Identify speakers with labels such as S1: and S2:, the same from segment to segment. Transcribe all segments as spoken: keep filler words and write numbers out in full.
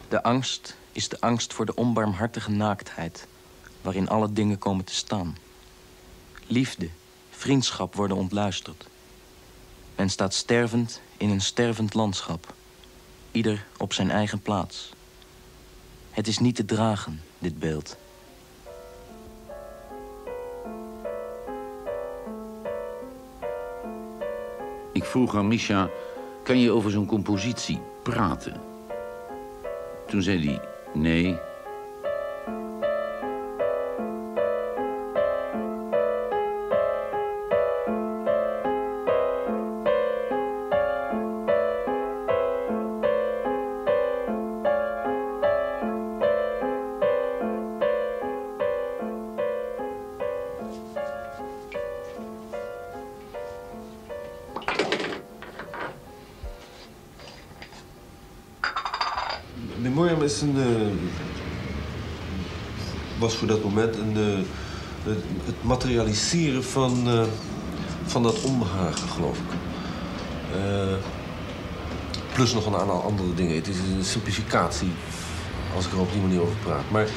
S1: De angst is de angst voor de onbarmhartige naaktheid, waarin alle dingen komen te staan. Liefde, vriendschap worden ontluisterd. Men staat stervend in een stervend landschap. Ieder op zijn eigen plaats. Het is niet te dragen, dit beeld.
S2: Ik vroeg aan Misha, kan je over zo'n compositie praten? Toen zei hij, nee.
S3: Memoriam is een, uh, was voor dat moment een, uh, het, het materialiseren van, uh, van dat onbehagen, geloof ik. Uh, plus nog een aantal andere dingen. Het is een simplificatie, als ik er op die manier over praat. Maar uh,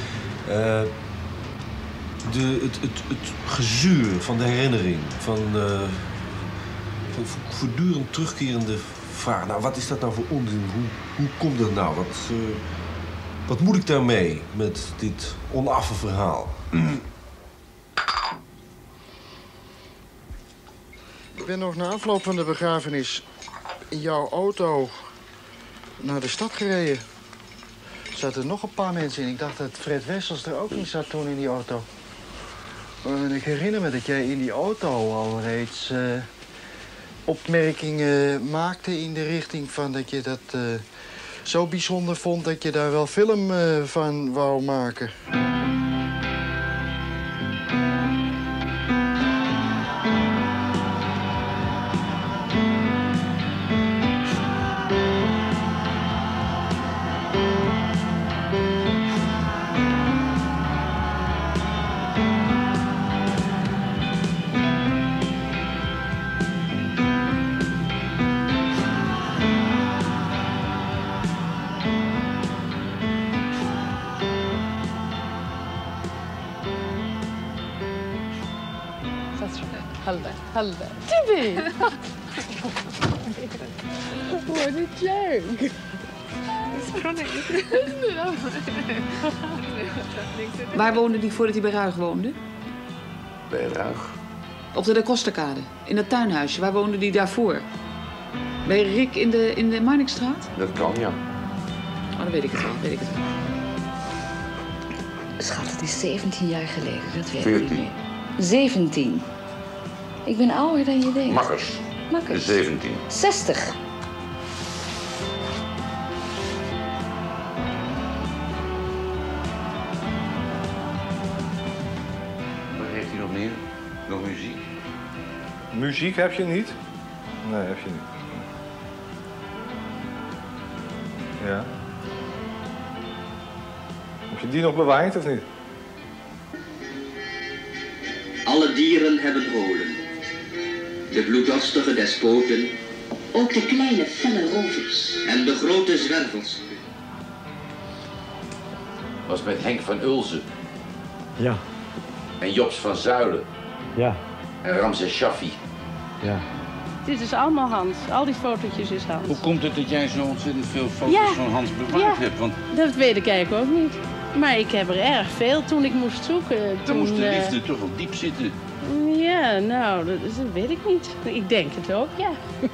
S3: de, het, het, het gezuur van de herinnering, van, uh, van voortdurend terugkerende vraag. Nou, wat is dat nou voor onzin? Hoe, hoe komt dat nou? Wat, uh, wat moet ik daarmee met dit onaffe verhaal? Mm.
S4: Ik ben nog na afloop van de begrafenis in jouw auto naar de stad gereden. Er zaten nog een paar mensen in. Ik dacht dat Fred Wessels er ook in zat toen in die auto. En ik herinner me dat jij in die auto al reeds uh, opmerkingen maakte in de richting van dat je dat uh, zo bijzonder vond dat je daar wel film uh, van wou maken.
S5: Halve, halve. Tippy! What a joke!
S6: Waar woonde die voordat hij bij Ruig woonde?
S7: Bij Ruig?
S6: Op de Da Costa-kade, in dat tuinhuisje. Waar woonde die daarvoor? Bij Rick in de, in de Marnixstraat?
S7: Dat kan, ja.
S6: Oh, dan weet ik het wel, weet ik het wel.
S8: Schat, het is zeventien jaar geleden, dat weet ik
S7: veertien.
S8: niet meer. zeventien. Ik ben ouder dan je denkt.
S7: Makkers.
S8: Makkers.
S7: zeventien.
S8: zestig.
S7: Wat heeft hij nog meer? Nog muziek?
S9: Muziek heb je niet? Nee, heb je niet. Ja. Heb je die nog bewaard of niet?
S10: Alle dieren hebben holen. De bloeddorstige despoten.
S11: Ook de kleine felle rovers.
S10: En de grote zwervers.
S2: Was met Henk van Ulzen.
S12: Ja.
S2: En Jobs van Zuilen.
S12: Ja.
S2: En Ramses Shaffi.
S12: Ja.
S5: Dit is allemaal Hans. Al die fotootjes is Hans.
S2: Hoe komt het dat jij zo ontzettend veel foto's
S5: Ja.
S2: van Hans bewaard
S5: Ja.
S2: hebt? Want
S5: Dat weet ik eigenlijk ook niet. Maar ik heb er erg veel toen ik moest zoeken.
S2: dan
S5: Toen,
S2: moest de
S5: uh,
S2: liefde toch wel diep zitten.
S5: Ja, nou, dat, dat weet ik niet. Ik denk het ook, ja.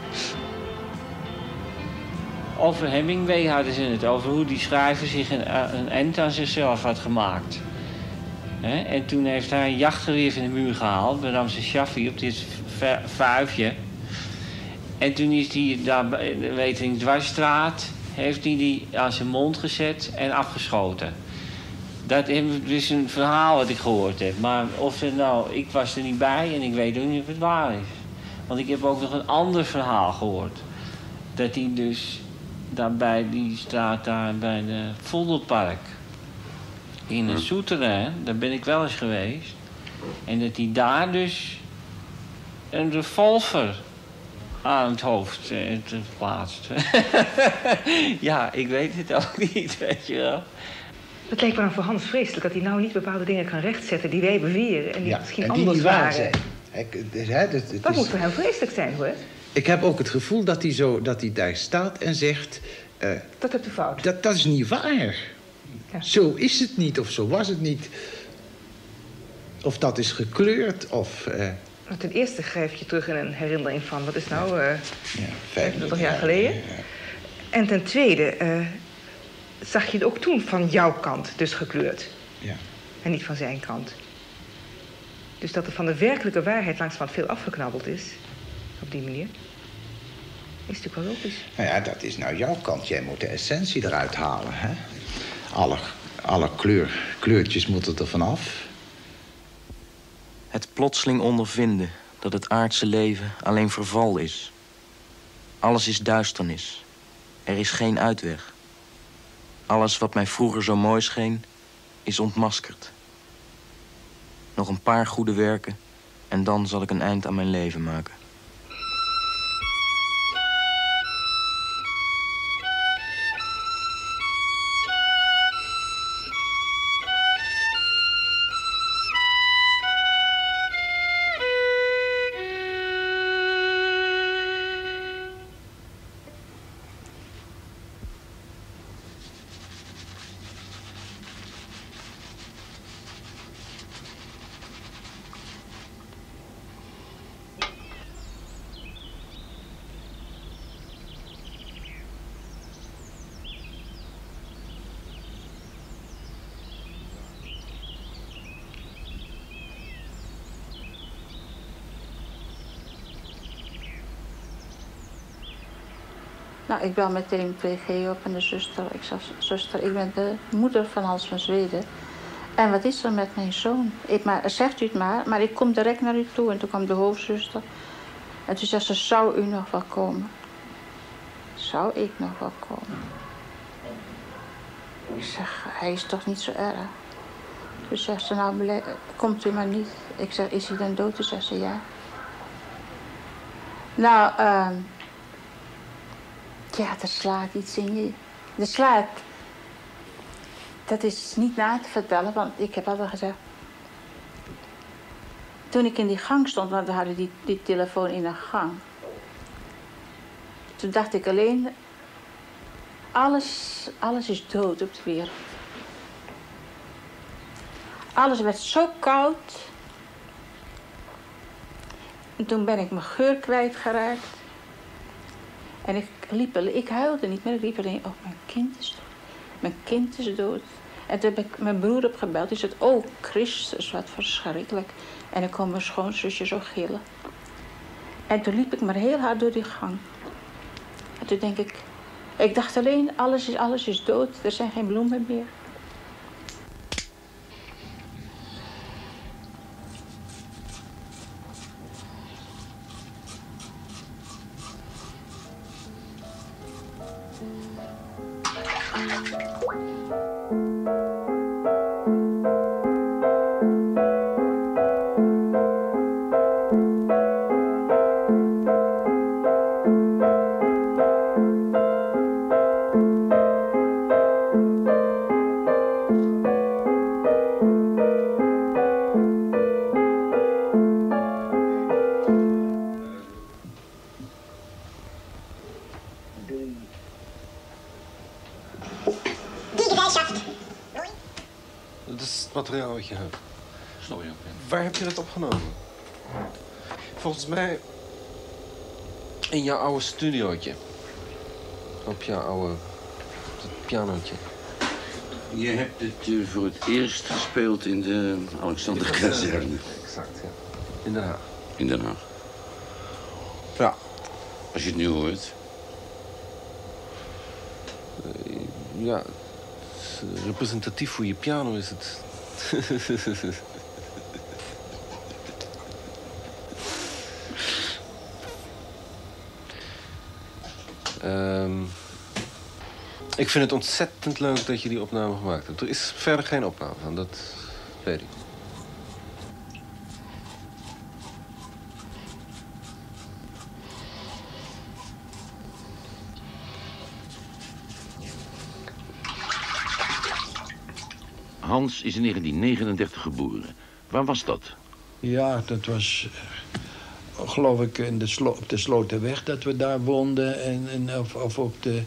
S13: Over Hemingway hadden ze het, over hoe die schrijver zich een, een end aan zichzelf had gemaakt. He? En toen heeft hij een jachtgeweer van de muur gehaald, bij Ramses Shaffi, op dit vuifje. En toen is hij daar, weet ik, Dwarsstraat, heeft hij die aan zijn mond gezet en afgeschoten. Dat is een verhaal wat ik gehoord heb. Maar of het nou, ik was er niet bij en ik weet ook niet of het waar is. Want ik heb ook nog een ander verhaal gehoord. Dat hij dus daar bij die straat, daar bij de Vondelpark, in het Souterrain, daar ben ik wel eens geweest. En dat hij daar dus een revolver aan het hoofd uh, te plaatsen. Ja, ik weet het ook niet, weet je wel.
S14: Het lijkt me dan voor Hans vreselijk dat hij nou niet bepaalde dingen kan rechtzetten die wij beweren en die
S15: ja,
S14: misschien
S15: en die
S14: anders
S15: niet waar
S14: waren.
S15: zijn. He, dus, he, dat,
S14: dat
S15: is...
S14: moet voor hem vreselijk zijn, hoor.
S15: Ik heb ook het gevoel dat hij, zo, dat hij daar staat en zegt... Uh,
S14: dat hebt u fout.
S15: Dat, dat is niet waar. Ja. Zo is het niet, of zo was het niet. Of dat is gekleurd, of... Uh...
S14: Ten eerste grijp je terug in een herinnering van... wat is nou, uh,
S15: ja,
S14: vijfentwintig jaar geleden. Ja, ja. En ten tweede uh, zag je het ook toen van jouw kant, dus gekleurd.
S15: Ja.
S14: En niet van zijn kant. Dus dat er van de werkelijke waarheid langzamerhand veel afgeknabbeld is... op die manier... is natuurlijk wel logisch.
S15: Nou ja, dat is nou jouw kant. Jij moet de essentie eruit halen, hè? Alle, alle kleur, kleurtjes moeten er vanaf.
S1: Het plotseling ondervinden dat het aardse leven alleen verval is. Alles is duisternis. Er is geen uitweg. Alles wat mij vroeger zo mooi scheen, is ontmaskerd. Nog een paar goede werken en dan zal ik een eind aan mijn leven maken.
S5: Nou, ik bel meteen P G op en de zuster. Ik zeg, zuster, ik ben de moeder van Hans van Zweden. En wat is er met mijn zoon? Ik, maar, zegt u het maar, maar ik kom direct naar u toe. En toen kwam de hoofdzuster. En toen zegt ze, zou u nog wel komen? Zou ik nog wel komen? Ik zeg, hij is toch niet zo erg? Toen zegt ze, nou, komt u maar niet. Ik zeg, is hij dan dood? Toen zegt ze, ja. Nou, uh, ja, er slaat iets in je. Er slaat. Dat is niet na te vertellen, want ik heb altijd gezegd... Toen ik in die gang stond, want we hadden die, die telefoon in een gang. Toen dacht ik alleen... Alles, alles is dood op de wereld. Alles werd zo koud. En toen ben ik mijn geur kwijtgeraakt. En ik liep, ik huilde niet meer, ik liep alleen, oh, mijn kind is dood. Mijn kind is dood. En toen heb ik mijn broer opgebeld. Die zei, oh, Christus, wat verschrikkelijk. En ik kon mijn schoonzusje zo gillen. En toen liep ik maar heel hard door die gang. En toen denk ik, ik dacht alleen, alles is, alles is dood. Er zijn geen bloemen meer.
S3: Materiaal wat je hebt.
S2: Sorry,
S3: waar heb je dat opgenomen? Volgens mij in jouw oude studiootje. Op jouw oude pianootje.
S2: Je hebt het uh, voor het eerst gespeeld in de Alexanderkazerne.
S3: Exact, ja. In Den Haag.
S2: In Den Haag.
S3: Ja.
S2: Als je het nu hoort.
S3: Uh, ja, representatief voor je piano is het. um, ik vind het ontzettend leuk dat je die opname gemaakt hebt. Er is verder geen opname van, dat weet ik.
S2: Hans is in negentien negenendertig geboren. Waar was dat?
S16: Ja, dat was, uh, geloof ik, in de slo op de Slotenweg dat we daar woonden. En, en, of, of op de...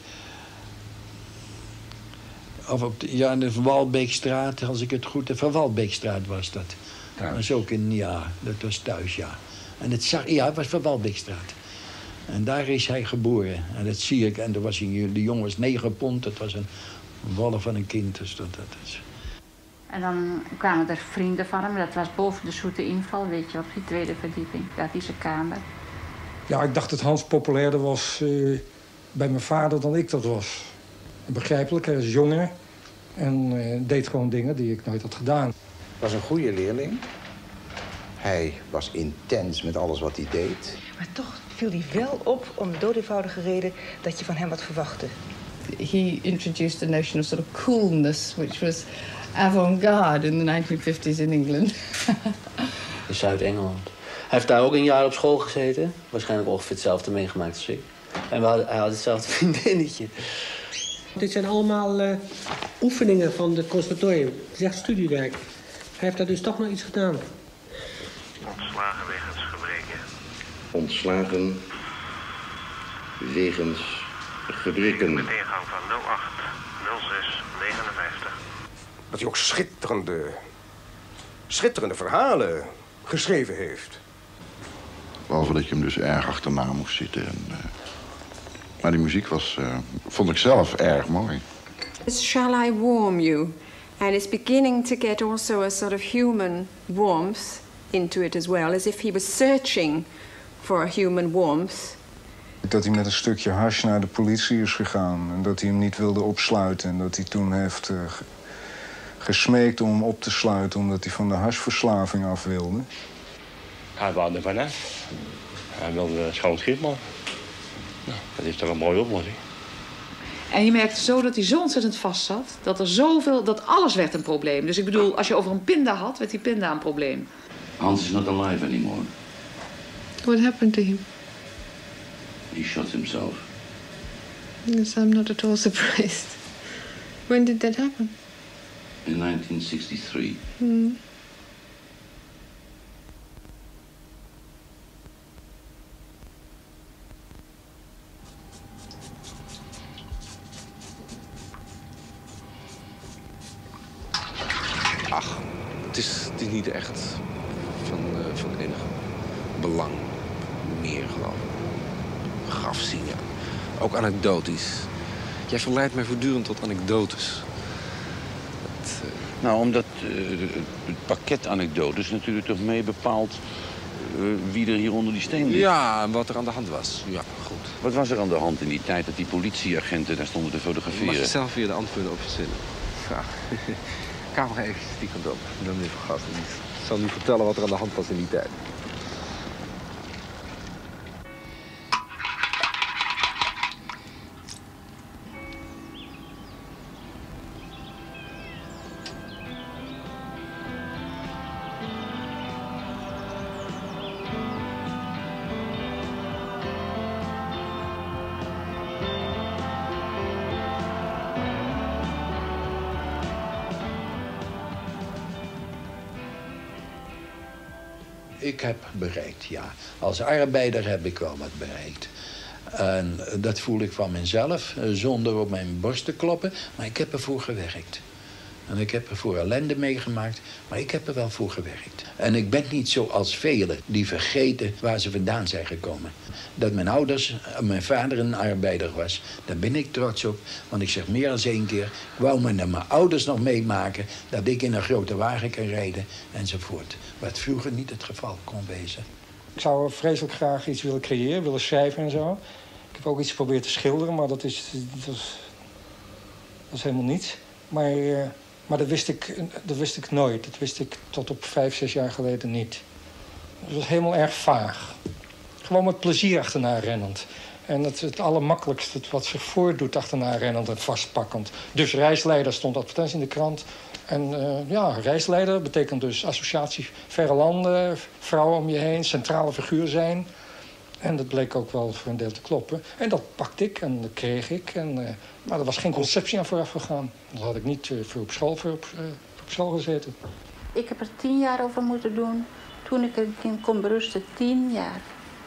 S16: Of op de, ja, in de Walbeekstraat, als ik het goed heb. Van Walbeekstraat was dat. Dat was ook in, ja, dat was thuis, ja. En het zag, ja, het was van Walbeekstraat. En daar is hij geboren. En dat zie ik. En toen was hij, de jongen was negen pond. Dat was een wolf van een kind. Dus dat, dat is...
S5: En dan kwamen er vrienden van hem. Dat was boven de Zoete Inval, weet je, op die tweede verdieping. Dat is zijn kamer.
S17: Ja, ik dacht dat Hans populairder was uh, bij mijn vader dan ik dat was. Begrijpelijk, hij is jonger. En uh, deed gewoon dingen die ik nooit had gedaan.
S18: Was een goede leerling. Hij was intens met alles wat hij deed.
S14: Maar toch viel hij wel op om de doodeenvoudige reden dat je van hem wat verwachtte.
S19: He introduced the notion of sort of coolness, which was avant-garde in the nineteen fifties in England.
S20: In Zuid-Engeland. Hij heeft daar ook een jaar op school gezeten. Waarschijnlijk ongeveer hetzelfde meegemaakt als ik. En we hadden, hij had hetzelfde vriendinnetje.
S21: Dit zijn allemaal uh, oefeningen van het conservatorium. Het is echt studiewerk. Hij heeft daar dus toch nog iets gedaan.
S22: Ontslagen wegens gebreken.
S7: Ontslagen wegens gebreken.
S22: Met ingang van nul acht nul zes negenenvijftig.
S23: Dat hij ook schitterende, schitterende verhalen geschreven heeft.
S24: Behalve dat je hem dus erg achterna moest zitten. En, uh, maar die muziek was, uh, vond ik zelf erg mooi.
S25: Shall I warm you? And it's beginning to get also a sort of human warmth into it as well, as if he was searching for a human warmth.
S26: Dat hij met een stukje hash naar de politie is gegaan en dat hij hem niet wilde opsluiten. En dat hij toen heeft uh, gesmeekt om hem op te sluiten omdat hij van de hashverslaving af wilde.
S27: Hij wou er vanaf. Hij wilde schoon schipman. Nou, dat is toch een mooie oplossing.
S6: En je merkte zo dat hij zo ontzettend vast zat. Dat er zoveel, dat alles werd een probleem. Dus ik bedoel, als je over een pinda had, werd die pinda een probleem.
S2: Hans is not alive anymore.
S19: What happened to him?
S2: He shot himself.
S19: Yes, I'm not at all surprised. When did that happen?
S2: In nineteen sixty-three.
S19: Hmm.
S3: Ach, het is, het is niet echt van, uh, van enig belang meer, geloof ik. Grafzingen. Ook anekdotisch. Jij verleidt mij voortdurend tot anekdotes. Het, uh...
S2: Nou, omdat uh, het pakket anekdotes natuurlijk toch mee bepaalt uh, wie er hier onder die steen ligt.
S3: Ja, en wat er aan de hand was. Ja, goed.
S2: Wat was er aan de hand in die tijd dat die politieagenten daar stonden te fotograferen?
S3: Mag je zelf weer de antwoorden op verzinnen? Graag. Kamer even die kant op. Ik ben meneer Van Gasten. Ik zal nu vertellen wat er aan de hand was in die tijd.
S16: Ik heb bereikt, ja. Als arbeider heb ik wel wat bereikt. En dat voel ik van mezelf, zonder op mijn borst te kloppen. Maar ik heb ervoor gewerkt. En ik heb ervoor ellende meegemaakt, maar ik heb er wel voor gewerkt. En ik ben niet zoals velen die vergeten waar ze vandaan zijn gekomen. Dat mijn ouders, mijn vader een arbeider was, daar ben ik trots op. Want ik zeg meer dan één keer, ik wou me naar mijn ouders nog meemaken dat ik in een grote wagen kan rijden enzovoort. Wat vroeger niet het geval kon wezen.
S17: Ik zou vreselijk graag iets willen creëren, willen schrijven en zo. Ik heb ook iets geprobeerd te schilderen, maar dat is, dat is, dat is helemaal niets. Maar, uh, maar dat, wist ik, dat wist ik nooit. Dat wist ik tot op vijf, zes jaar geleden niet. Dat was helemaal erg vaag. Gewoon met plezier achterna rennend. En het, het allermakkelijkste wat zich voordoet achterna rennend en vastpakkend. Dus reisleider stond advertentie in de krant. En uh, ja, reisleider betekent dus associatie verre landen, vrouwen om je heen, centrale figuur zijn. En dat bleek ook wel voor een deel te kloppen. En dat pakte ik en dat kreeg ik. En, uh, maar er was geen conceptie aan vooraf gegaan. Dat had ik niet uh, voor op school voor, op, uh, voor school gezeten.
S5: Ik heb er tien jaar over moeten doen. Toen ik een kind kon berusten, tien jaar.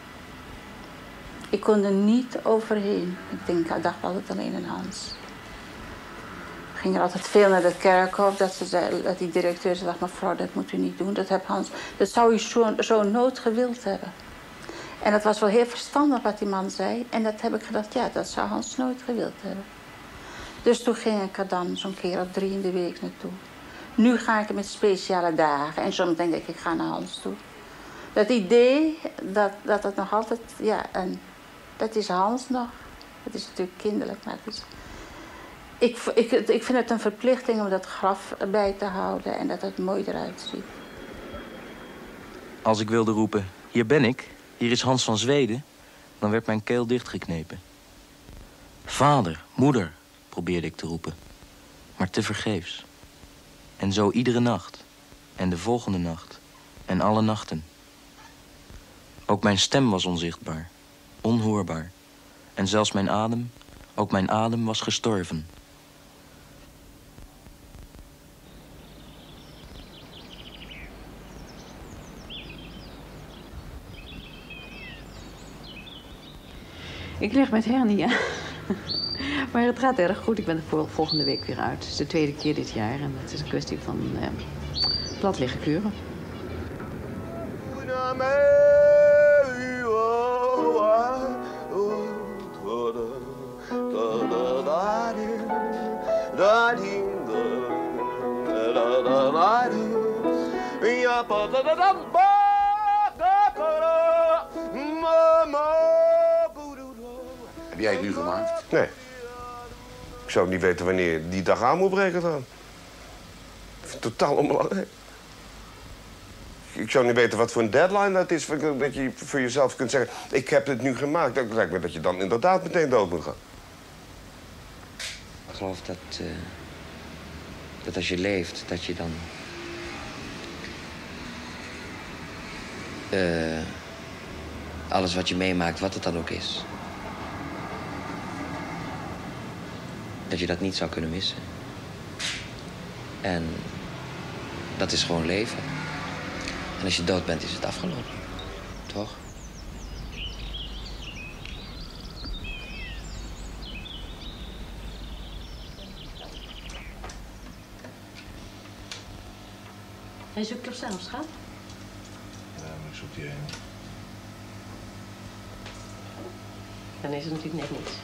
S5: Ik kon er niet overheen. Ik denk, ik dacht altijd alleen aan Hans. Ik ging er altijd veel naar het kerkhof. Dat, ze zei, dat die directeur zei, mevrouw, dat moet u niet doen. Dat, heb Hans, dat zou u zo, zo nooit gewild hebben. En dat was wel heel verstandig wat die man zei. En dat heb ik gedacht, ja, dat zou Hans nooit gewild hebben. Dus toen ging ik er dan zo'n keer of drie in de week naartoe. Nu ga ik met speciale dagen. En soms denk ik, ik ga naar Hans toe. Dat idee, dat, dat het nog altijd, ja, en dat is Hans nog. Het is natuurlijk kinderlijk, maar het is... Ik, ik, ik vind het een verplichting om dat graf bij te houden en dat het mooi eruit ziet.
S1: Als ik wilde roepen, hier ben ik, hier is Hans van Zweden, dan werd mijn keel dichtgeknepen. Vader, moeder, probeerde ik te roepen, maar tevergeefs. En zo iedere nacht, en de volgende nacht, en alle nachten. Ook mijn stem was onzichtbaar, onhoorbaar. En zelfs mijn adem, ook mijn adem was gestorven.
S4: Ik lig met hernia. Maar het gaat erg goed. Ik ben er volgende week weer uit. Het is de tweede keer dit jaar en het is een kwestie van eh, plat liggen kuren.
S2: Heb jij het nu gemaakt?
S23: Nee. Ik zou niet weten wanneer die dag aan moet breken dan. Ik vind het totaal onbelangrijk. Ik zou niet weten wat voor een deadline dat is. Dat je voor jezelf kunt zeggen, ik heb het nu gemaakt. Dat lijkt me dat je dan inderdaad meteen dood moet gaan.
S8: Ik geloof dat, uh, dat als je leeft, dat je dan... Uh, alles wat je meemaakt, wat het dan ook is... dat je dat niet zou kunnen missen. En dat is gewoon leven. En als je dood bent, is het afgelopen. Toch?
S9: Hij zoekt toch zelf, schat?
S24: Ja, maar ik zoek die heen.
S9: Dan is het natuurlijk net niets.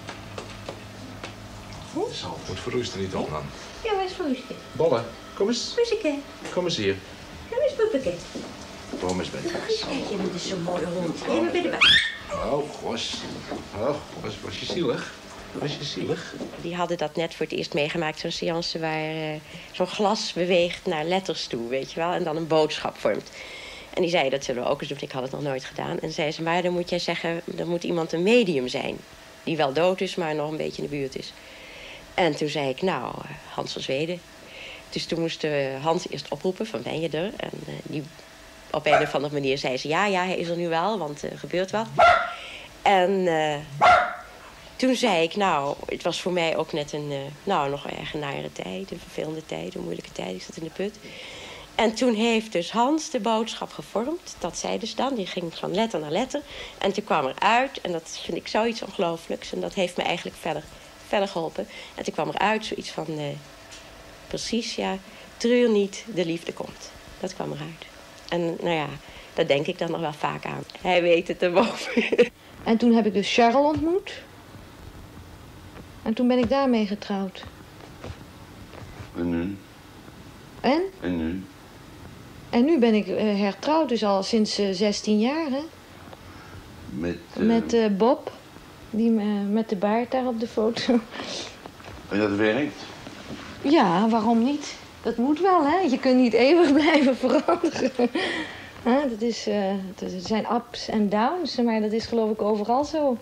S24: Zo, moet verroesten niet op dan.
S9: Ja, waar is Roeske?
S24: Bolle, kom eens.
S9: Roeske,
S24: Kom eens hier.
S9: kom eens, poepeke.
S24: Kom eens bij
S9: Kijk, je bent dus zo'n mooie hond. Jij bent bij de bak.
S24: Oh, gos. Oh, was, was je zielig? Was je zielig?
S9: Die hadden dat net voor het eerst meegemaakt, zo'n seance waar uh, zo'n glas beweegt naar letters toe, weet je wel, en dan een boodschap vormt. En die zei, dat zullen we ook eens doen, ik had het nog nooit gedaan. En zei ze, maar dan moet jij zeggen, er moet iemand een medium zijn. Die wel dood is, maar nog een beetje in de buurt is. En toen zei ik, nou, Hans van Zweden. Dus toen moesten we Hans eerst oproepen van, ben je er? En uh, die, op een of andere manier zei ze, ja, ja, hij is er nu wel, want er uh, gebeurt wat. En uh, toen zei ik, nou, het was voor mij ook net een, uh, nou, nog erg een nare tijd. Een vervelende tijd, een moeilijke tijd. Ik zat in de put. En toen heeft dus Hans de boodschap gevormd. Dat zei dus dan. Die ging van letter naar letter. En toen kwam eruit, en dat vind ik zoiets ongelooflijks. En dat heeft me eigenlijk verder, verder geholpen. En toen kwam eruit zoiets van, uh, precies, ja, treur niet, de liefde komt. Dat kwam eruit. En nou ja, daar denk ik dan nog wel vaak aan. Hij weet het erboven.
S10: En toen heb ik dus Charles ontmoet. En toen ben ik daarmee getrouwd.
S2: En nu?
S10: En?
S2: En nu?
S10: En nu ben ik uh, hertrouwd, dus al sinds uh, zestien jaar, hè?
S2: Met? Uh...
S10: Met uh, Bob, die uh, met de baard daar op de foto.
S2: En dat werkt?
S10: Ja, waarom niet? Dat moet wel, hè? Je kunt niet eeuwig blijven veranderen. Huh? Dat is, uh, dat zijn ups en downs, maar dat is geloof ik overal zo.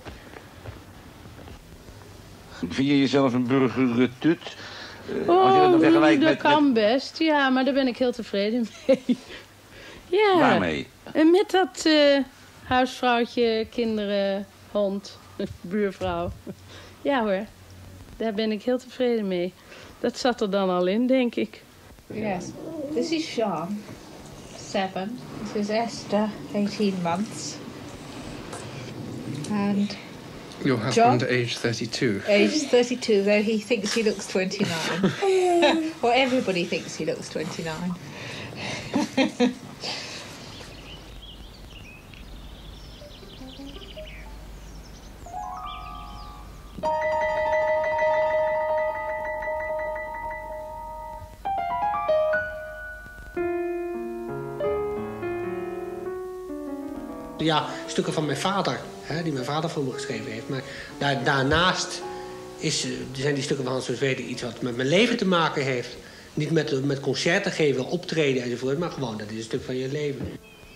S2: Vind je jezelf een burgerretut? Uh,
S11: oh,
S2: als je dat, dan vergelijkt
S11: dat
S2: met,
S11: kan
S2: met...
S11: best. Ja, maar daar ben ik heel tevreden mee. Ja.
S2: Waarmee?
S11: En met dat uh, huisvrouwtje, kinderen, hond, buurvrouw. Ja hoor, daar ben ik heel tevreden mee. Dat zat er dan al in, denk ik.
S5: Yes. This is Sean, seven. This is Esther, eighteen months. And
S12: your husband,
S5: John,
S12: age thirty-two.
S5: Age thirty-two, though he thinks he looks twenty-nine. Well, everybody thinks he looks twenty-nine.
S13: Ja, stukken van mijn vader, hè, die mijn vader voor me geschreven heeft. Maar daar, daarnaast is, zijn die stukken van Hans van Zweden iets wat met mijn leven te maken heeft. Niet met, met concerten geven, optreden enzovoort, maar gewoon, dat is een stuk van je leven.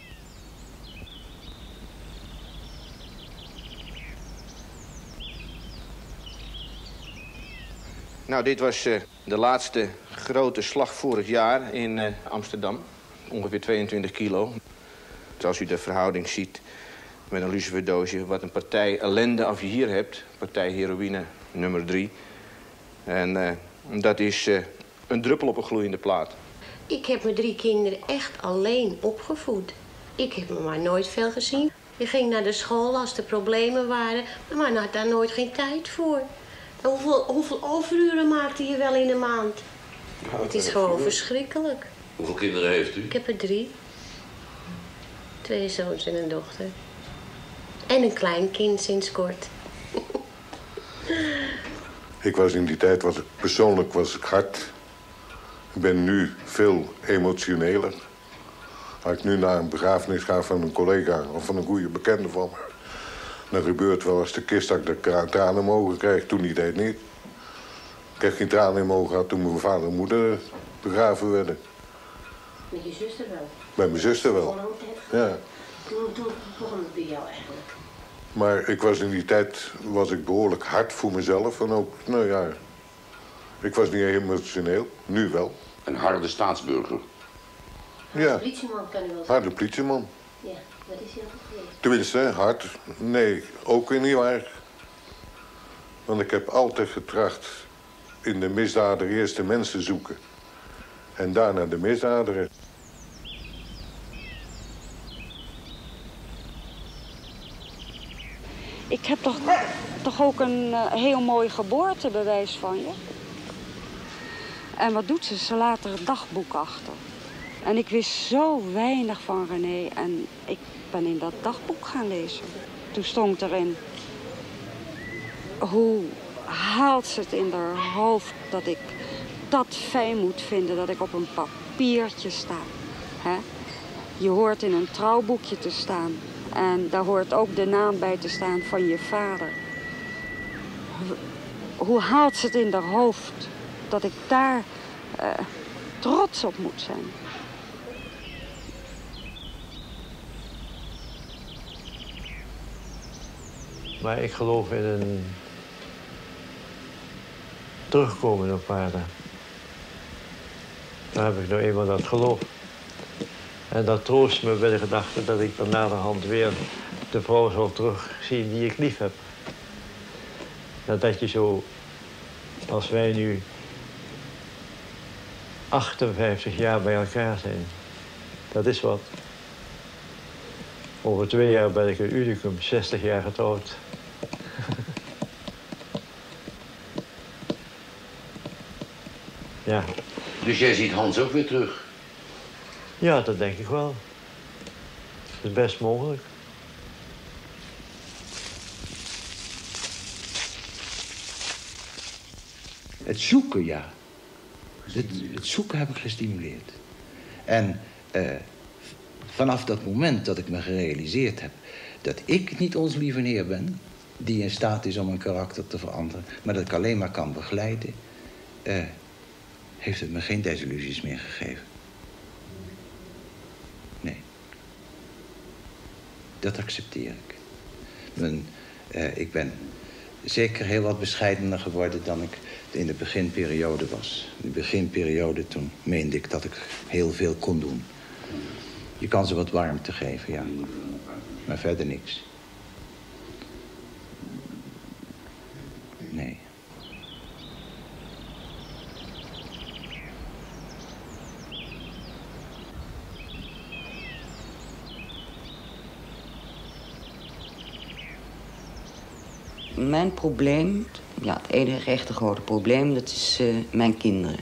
S14: Nou, dit was uh, de laatste grote slag vorig jaar in uh, Amsterdam. Ongeveer tweeëntwintig kilo. Als u de verhouding ziet met een luciferdoosje, wat een partij ellende als je hier hebt. Partij heroïne nummer drie. En uh, dat is uh, een druppel op een gloeiende plaat.
S9: Ik heb mijn drie kinderen echt alleen opgevoed. Ik heb me maar nooit veel gezien. Je ging naar de school als er problemen waren, maar had daar nooit geen tijd voor. En hoeveel, hoeveel overuren maakte je wel in een maand? Ja, het is gewoon veel. Verschrikkelijk.
S2: Hoeveel kinderen heeft u?
S9: Ik heb er drie. Twee zoons en een dochter. En een klein kind sinds kort.
S24: Ik was in die tijd, was ik, persoonlijk was ik hard. Ik ben nu veel emotioneler. Als ik nu naar een begrafenis ga van een collega of van een goede bekende van me, dan gebeurt wel als de kist dat ik de tranen in mijn ogen krijg. Toen die tijd niet. Ik heb geen tranen in mijn ogen gehad toen mijn vader en moeder begraven werden.
S9: Met je zuster wel?
S24: Bij mijn zuster wel. Ja.
S9: Toen, toen begon het bij jou eigenlijk.
S24: Maar ik was in die tijd was ik behoorlijk hard voor mezelf. En ook, nou ja, ik was niet emotioneel. Nu wel.
S2: Een harde staatsburger.
S24: Ja.
S9: Politieman kan u wel zeggen.
S24: Harde politieman.
S9: Ja, wat is hij altijd geweest?
S24: Tenminste, hard. Nee, ook weer niet waar. Want ik heb altijd getracht in de misdader eerst de mensen zoeken. En daarna de misdader.
S15: Ik heb toch, toch ook een uh, heel mooi geboortebewijs van je. En wat doet ze? Ze laat er een dagboek achter. En ik wist zo weinig van René. En ik ben in dat dagboek gaan lezen. Toen stond erin... Hoe haalt ze het in haar hoofd dat ik dat fijn moet vinden, dat ik op een papiertje sta. Hè? Je hoort in een trouwboekje te staan. En daar hoort ook de naam bij te staan van je vader. Hoe haalt ze het in haar hoofd dat ik daar uh, trots op moet zijn?
S18: Maar ik geloof in een terugkomen op aarde. Daar heb ik nou eenmaal dat geloof. En dat troost me bij de gedachte dat ik dan naderhand weer de vrouw zal terugzien die ik lief heb. Dat je zo, als wij nu achtenvijftig jaar bij elkaar zijn, dat is wat. Over twee jaar ben ik een unicum, zestig jaar getrouwd. Ja.
S2: Dus jij ziet Hans ook weer terug?
S18: Ja, dat denk ik wel. Dat is best mogelijk.
S20: Het zoeken, ja. Het, het zoeken heb ik gestimuleerd. En uh, vanaf dat moment dat ik me gerealiseerd heb dat ik niet ons lieve Heer ben, die in staat is om een karakter te veranderen, maar dat ik alleen maar kan begeleiden, uh, heeft het me geen desillusies meer gegeven. Nee. Dat accepteer ik. Mijn, uh, ik ben zeker heel wat bescheidener geworden dan ik in de beginperiode was. In de beginperiode, toen meende ik dat ik heel veel kon doen. Je kan ze wat warmte geven, ja. Maar verder niks. Nee.
S6: mijn probleem, ja, het enige echte grote probleem, dat is uh, mijn kinderen.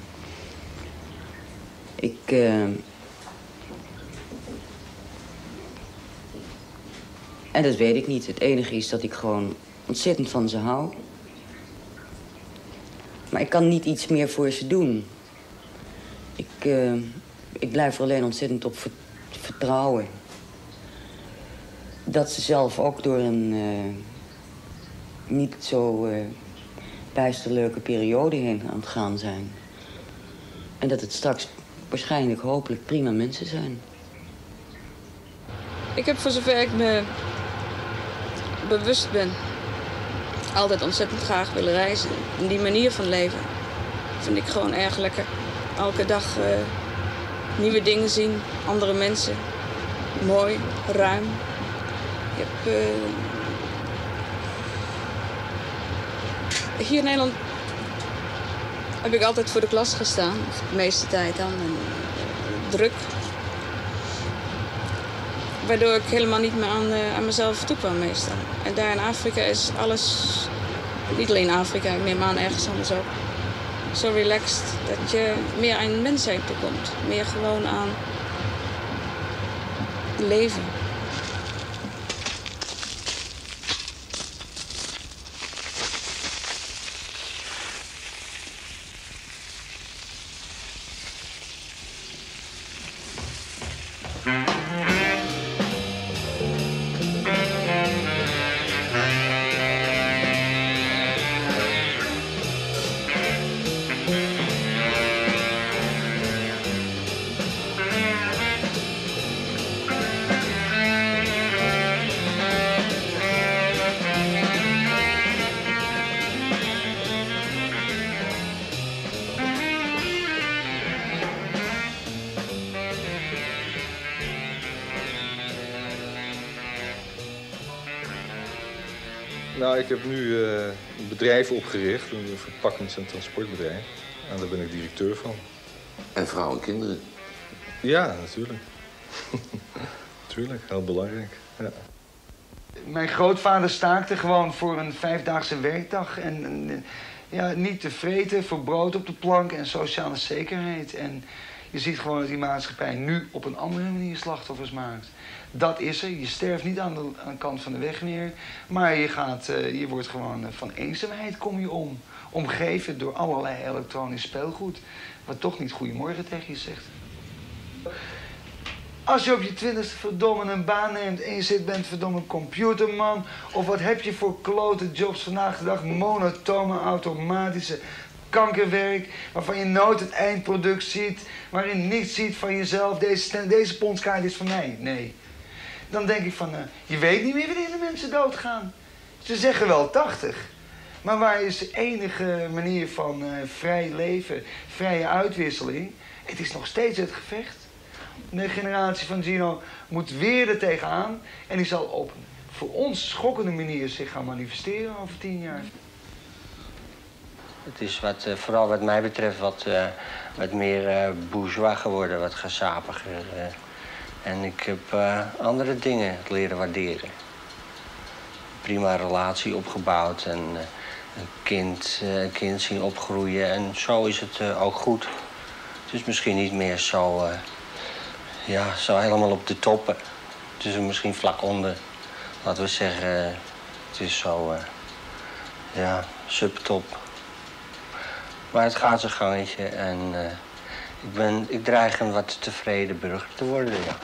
S6: Ik... Uh... En dat weet ik niet. Het enige is dat ik gewoon ontzettend van ze hou. Maar ik kan niet iets meer voor ze doen. Ik, uh, ik blijf er alleen ontzettend op vertrouwen. Dat ze zelf ook door een uh, niet zo uh, bijsterleuke periode heen aan het gaan zijn. En dat het straks waarschijnlijk hopelijk prima mensen zijn.
S7: Ik heb voor zover ik me bewust ben altijd ontzettend graag willen reizen. En die manier van leven vind ik gewoon erg lekker. Elke dag uh, nieuwe dingen zien, andere mensen. Mooi, ruim. Je hebt, uh... Hier in Nederland heb ik altijd voor de klas gestaan. De meeste tijd dan. En, uh, druk. Waardoor ik helemaal niet meer aan, uh, aan mezelf toe kwam meestal. En daar in Afrika is alles, niet alleen Afrika, ik neem aan ergens anders ook, zo relaxed dat je meer aan mensheid toekomt. Meer gewoon aan leven.
S3: Nou, ik heb nu uh, een bedrijf opgericht, een verpakkings- en transportbedrijf. En daar ben ik directeur van.
S2: En vrouw en kinderen?
S3: Ja, natuurlijk. Natuurlijk, heel belangrijk. Ja.
S21: Mijn grootvader staakte gewoon voor een vijfdaagse werkdag. En, en ja, niet tevreden voor brood op de plank en sociale zekerheid. En je ziet gewoon dat die maatschappij nu op een andere manier slachtoffers maakt. Dat is er. Je sterft niet aan de, aan de kant van de weg meer. Maar je, gaat, uh, je wordt gewoon uh, van eenzaamheid kom je om. Omgeven door allerlei elektronisch speelgoed. Wat toch niet goedemorgen tegen je zegt. Als je op je twintigste verdomme een baan neemt en je zit bent verdomme computerman. Of wat heb je voor klote jobs vandaag de dag? Monotone, automatische kankerwerk. Waarvan je nooit het eindproduct ziet. Waarin je niets ziet van jezelf. Deze, deze ponskaart is van mij. Nee. Dan denk ik van, uh, je weet niet meer wanneer de mensen doodgaan. Ze zeggen wel tachtig. Maar waar is de enige manier van uh, vrij leven, vrije uitwisseling? Het is nog steeds het gevecht. De generatie van Gino moet weer er tegenaan. En die zal op voor ons schokkende manier zich gaan manifesteren over tien jaar.
S22: Het is wat, uh, vooral wat mij betreft wat, uh, wat meer uh, bourgeois geworden, wat gezapiger. Uh. En ik heb uh, andere dingen leren waarderen. Prima relatie opgebouwd en uh, een kind, uh, een kind zien opgroeien. En zo is het uh, ook goed. Het is misschien niet meer zo, uh, ja, zo helemaal op de toppen. Het is er misschien vlak onder. Laten we zeggen, uh, het is zo, uh, ja, subtop. Maar het gaat zijn gangetje en uh, ik, ben, ik dreig een wat tevreden burger te worden, ja.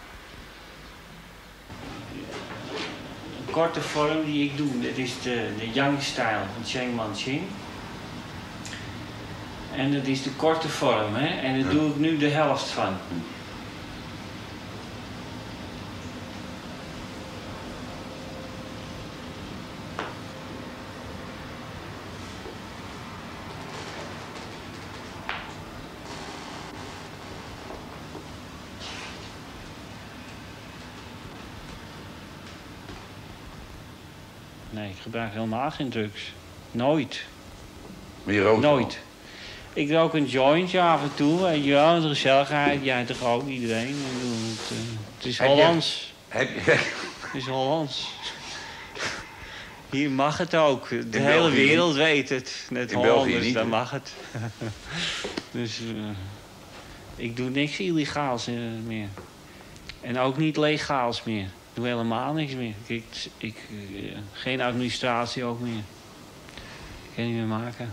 S25: De korte vorm die ik doe, dat is de, de Yang-stijl van Cheng Man-ching. En dat is de korte vorm, hè? En daar doe ik nu de helft van. Nee, ik gebruik helemaal geen drugs. Nooit.
S2: Maar je rookt
S25: Nooit.
S2: al.
S25: Ik rook een jointje af en toe, weet je wel, de gezelligheid. Jij toch ook, iedereen. Ik bedoel, het, uh, het is
S2: Heb
S25: Hollands.
S2: Je, heb je...
S25: Het is Hollands. Hier mag het ook. De
S2: In
S25: hele
S2: België
S25: wereld
S2: niet?
S25: weet het. Net
S2: In België
S25: Hollanders,
S2: niet,
S25: dan
S2: hè?
S25: mag het. Dus uh, ik doe niks illegaals uh, meer. En ook niet legaals meer. Ik doe helemaal niks meer. Ik, ik, uh, geen administratie ook meer. Ik kan niet meer maken.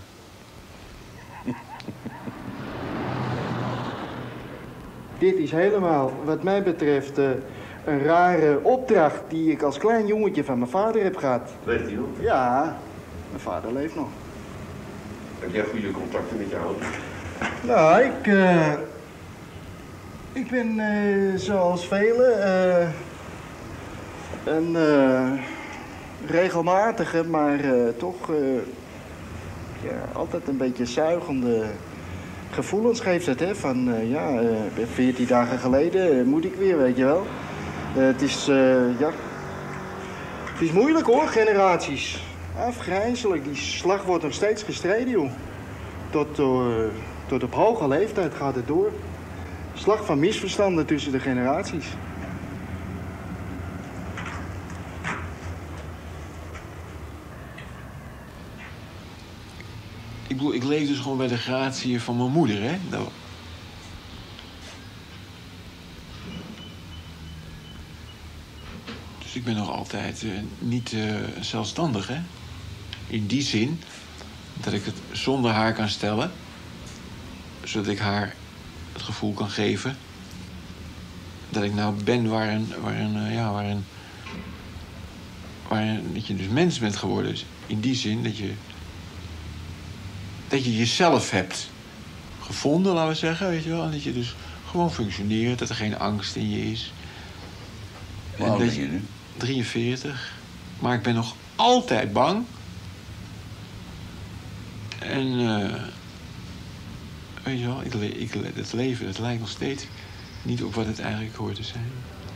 S1: Dit is helemaal, wat mij betreft, uh, een rare opdracht die ik als klein jongetje van mijn vader heb gehad.
S23: Leeft hij nog?
S1: Ja, mijn vader leeft nog.
S23: Heb jij goede contacten met je ouders?
S1: Nou, ik, uh, ik ben uh, zoals velen uh, een uh, regelmatige, maar uh, toch uh, ja, altijd een beetje zuigende gevoelens geeft het, hè? Van uh, ja, uh, veertien dagen geleden uh, moet ik weer, weet je wel. Uh, het is, uh, ja, het is moeilijk hoor, generaties. Afgrijzelijk, die slag wordt nog steeds gestreden, joh. Tot, uh, tot op hoge leeftijd gaat het door. Slag van misverstanden tussen de generaties.
S4: Ik bedoel, ik leef dus gewoon bij de gratie van mijn moeder, hè? Dat... Dus ik ben nog altijd uh, niet uh, zelfstandig, hè? In die zin dat ik het zonder haar kan stellen, zodat ik haar het gevoel kan geven dat ik nou ben waar een, waar een, uh, ja, waar een, waar een, dat je dus mens bent geworden. Dus in die zin dat je dat je jezelf hebt gevonden, laten we zeggen, weet je wel. En dat je dus gewoon functioneert, dat er geen angst in je is.
S2: Hoe oud
S4: dat
S2: ben je nu?
S4: drieënveertig. Maar ik ben nog altijd bang. En uh, weet je wel, ik le ik le het leven, het lijkt nog steeds niet op wat het eigenlijk hoort te zijn.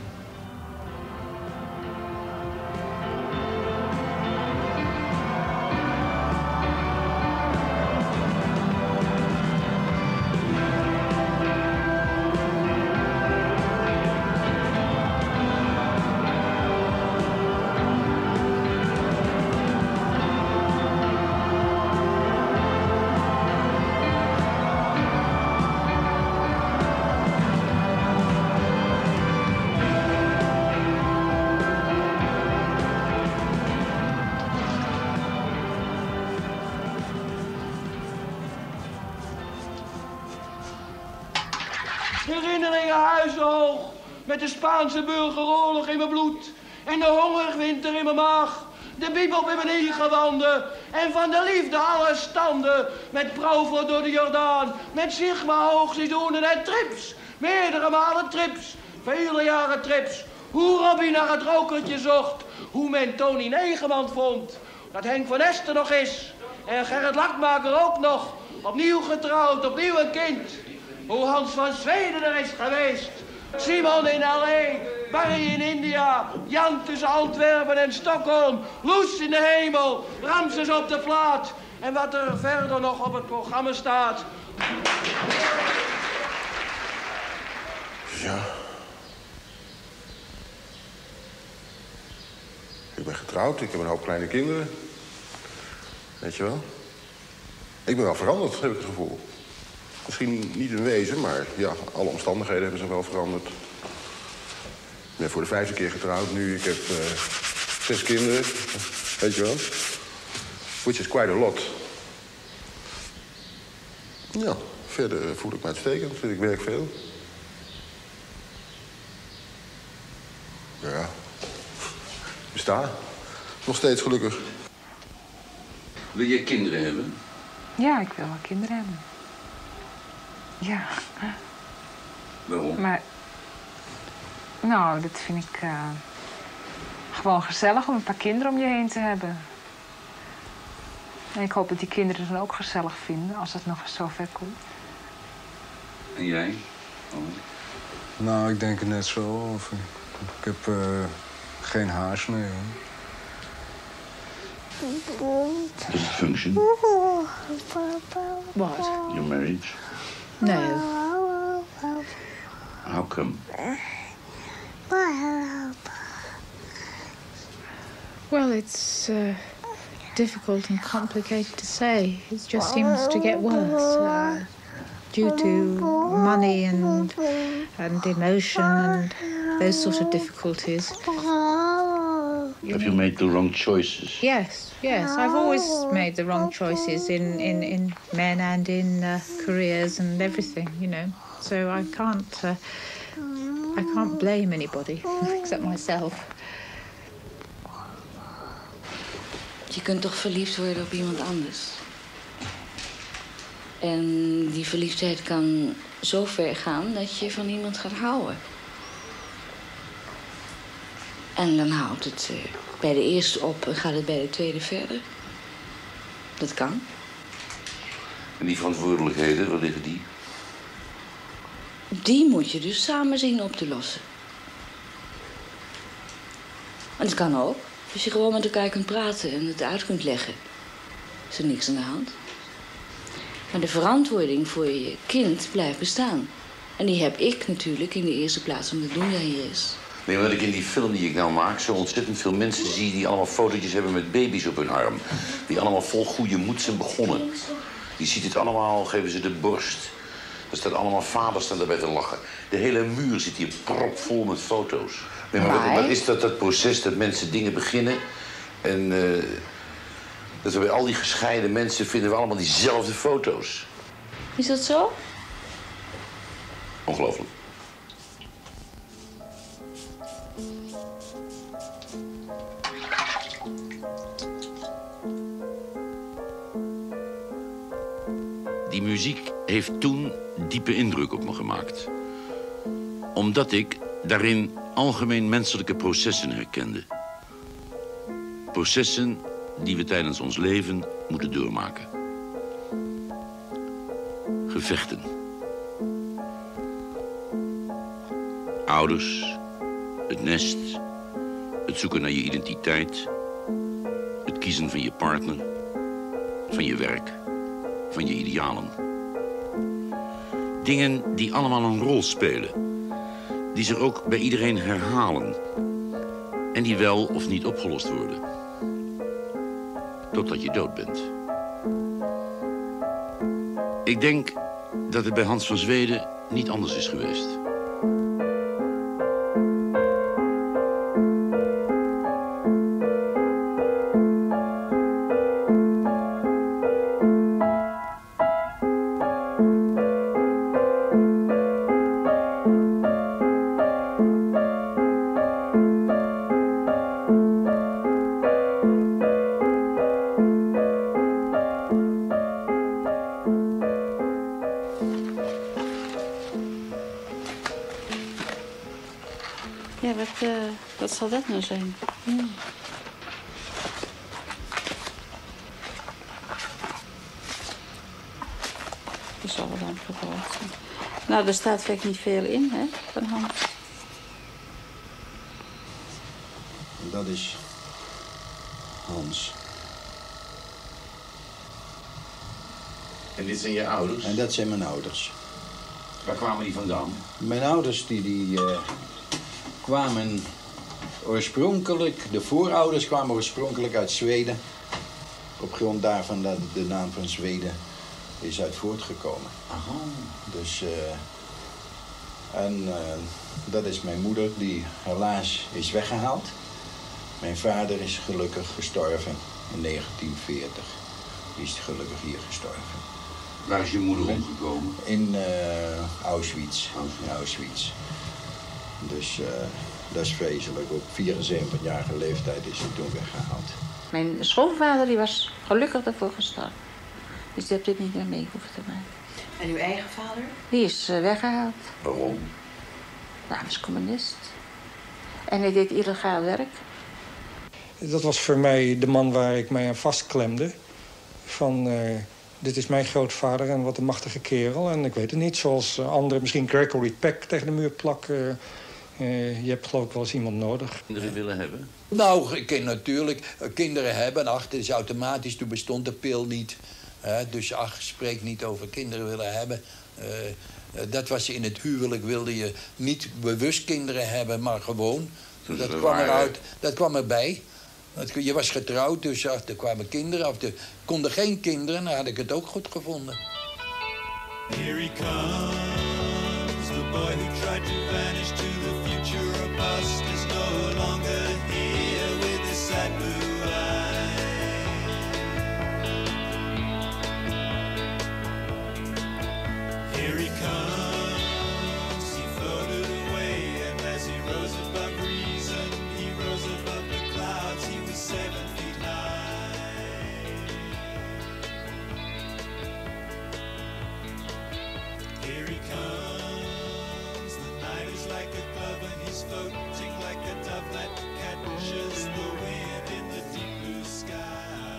S16: Herinneringen huishoog, met de Spaanse burgeroorlog in mijn bloed en de hongerwinter in mijn maag. De Bijbel bij mijn ingewanden en van de liefde alle standen. Met Provo door de Jordaan, met Sigma hoogseizoenen en trips. Meerdere malen trips, vele jaren trips. Hoe Robbie naar het rokertje zocht, hoe men Tony Negerman vond. Dat Henk van Esten nog is en Gerrit Lakmaker ook nog. Opnieuw getrouwd, opnieuw een kind. Hoe Hans van Zweden er is geweest. Simon in L A, Barry in India, Jan tussen Antwerpen en Stockholm, Loes in de hemel, Ramses op de plaat. En wat er verder nog op het programma staat.
S23: Ja. Ik ben getrouwd, ik heb een hoop kleine kinderen. Weet je wel? Ik ben wel veranderd, heb ik het gevoel. Misschien niet in wezen, maar ja, alle omstandigheden hebben zich wel veranderd. Ik ben voor de vijfde keer getrouwd nu. Ik heb uh, zes kinderen, weet je wel. Which is quite a lot. Ja, verder voel ik me uitstekend. Ik werk veel. Ja, ik besta. Nog steeds gelukkig.
S2: Wil je kinderen hebben?
S17: Ja, ik wil wel kinderen hebben. Ja.
S2: Waarom?
S17: Maar, nou, dat vind ik uh, gewoon gezellig om een paar kinderen om je heen te hebben. En ik hoop dat die kinderen het dan ook gezellig vinden als het nog eens zo ver komt.
S2: En jij? Oh.
S19: Nou, ik denk er net zo over. Ik heb uh, geen haast meer, hoor.
S2: Does it function?
S17: What?
S2: Your marriage?
S17: No.
S2: How come?
S17: Well, it's uh,
S5: difficult and complicated to say. It just seems to get worse uh, due to money and and emotion and those sort of difficulties.
S2: Have you made the wrong choices?
S5: Yes, yes. I've always made the wrong choices in, in, in men and in uh, careers and everything, you know. So I can't, uh, I can't blame anybody except myself.
S7: Je kunt toch verliefd worden op iemand anders. En die verliefdheid kan zo ver gaan dat je van iemand gaat houden. En dan houdt het uh, bij de eerste op en gaat het bij de tweede verder. Dat kan.
S2: En die verantwoordelijkheden, waar liggen die?
S7: Die moet je dus samen zien op te lossen. En dat kan ook. Als je gewoon met elkaar kunt praten en het uit kunt leggen, is er niks aan de hand. Maar de verantwoording voor je kind blijft bestaan. En die heb ik natuurlijk in de eerste plaats omdat Doenja hier is.
S2: Nee, omdat ik in die film die ik nou maak zo ontzettend veel mensen zie die allemaal fotootjes hebben met baby's op hun arm. Die allemaal vol goede moed zijn begonnen. Die ziet het allemaal, geven ze de borst. Er staat allemaal vaders staan daarbij te lachen. De hele muur zit hier propvol met foto's. Nee, maar wat, wat is dat, dat proces dat mensen dingen beginnen en uh, dat we bij al die gescheiden mensen vinden we allemaal diezelfde foto's.
S7: Is dat zo?
S2: Ongelooflijk. Die muziek heeft toen diepe indruk op me gemaakt. Omdat ik daarin algemeen menselijke processen herkende. Processen die we tijdens ons leven moeten doormaken. Gevechten. Ouders, het nest, het zoeken naar je identiteit, het kiezen van je partner, van je werk, van je idealen. Dingen die allemaal een rol spelen. Die zich ook bij iedereen herhalen. En die wel of niet opgelost worden. Totdat je dood bent. Ik denk dat het bij Hans van Zweden niet anders is geweest.
S7: Ja, wat, uh, wat zal dat nou zijn? Hmm. Die zal wel lang gebruikt zijn. Nou, er staat vaak niet veel in, hè, van Hans.
S20: Dat is Hans.
S2: En dit zijn je ouders?
S20: En dat zijn mijn ouders.
S2: Waar kwamen die vandaan?
S20: Mijn ouders die, die uh, kwamen oorspronkelijk, de voorouders kwamen oorspronkelijk uit Zweden. Op grond daarvan dat de naam van Zweden is uit voortgekomen.
S2: Aha.
S20: Dus, uh, en uh, dat is mijn moeder die helaas is weggehaald. Mijn vader is gelukkig gestorven in negentien veertig. Die is gelukkig hier gestorven.
S2: Waar is je moeder omgekomen?
S20: In uh, Auschwitz. In Auschwitz. Dus uh, dat is vreselijk. Op vierenzeventigjarige leeftijd is ze toen weggehaald.
S7: Mijn schoonvader die was gelukkig daarvoor gestorven. Dus die heb dit niet meer mee hoeven te maken.
S8: En uw eigen vader?
S7: Die is uh, weggehaald.
S2: Waarom?
S7: Nou, hij was communist. En hij deed illegaal werk.
S10: Dat was voor mij de man waar ik mij aan vastklemde. Van, uh, dit is mijn grootvader en wat een machtige kerel. En ik weet het niet, zoals uh, anderen misschien Gregory Peck tegen de muur plakken. Uh, je hebt geloof ik wel eens iemand nodig.
S2: Kinderen willen hebben?
S11: Nou, ik kan natuurlijk kinderen hebben. Ach, het is automatisch, toen bestond de pil niet. Uh, dus ach, spreek niet over kinderen willen hebben. Uh, uh, dat was in het huwelijk, wilde je niet bewust kinderen hebben, maar gewoon. Dat, dat kwam eruit, dat kwam erbij. Je was getrouwd, dus ja, er kwamen kinderen. Of er konden geen kinderen, dan had ik het ook goed gevonden.
S8: Here he comes, the boy who tried to vanish to the future or past is no longer here with his sad blue eyes. Here he comes, he floated away, and as he rose above reason, he rose above the clouds, he was seven feet high. Here he comes, the night is like a glove and he's floating like a dove that catches the wind in the deep blue sky.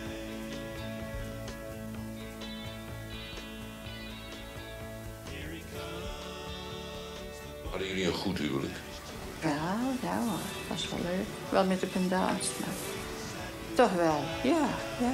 S8: Here he comes.
S2: Hadden jullie een goed huwelijk?
S9: Ja, ja hoor, dat was wel leuk. Wel met op een dans, maar toch wel, ja, ja.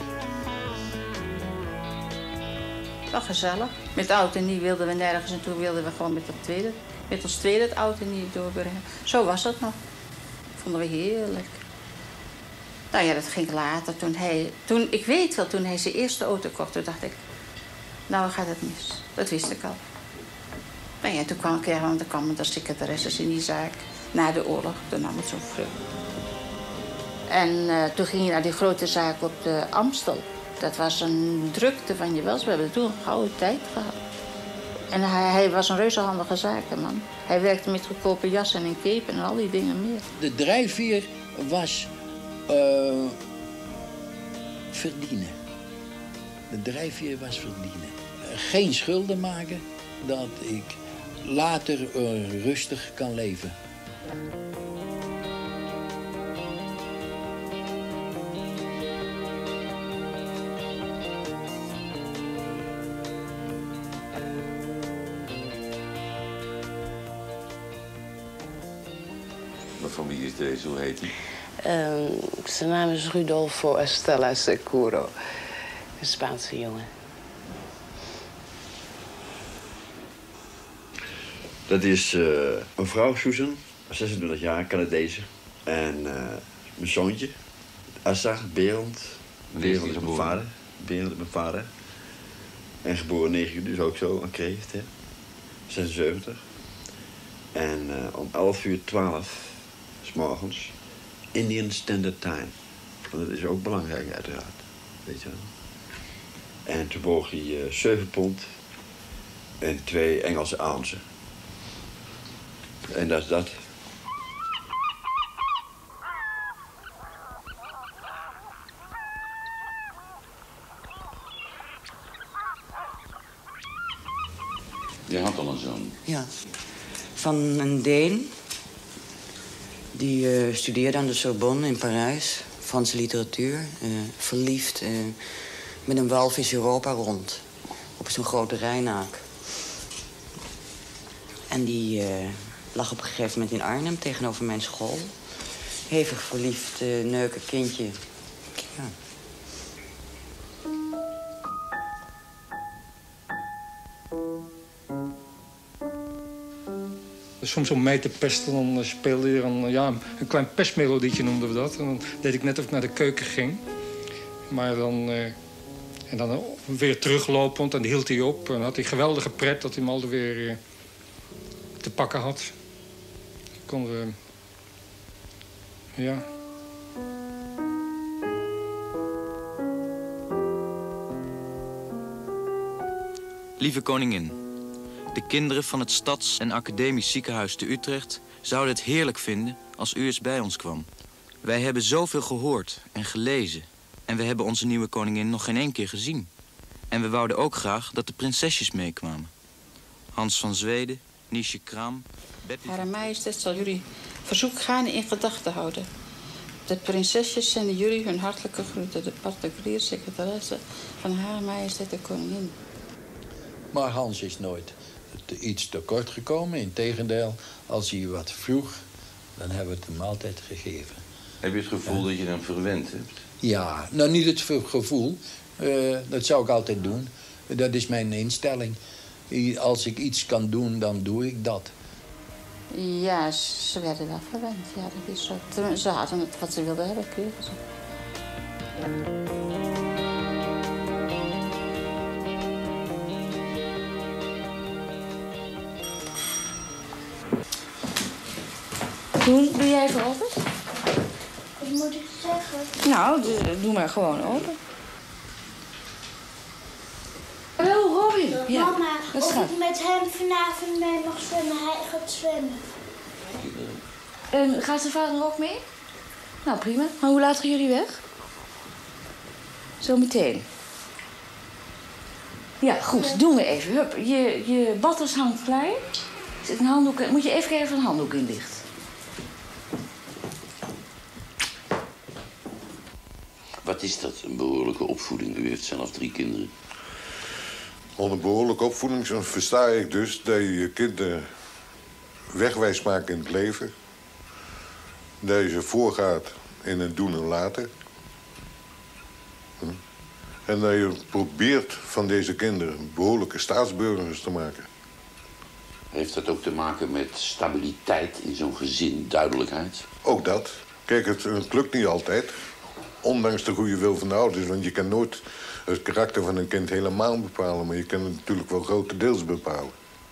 S9: Wel gezellig. Met oud en nieuw wilden we nergens en toen wilden we gewoon met, het tweede, met ons tweede het oud en nieuw doorbrengen. Zo was dat nog. Vonden we heerlijk. Nou ja, dat ging later. Toen hij, toen, ik weet wel, toen hij zijn eerste auto kocht, toen dacht ik, nou gaat het mis. Dat wist ik al. Nou ja, toen kwam ik, want er kwamen de secretaresses in die zaak. Na de oorlog, toen nam het zo vlug. En uh, toen ging je naar die grote zaak op de Amstel. Dat was een drukte van je wels. We hebben toen een gouden tijd gehad. En hij, hij was een reuzehandige zakenman. Hij werkte met goedkope jassen en kepen en al die dingen meer.
S11: De drijfveer was uh, verdienen. De drijfveer was verdienen. Geen schulden maken, dat ik later uh, rustig kan leven.
S2: Van wie is deze? Hoe heet hij?
S12: Um, zijn naam is Rudolfo Estela Securo. Een Spaanse jongen.
S13: Dat is uh, een vrouw, Susan, zesentwintig jaar, Canadese. En uh, mijn zoontje, Assa, Berend. Berend is mijn vader. Berend is mijn vader. En geboren negen juli, dus ook zo, een kreeft, hè. zesenzeventig. En uh, om elf uur twaalf... 's morgens, Indian Standard Time. Want dat is ook belangrijk, uiteraard. Weet je wel. En toen woog hij uh, zeven pond en twee Engelse ounces. En dat is dat.
S2: Je had al een zoon.
S6: Ja, van een Deen. Die uh, studeerde aan de Sorbonne in Parijs. Franse literatuur. Uh, verliefd. Uh, met een walvis Europa rond. Op zo'n grote Rijnaak. En die uh, lag op een gegeven moment in Arnhem tegenover mijn school. Hevig verliefd, uh, neuken kindje. Ja.
S10: Soms om mij te pesten, dan speelde je een, ja, een klein pestmelodietje, noemden we dat. En dan deed ik net of ik naar de keuken ging. Maar dan, uh, en dan weer teruglopend en dan hield hij op. En had hij geweldige pret dat hij hem alweer uh, te pakken had. Konden we, ja...
S14: Lieve koningin, de kinderen van het Stads- en Academisch Ziekenhuis te Utrecht zouden het heerlijk vinden als u eens bij ons kwam. Wij hebben zoveel gehoord en gelezen en we hebben onze nieuwe koningin nog geen één keer gezien. En we wouden ook graag dat de prinsesjes meekwamen. Hans van Zweden, Niesje Kraam, Betty...
S9: Hare Majesteit zal jullie verzoek gaarne in gedachten houden. De prinsesjes zenden jullie hun hartelijke groeten. De particulier secretaresse van Hare Majesteit de Koningin.
S11: Maar Hans is nooit te iets tekort gekomen. Integendeel, als hij wat vroeg, dan hebben we het hem altijd gegeven.
S2: Heb je het gevoel
S11: ja.
S2: dat je hem verwend hebt?
S11: Ja, nou niet het gevoel. Uh, dat zou ik altijd doen. Dat is mijn instelling. Als ik iets kan doen, dan doe ik dat.
S9: Ja, ze werden wel verwend. Ja, dat is zo. Ze hadden het wat ze wilden hebben, kregen ze.
S7: Doe, doe jij even open?
S3: Wat moet ik zeggen?
S7: Nou, doe, doe maar gewoon open.
S3: Hallo Robin.
S7: Ja,
S3: Mama,
S7: wat
S3: of
S7: schat?
S3: ik met hem vanavond mee mag zwemmen. Hij gaat zwemmen.
S7: En gaat zijn vader ook mee? Nou, prima. Maar hoe laat gaan jullie weg? Zometeen. Ja, goed. Doen we even. Hup, je, je badders hangt klaar. Er zit een handdoek in. Moet je even kijken of er een handdoek in ligt.
S2: Wat is dat, een behoorlijke opvoeding? U heeft zelf drie kinderen.
S23: Onder behoorlijke opvoeding versta ik dus dat je je kinderen wegwijs maakt in het leven. Dat je ze voorgaat in het doen en laten. En dat je probeert van deze kinderen behoorlijke staatsburgers te maken.
S2: Heeft dat ook te maken met stabiliteit in zo'n gezin, duidelijkheid?
S23: Ook dat. Kijk, het, het lukt niet altijd. Ondanks de goede wil van de ouders. Want je kan nooit het karakter van een kind helemaal bepalen. Maar je kan het natuurlijk wel grotendeels bepalen.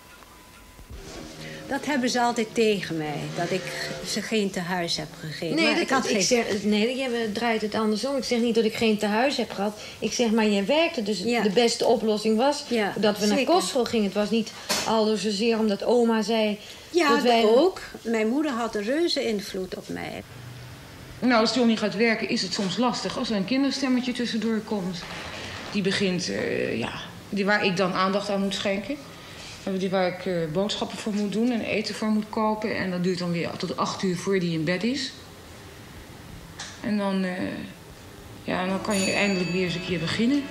S15: Dat hebben ze altijd tegen mij, dat ik ze geen tehuis heb gegeven.
S18: Nee,
S15: Maar
S18: dat,
S15: ik had
S18: ik
S15: geen...
S18: zeg, nee, je draait het andersom. Ik zeg niet dat ik geen tehuis heb gehad. Ik zeg maar, jij werkte. Dus
S15: Ja.
S18: de beste oplossing was
S15: Ja,
S18: dat we naar
S15: zeker.
S18: kostschool gingen. Het was niet al zozeer omdat oma zei...
S15: Ja,
S18: dat wij...
S15: ook. Mijn moeder had een reuze invloed op mij.
S21: Nou, als Johnny gaat werken is het soms lastig als er een kinderstemmetje tussendoor komt. Die begint, uh, ja, die waar ik dan aandacht aan moet schenken. Die waar ik uh, boodschappen voor moet doen en eten voor moet kopen. En dat duurt dan weer tot acht uur voor die in bed is. En dan, uh, ja, dan kan je eindelijk weer eens een keer beginnen.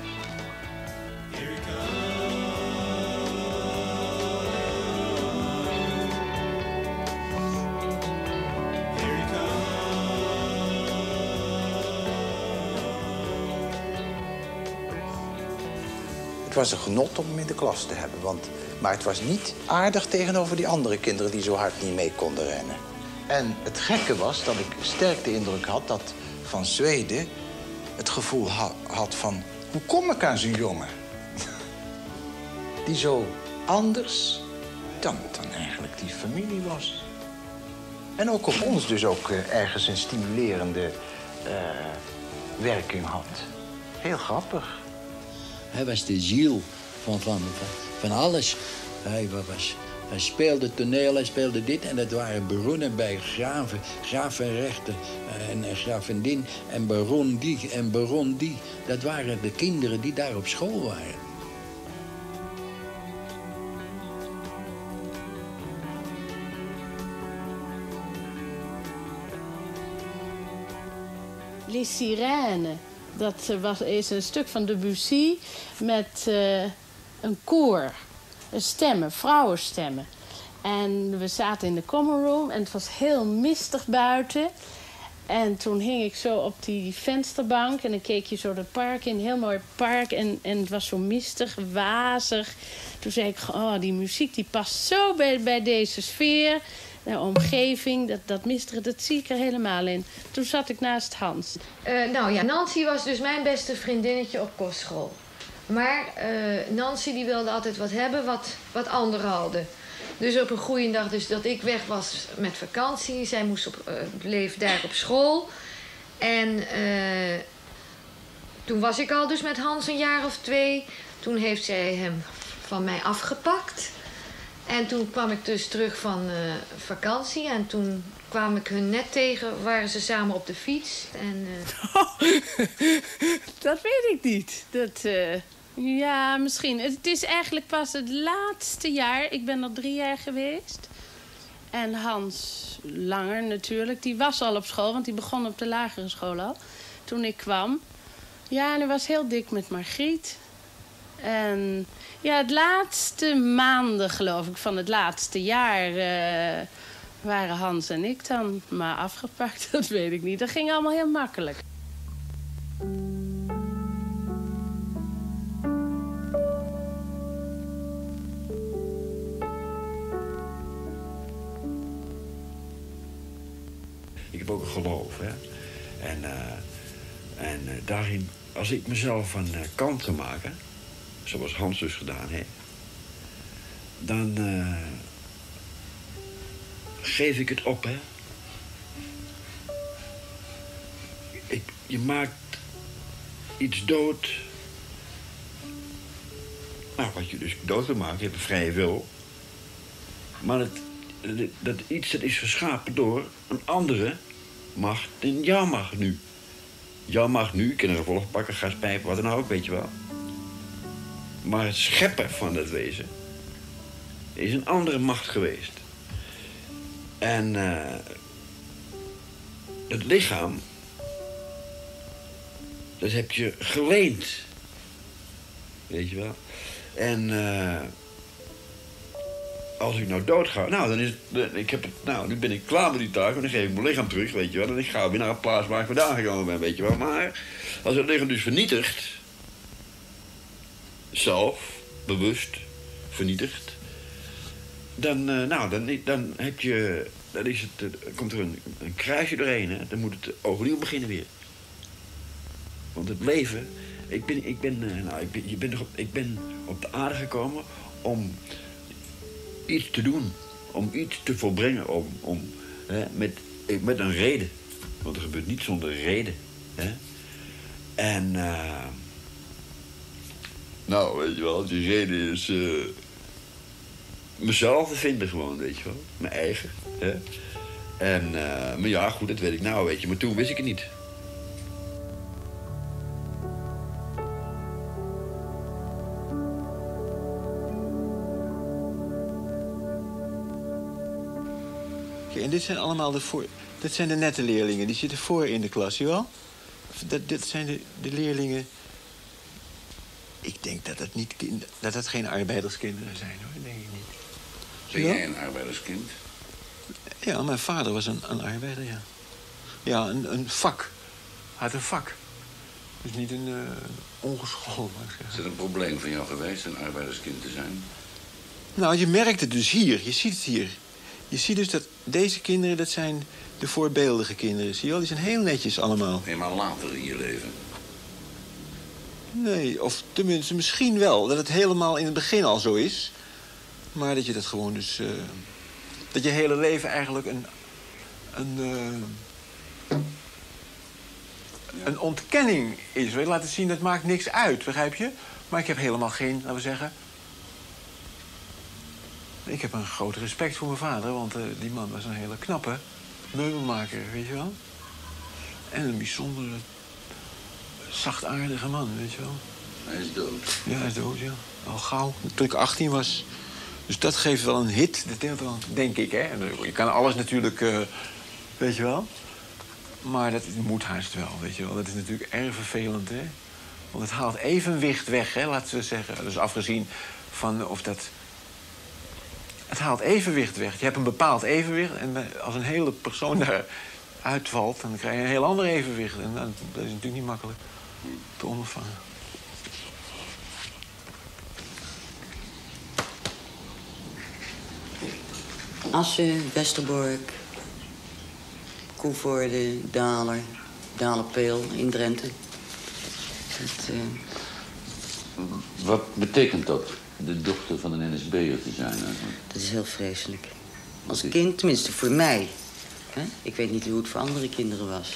S20: Het was een genot om hem in de klas te hebben. Want, maar het was niet aardig tegenover die andere kinderen die zo hard niet mee konden rennen. En het gekke was dat ik sterk de indruk had dat Van Zweden het gevoel ha had van... hoe kom ik aan zo'n jongen? Die zo anders dan, dan eigenlijk die familie was. En ook op ons dus ook uh, ergens een stimulerende uh, werking had. Heel grappig.
S11: Hij was de ziel van, van, van, van alles. Hij, was, hij speelde toneel, hij speelde dit. En dat waren baronnen bij graven, gravenrechten en, en gravendin en baron die en baron die. Dat waren de kinderen die daar op school waren.
S24: Les Sirènes. Dat was, is een stuk van Debussy met uh, een koor. Stemmen, vrouwenstemmen. En we zaten in de common room en het was heel mistig buiten. En toen hing ik zo op die vensterbank en dan keek je zo het park in. Een heel mooi park en, en het was zo mistig, wazig. Toen zei ik, oh, die muziek die past zo bij, bij deze sfeer. De omgeving, dat, dat mistige, dat zie ik er helemaal in. Toen zat ik naast Hans.
S18: Uh, nou ja, Nancy was dus mijn beste vriendinnetje op kostschool. Maar uh, Nancy die wilde altijd wat hebben wat, wat anderen hadden. Dus op een goede dag dus dat ik weg was met vakantie. Zij moest op, uh, bleef daar op school. En uh, toen was ik al dus met Hans een jaar of twee. Toen heeft zij hem van mij afgepakt. En toen kwam ik dus terug van uh, vakantie. En toen kwam ik hun net tegen, waren ze samen op de fiets. En, uh...
S24: oh, dat weet ik niet. Dat, uh, ja, misschien. Het is eigenlijk pas het laatste jaar. Ik ben er drie jaar geweest. En Hans langer natuurlijk. Die was al op school, want die begon op de lagere school al. Toen ik kwam. Ja, en hij was heel dik met Margriet. En ja, het laatste maanden, geloof ik, van het laatste jaar uh, waren Hans en ik dan. Maar afgepakt, dat weet ik niet. Dat ging allemaal heel makkelijk.
S13: Ik heb ook een geloof, hè. En, uh, en uh, daarin, als ik mezelf van uh, kant ga maken, zoals Hans dus gedaan heeft, dan uh, geef ik het op, hè. Ik, je maakt iets dood. Nou, wat je dus dood wil maken, je hebt een vrije wil. Maar het, dat, dat iets dat is geschapen door een andere macht en jouw macht nu. Jouw macht nu, je kan een revolver pakken, gaspijpen, wat dan ook, weet je wel. Maar het scheppen van dat wezen is een andere macht geweest. En uh, het lichaam, dat heb je geleend. Weet je wel. En uh, als ik nou doodga, nou, dan is het, ik heb het, nou, nu ben ik klaar met die taak en dan geef ik mijn lichaam terug, weet je wel. En ik ga weer naar een plaats waar ik vandaan gekomen ben, weet je wel. Maar als het lichaam dus vernietigt, zelf, bewust vernietigt, dan, uh, nou, dan, dan heb je, dan is het, uh, komt er een, een kruisje doorheen, hè. Dan moet het overnieuw beginnen weer. Want het leven, ik ben, ik ben, uh, nou, ik ben, je bent op, ik ben op de aarde gekomen om iets te doen, om iets te volbrengen, om, om, hè, met, met een reden. Want er gebeurt niet zonder reden. Hè? En, uh, nou, weet je wel, die reden is uh, mezelf te vinden gewoon, weet je wel. Mijn eigen. Hè? En, uh, maar ja, goed, dat weet ik nou, weet je. Maar toen wist ik het niet.
S1: En dit zijn allemaal de voor... Dit zijn de nette leerlingen, die zitten voor in de klas, zie je wel? Dat, dit zijn de, de leerlingen... Ik denk dat het, niet kind... dat het geen arbeiderskinderen zijn, hoor. Dat denk ik niet.
S2: Ben jij een arbeiderskind?
S1: Ja, mijn vader was een, een arbeider, ja. Ja, een, een vak. Hij had een vak. Dus niet een uh, ongeschoolde.
S2: Is het een probleem van jou geweest, een arbeiderskind te zijn?
S1: Nou, je merkt het dus hier. Je ziet het hier. Je ziet dus dat deze kinderen, dat zijn de voorbeeldige kinderen. Zie je wel? Die zijn heel netjes allemaal.
S2: Eenmaal later in je leven?
S1: Nee, of tenminste misschien wel. Dat het helemaal in het begin al zo is. Maar dat je dat gewoon dus... Uh, dat je hele leven eigenlijk een... Een, uh, een ontkenning is. Wil je laten zien, dat maakt niks uit, begrijp je? Maar ik heb helemaal geen, laten we zeggen... Ik heb een groot respect voor mijn vader, want uh, die man was een hele knappe meubelmaker, weet je wel. En een bijzonder zachtaardige man, weet je wel.
S2: Hij is dood.
S1: Ja, hij is dood, ja. Al gauw, toen ik achttien was. Dus dat geeft wel een hit, dat deelt wel, denk ik, hè. En je kan alles natuurlijk, uh, weet je wel. Maar dat moet haast wel, weet je wel. Dat is natuurlijk erg vervelend, hè. Want het haalt evenwicht weg, hè, laten we zeggen. Dus afgezien van of dat... Het haalt evenwicht weg. Je hebt een bepaald evenwicht. En als een hele persoon daar uitvalt, dan krijg je een heel ander evenwicht. En dat is natuurlijk niet makkelijk te ondervangen.
S6: Assen, Westerbork, Koevoorde, Daler, Dalerpeel in Drenthe. Dat, uh...
S2: Wat betekent dat? De dochter van een N S B'er te zijn eigenlijk?
S6: Dat is heel vreselijk. Als kind, tenminste voor mij. Hè? Ik weet niet hoe het voor andere kinderen was.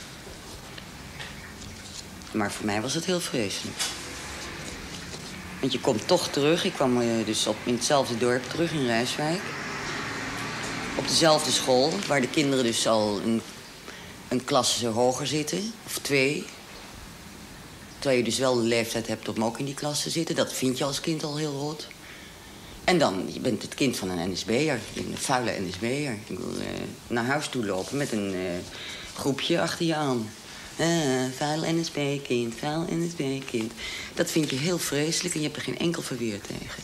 S6: Maar voor mij was het heel vreselijk. Want je komt toch terug. Ik kwam uh, dus op, in hetzelfde dorp terug in Rijswijk. Op dezelfde school, waar de kinderen dus al een, een klasse hoger zitten. Of twee. Terwijl je dus wel de leeftijd hebt om ook in die klas te zitten. Dat vind je als kind al heel rot. En dan, je bent het kind van een N S B'er. Een vuile N S B'er. Ik wil uh, naar huis toe lopen met een uh, groepje achter je aan. Uh, vuil N S B-kind, vuil N S B-kind. Dat vind je heel vreselijk en je hebt er geen enkel verweer tegen.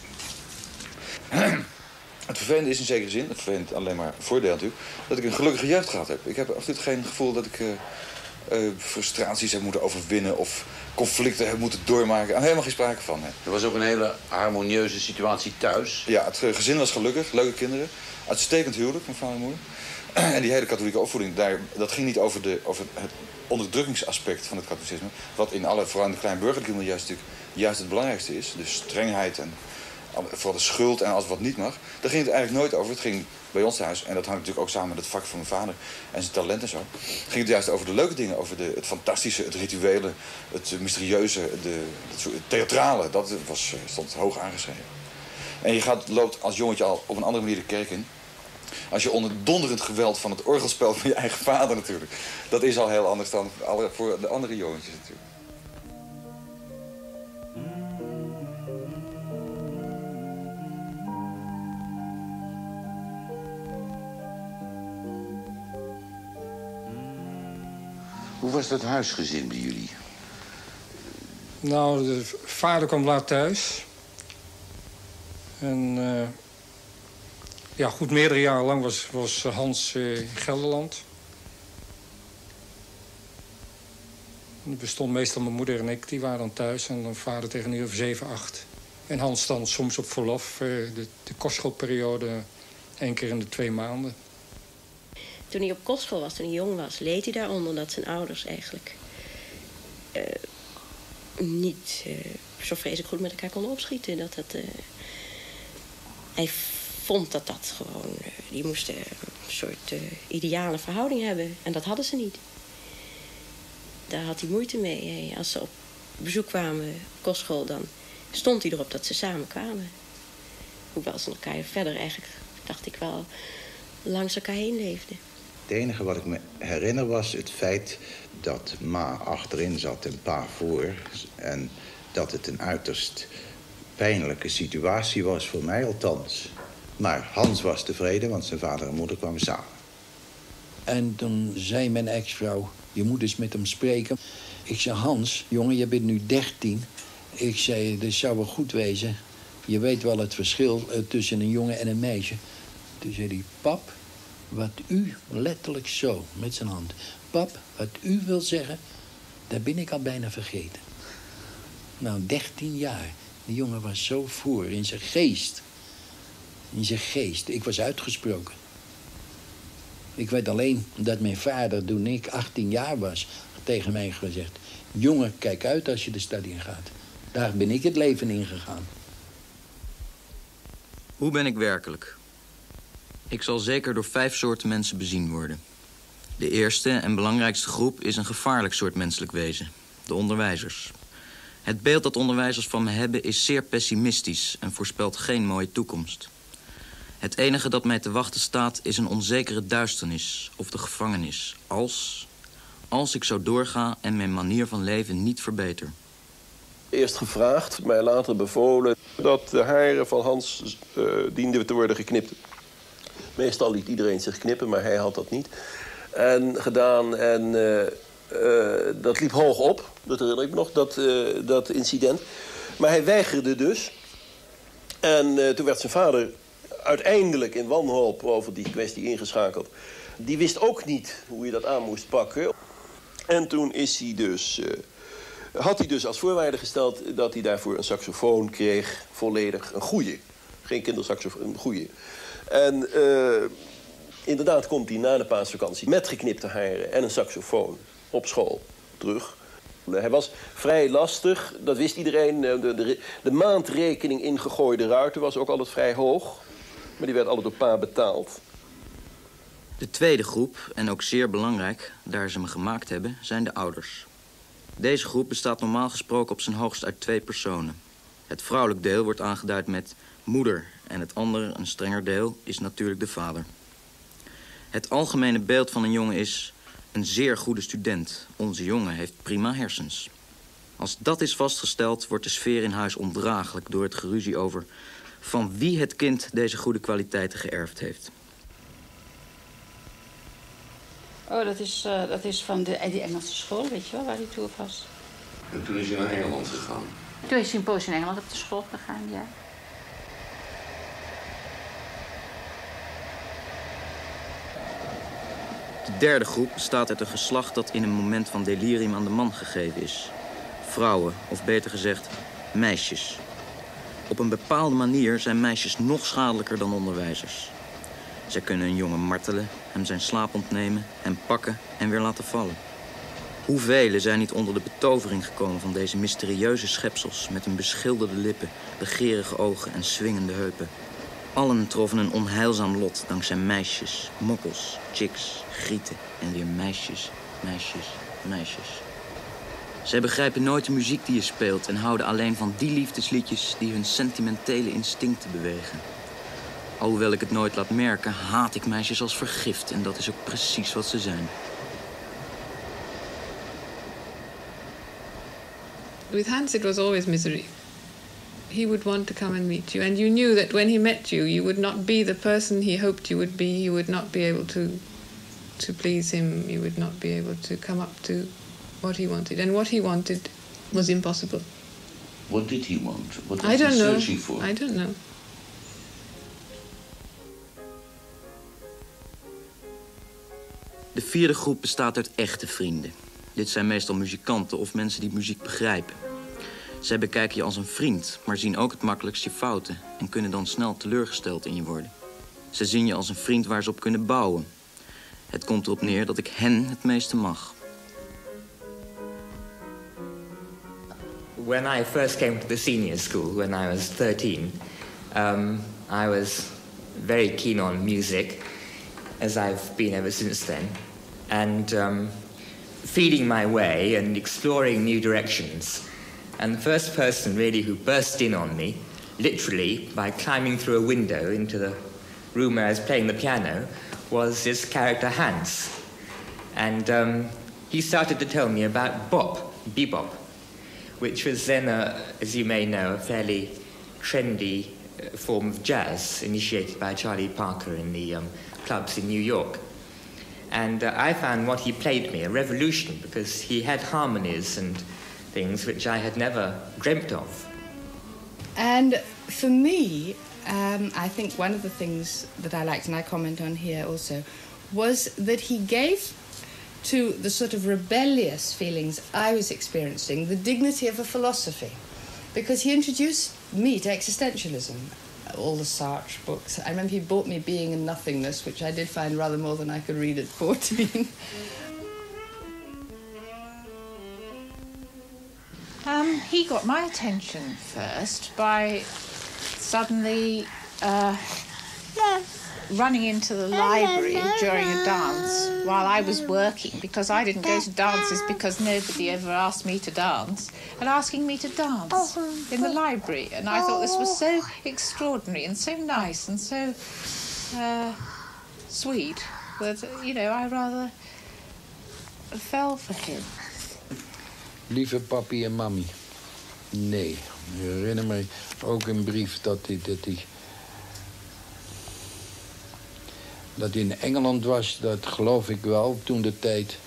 S4: Het vervelende is in zekere zin, het vervelend alleen maar voordeel natuurlijk, dat ik een gelukkige jeugd gehad heb. Ik heb absoluut geen gevoel dat ik uh, uh, frustraties heeft moeten overwinnen of conflicten heeft moeten doormaken. Er helemaal geen sprake van. Hè.
S2: Er was ook een hele harmonieuze situatie thuis.
S4: Ja, het gezin was gelukkig, leuke kinderen. Uitstekend huwelijk, mijn vader en moeder. En die hele katholieke opvoeding, daar, dat ging niet over, de, over het onderdrukkingsaspect van het katholicisme. Wat in alle, vooral in de kleinburgerlijke milieu natuurlijk juist het belangrijkste is. Dus strengheid en vooral de schuld en alles wat niet mag. Daar ging het eigenlijk nooit over. Het ging bij ons thuis, en dat hangt natuurlijk ook samen met het vak van mijn vader en zijn talent en zo, ging het juist over de leuke dingen, over de, het fantastische, het rituele, het mysterieuze, de, het, het theatrale. Dat was, stond hoog aangeschreven. En je gaat, loopt als jongetje al op een andere manier de kerk in. Als je onder donderend geweld van het orgelspel van je eigen vader natuurlijk. Dat is al heel anders dan alle, voor de andere jongetjes natuurlijk.
S2: Hoe was dat huisgezin bij jullie?
S10: Nou, de vader kwam laat thuis. En uh, ja, goed meerdere jaren lang was, was Hans uh, in Gelderland. Er bestond meestal mijn moeder en ik, die waren dan thuis. En dan vader tegen een uur of zeven, acht. En Hans dan soms op verlof, uh, de, de kostschoolperiode, één keer in de twee maanden.
S16: Toen hij op kostschool was, toen hij jong was, leed hij daaronder dat zijn ouders eigenlijk uh, niet uh, zo vreselijk goed met elkaar konden opschieten. Dat het, uh, hij vond dat dat gewoon, uh, die moesten een soort uh, ideale verhouding hebben. En dat hadden ze niet. Daar had hij moeite mee. Als ze op bezoek kwamen op kostschool, dan stond hij erop dat ze samen kwamen. Hoewel ze elkaar verder eigenlijk, dacht ik wel, langs elkaar heen leefden.
S20: Het enige wat ik me herinner was het feit dat ma achterin zat en pa voor. En dat het een uiterst pijnlijke situatie was, voor mij althans. Maar Hans was tevreden, want zijn vader en moeder kwamen samen.
S11: En toen zei mijn ex-vrouw, je moet eens met hem spreken. Ik zei, Hans, jongen, je bent nu dertien. Ik zei, dat zou wel goed wezen. Je weet wel het verschil tussen een jongen en een meisje. Toen zei hij, pap, wat u, letterlijk zo, met zijn hand. Pap, wat u wil zeggen, dat ben ik al bijna vergeten. Nou, dertien jaar. Die jongen was zo voor in zijn geest. In zijn geest. Ik was uitgesproken. Ik weet alleen dat mijn vader, toen ik achttien jaar was, tegen mij gezegd, jongen, kijk uit als je de stad in gaat. Daar ben ik het leven in gegaan.
S14: Hoe ben ik werkelijk? Ik zal zeker door vijf soorten mensen bezien worden. De eerste en belangrijkste groep is een gevaarlijk soort menselijk wezen. De onderwijzers. Het beeld dat onderwijzers van me hebben is zeer pessimistisch en voorspelt geen mooie toekomst. Het enige dat mij te wachten staat is een onzekere duisternis of de gevangenis. Als, als ik zo doorga en mijn manier van leven niet verbeter.
S19: Eerst gevraagd, maar later bevolen dat de haren van Hans uh, dienden te worden geknipt. Meestal liet iedereen zich knippen, maar hij had dat niet. En gedaan en uh, uh, dat liep hoog op, dat herinner ik me nog, dat, uh, dat incident. Maar hij weigerde dus. En uh, toen werd zijn vader uiteindelijk in wanhoop over die kwestie ingeschakeld. Die wist ook niet hoe je dat aan moest pakken. En toen is hij dus, uh, had hij dus als voorwaarde gesteld dat hij daarvoor een saxofoon kreeg, volledig een goeie. Geen kindersaxofoon, een goeie. En uh, inderdaad komt hij na de paasvakantie met geknipte haren en een saxofoon op school terug. Hij was vrij lastig, dat wist iedereen. De, de, de maandrekening in gegooide ruiten was ook altijd vrij hoog. Maar die werd altijd door pa betaald.
S14: De tweede groep, en ook zeer belangrijk, daar ze me gemaakt hebben, zijn de ouders. Deze groep bestaat normaal gesproken op zijn hoogst uit twee personen. Het vrouwelijk deel wordt aangeduid met moeder en het andere, een strenger deel, is natuurlijk de vader. Het algemene beeld van een jongen is een zeer goede student. Onze jongen heeft prima hersens. Als dat is vastgesteld, wordt de sfeer in huis ondraaglijk door het geruzie over van wie het kind deze goede kwaliteiten geërfd heeft.
S9: Oh, dat is, uh, dat is van de, die Engelse school, weet je wel, waar hij toe was.
S2: En toen is hij naar Engeland gegaan?
S9: Toen is hij een poosje in Engeland op de school gegaan, ja.
S14: De derde groep bestaat uit een geslacht dat in een moment van delirium aan de man gegeven is. Vrouwen, of beter gezegd, meisjes. Op een bepaalde manier zijn meisjes nog schadelijker dan onderwijzers. Zij kunnen een jongen martelen, hem zijn slaap ontnemen, hem pakken en weer laten vallen. Hoeveel zijn niet onder de betovering gekomen van deze mysterieuze schepsels met hun beschilderde lippen, begeerige ogen en swingende heupen. Allen troffen een onheilzaam lot dankzij meisjes, mokkels, chicks, grieten en weer meisjes, meisjes, meisjes. Zij begrijpen nooit de muziek die je speelt en houden alleen van die liefdesliedjes die hun sentimentele instincten bewegen. Alhoewel ik het nooit laat merken, haat ik meisjes als vergift en dat is ook precies wat ze zijn.
S5: With Hans it was always misery. He would want to come and meet you, and you knew that when he met you, you would not be the person he hoped you would be. You would not be able to to please him. You would not be able to come up to what he wanted, and what he wanted was impossible.
S2: What did he want? What was
S5: I don't
S2: he
S5: know.
S2: searching for?
S5: I don't know.
S14: De vierde groep bestaat uit echte vrienden. Dit zijn meestal muzikanten of mensen die muziek begrijpen. Zij bekijken je als een vriend, maar zien ook het makkelijkst je fouten en kunnen dan snel teleurgesteld in je worden. Ze zien je als een vriend waar ze op kunnen bouwen. Het komt erop neer dat ik hen het meeste mag.
S8: When I first came to the senior school, when I was thirteen, um, I was very keen on music, as I've been ever since then, and um, feeling my way and exploring new directions. And the first person really who burst in on me, literally, by climbing through a window into the room where I was playing the piano, was this character Hans. And um, he started to tell me about bop, bebop, which was then, a, as you may know, a fairly trendy uh, form of jazz initiated by Charlie Parker in the um, clubs in New York. And uh, I found what he played me a revolution, because he had harmonies and things which I had never dreamt of.
S17: And for me, um, I think one of the things that I liked, and I comment on here also, was that he gave to the sort of rebellious feelings I was experiencing the dignity of a philosophy. Because he introduced me to existentialism, all the Sartre books. I remember he bought me Being and Nothingness, which I did find rather more than I could read at fourteen.
S22: Um, he got my attention first by suddenly uh, running into the library during a dance while I was working, because I didn't go to dances because nobody ever asked me to dance, and asking me to dance in the library. And I thought this was so extraordinary and so nice and so uh, sweet that, you know, I rather fell for him.
S11: Lieve papi en mami. Nee. Ik herinner me ook een brief dat hij, dat hij... dat hij in Engeland was, dat geloof ik wel, toen de tijd.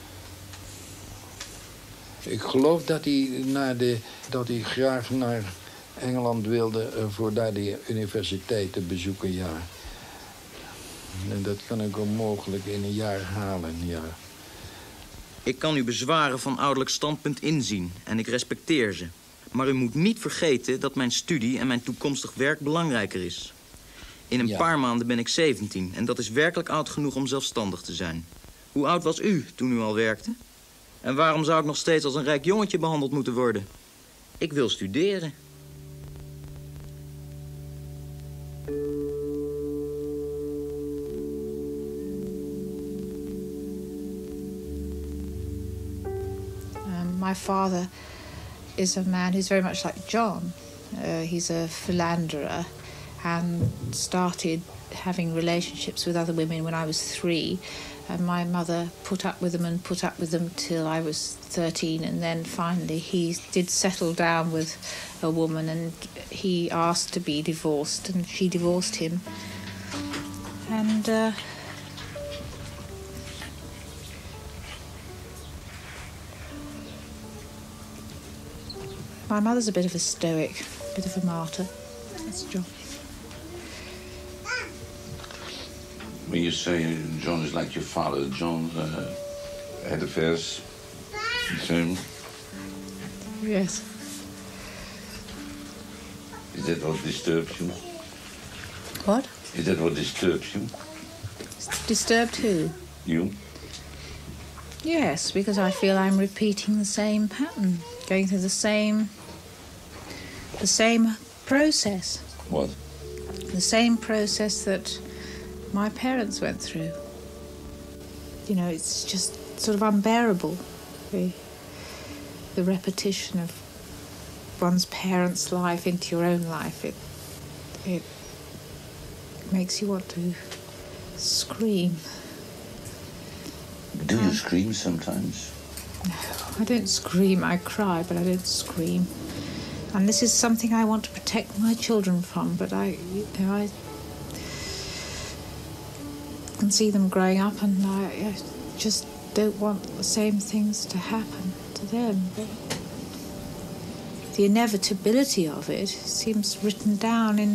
S11: Ik geloof dat hij, naar de, dat hij graag naar Engeland wilde voor daar de universiteit te bezoeken, ja. En dat kan ik onmogelijk in een jaar halen, ja.
S14: Ik kan uw bezwaren van ouderlijk standpunt inzien en ik respecteer ze. Maar u moet niet vergeten dat mijn studie en mijn toekomstig werk belangrijker is. In een ja. paar maanden ben ik zeventien en dat is werkelijk oud genoeg om zelfstandig te zijn. Hoe oud was u toen u al werkte? En waarom zou ik nog steeds als een rijk jongetje behandeld moeten worden? Ik wil studeren.
S22: My father is a man who's very much like John. Uh, he's a philanderer and started having relationships with other women when I was three. And my mother put up with them and put up with them till I was thirteen. And then finally he did settle down with a woman and he asked to be divorced and she divorced him. And... Uh, My mother's a bit of a stoic, a bit of a martyr. That's John.
S2: When you say John is like your father, John uh, had affairs, the same.
S22: Yes.
S2: Is that what disturbs you?
S22: What?
S2: Is that what disturbs you?
S22: Disturbed who?
S2: You?
S22: Yes, because I feel I'm repeating the same pattern, going through the same, the same process.
S2: What?
S22: The same process that my parents went through. You know, it's just sort of unbearable, the, the repetition of one's parents' life into your own life. It, it makes you want to scream.
S2: Do you scream sometimes?
S22: No, I don't scream. I cry, but I don't scream. And this is something I want to protect my children from, but I, you know, I can see them growing up, and I, I just don't want the same things to happen to them. But the inevitability of it seems written down in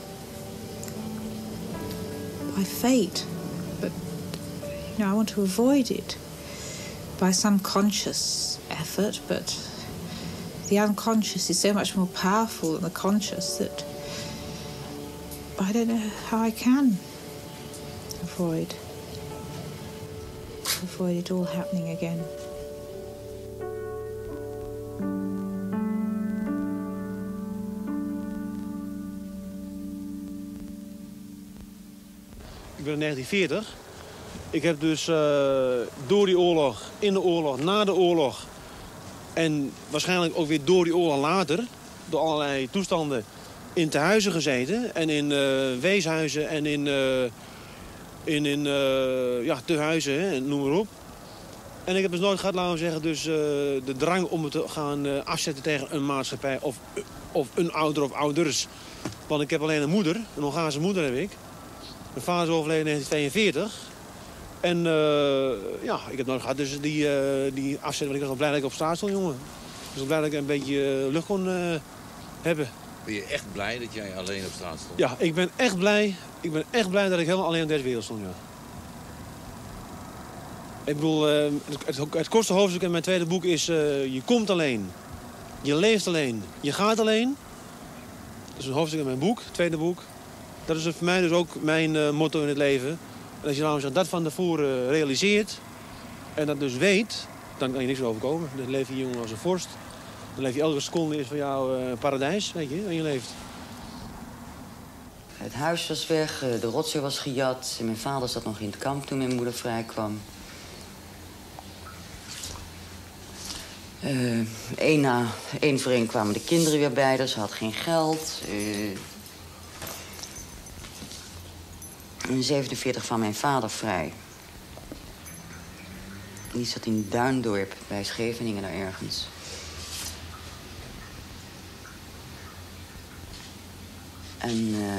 S22: by fate, but you know, I want to avoid it by some conscious effort, but the unconscious is so much more powerful than the conscious that I don't know how I can avoid avoid it all happening again.
S3: Ik ben in negentien veertig. Ik heb dus uh, door die oorlog, in de oorlog, na de oorlog en waarschijnlijk ook weer door die oorlog later, door allerlei toestanden, in tehuizen gezeten. En in uh, weeshuizen en in, uh, in, in uh, ja, tehuizen, hè, noem maar op. En ik heb dus nooit gehad, laten we zeggen, dus, uh, de drang om het te gaan uh, afzetten tegen een maatschappij of, of een ouder of ouders. Want ik heb alleen een moeder, een Hongaarse moeder heb ik. Mijn vader is overleden in negentien tweeënveertig. En uh, ja, ik heb nooit gehad, dus die, uh, die afzetting. Want ik was wel blij dat ik op straat stond, jongen. Ik was wel blij dat ik een beetje uh, lucht kon uh, hebben.
S2: Ben je echt blij dat jij alleen op straat stond?
S3: Ja, ik ben echt blij. Ik ben echt blij dat ik helemaal alleen op deze wereld stond, ja. Ik bedoel, uh, het, het, het kortste hoofdstuk in mijn tweede boek is... Uh, je komt alleen. Je leeft alleen. Je gaat alleen. Dat is een hoofdstuk in mijn boek, het tweede boek. Dat is voor mij dus ook mijn uh, motto in het leven. En als je namelijk dat van tevoren uh, realiseert... en dat dus weet, dan kan je niks meer overkomen. Dan leef je jongen als een vorst. Dan leef je elke seconde is voor jou uh, paradijs, weet je, waar je leeft.
S6: Het huis was weg, de rotzooi was gejat. En mijn vader zat nog in het kamp toen mijn moeder vrijkwam. Uh, één na één voor één kwamen de kinderen weer bij. Dus ze had geen geld. Uh, in zevenenveertig kwam mijn vader vrij. Die zat in Duindorp, bij Scheveningen daar ergens. En uh,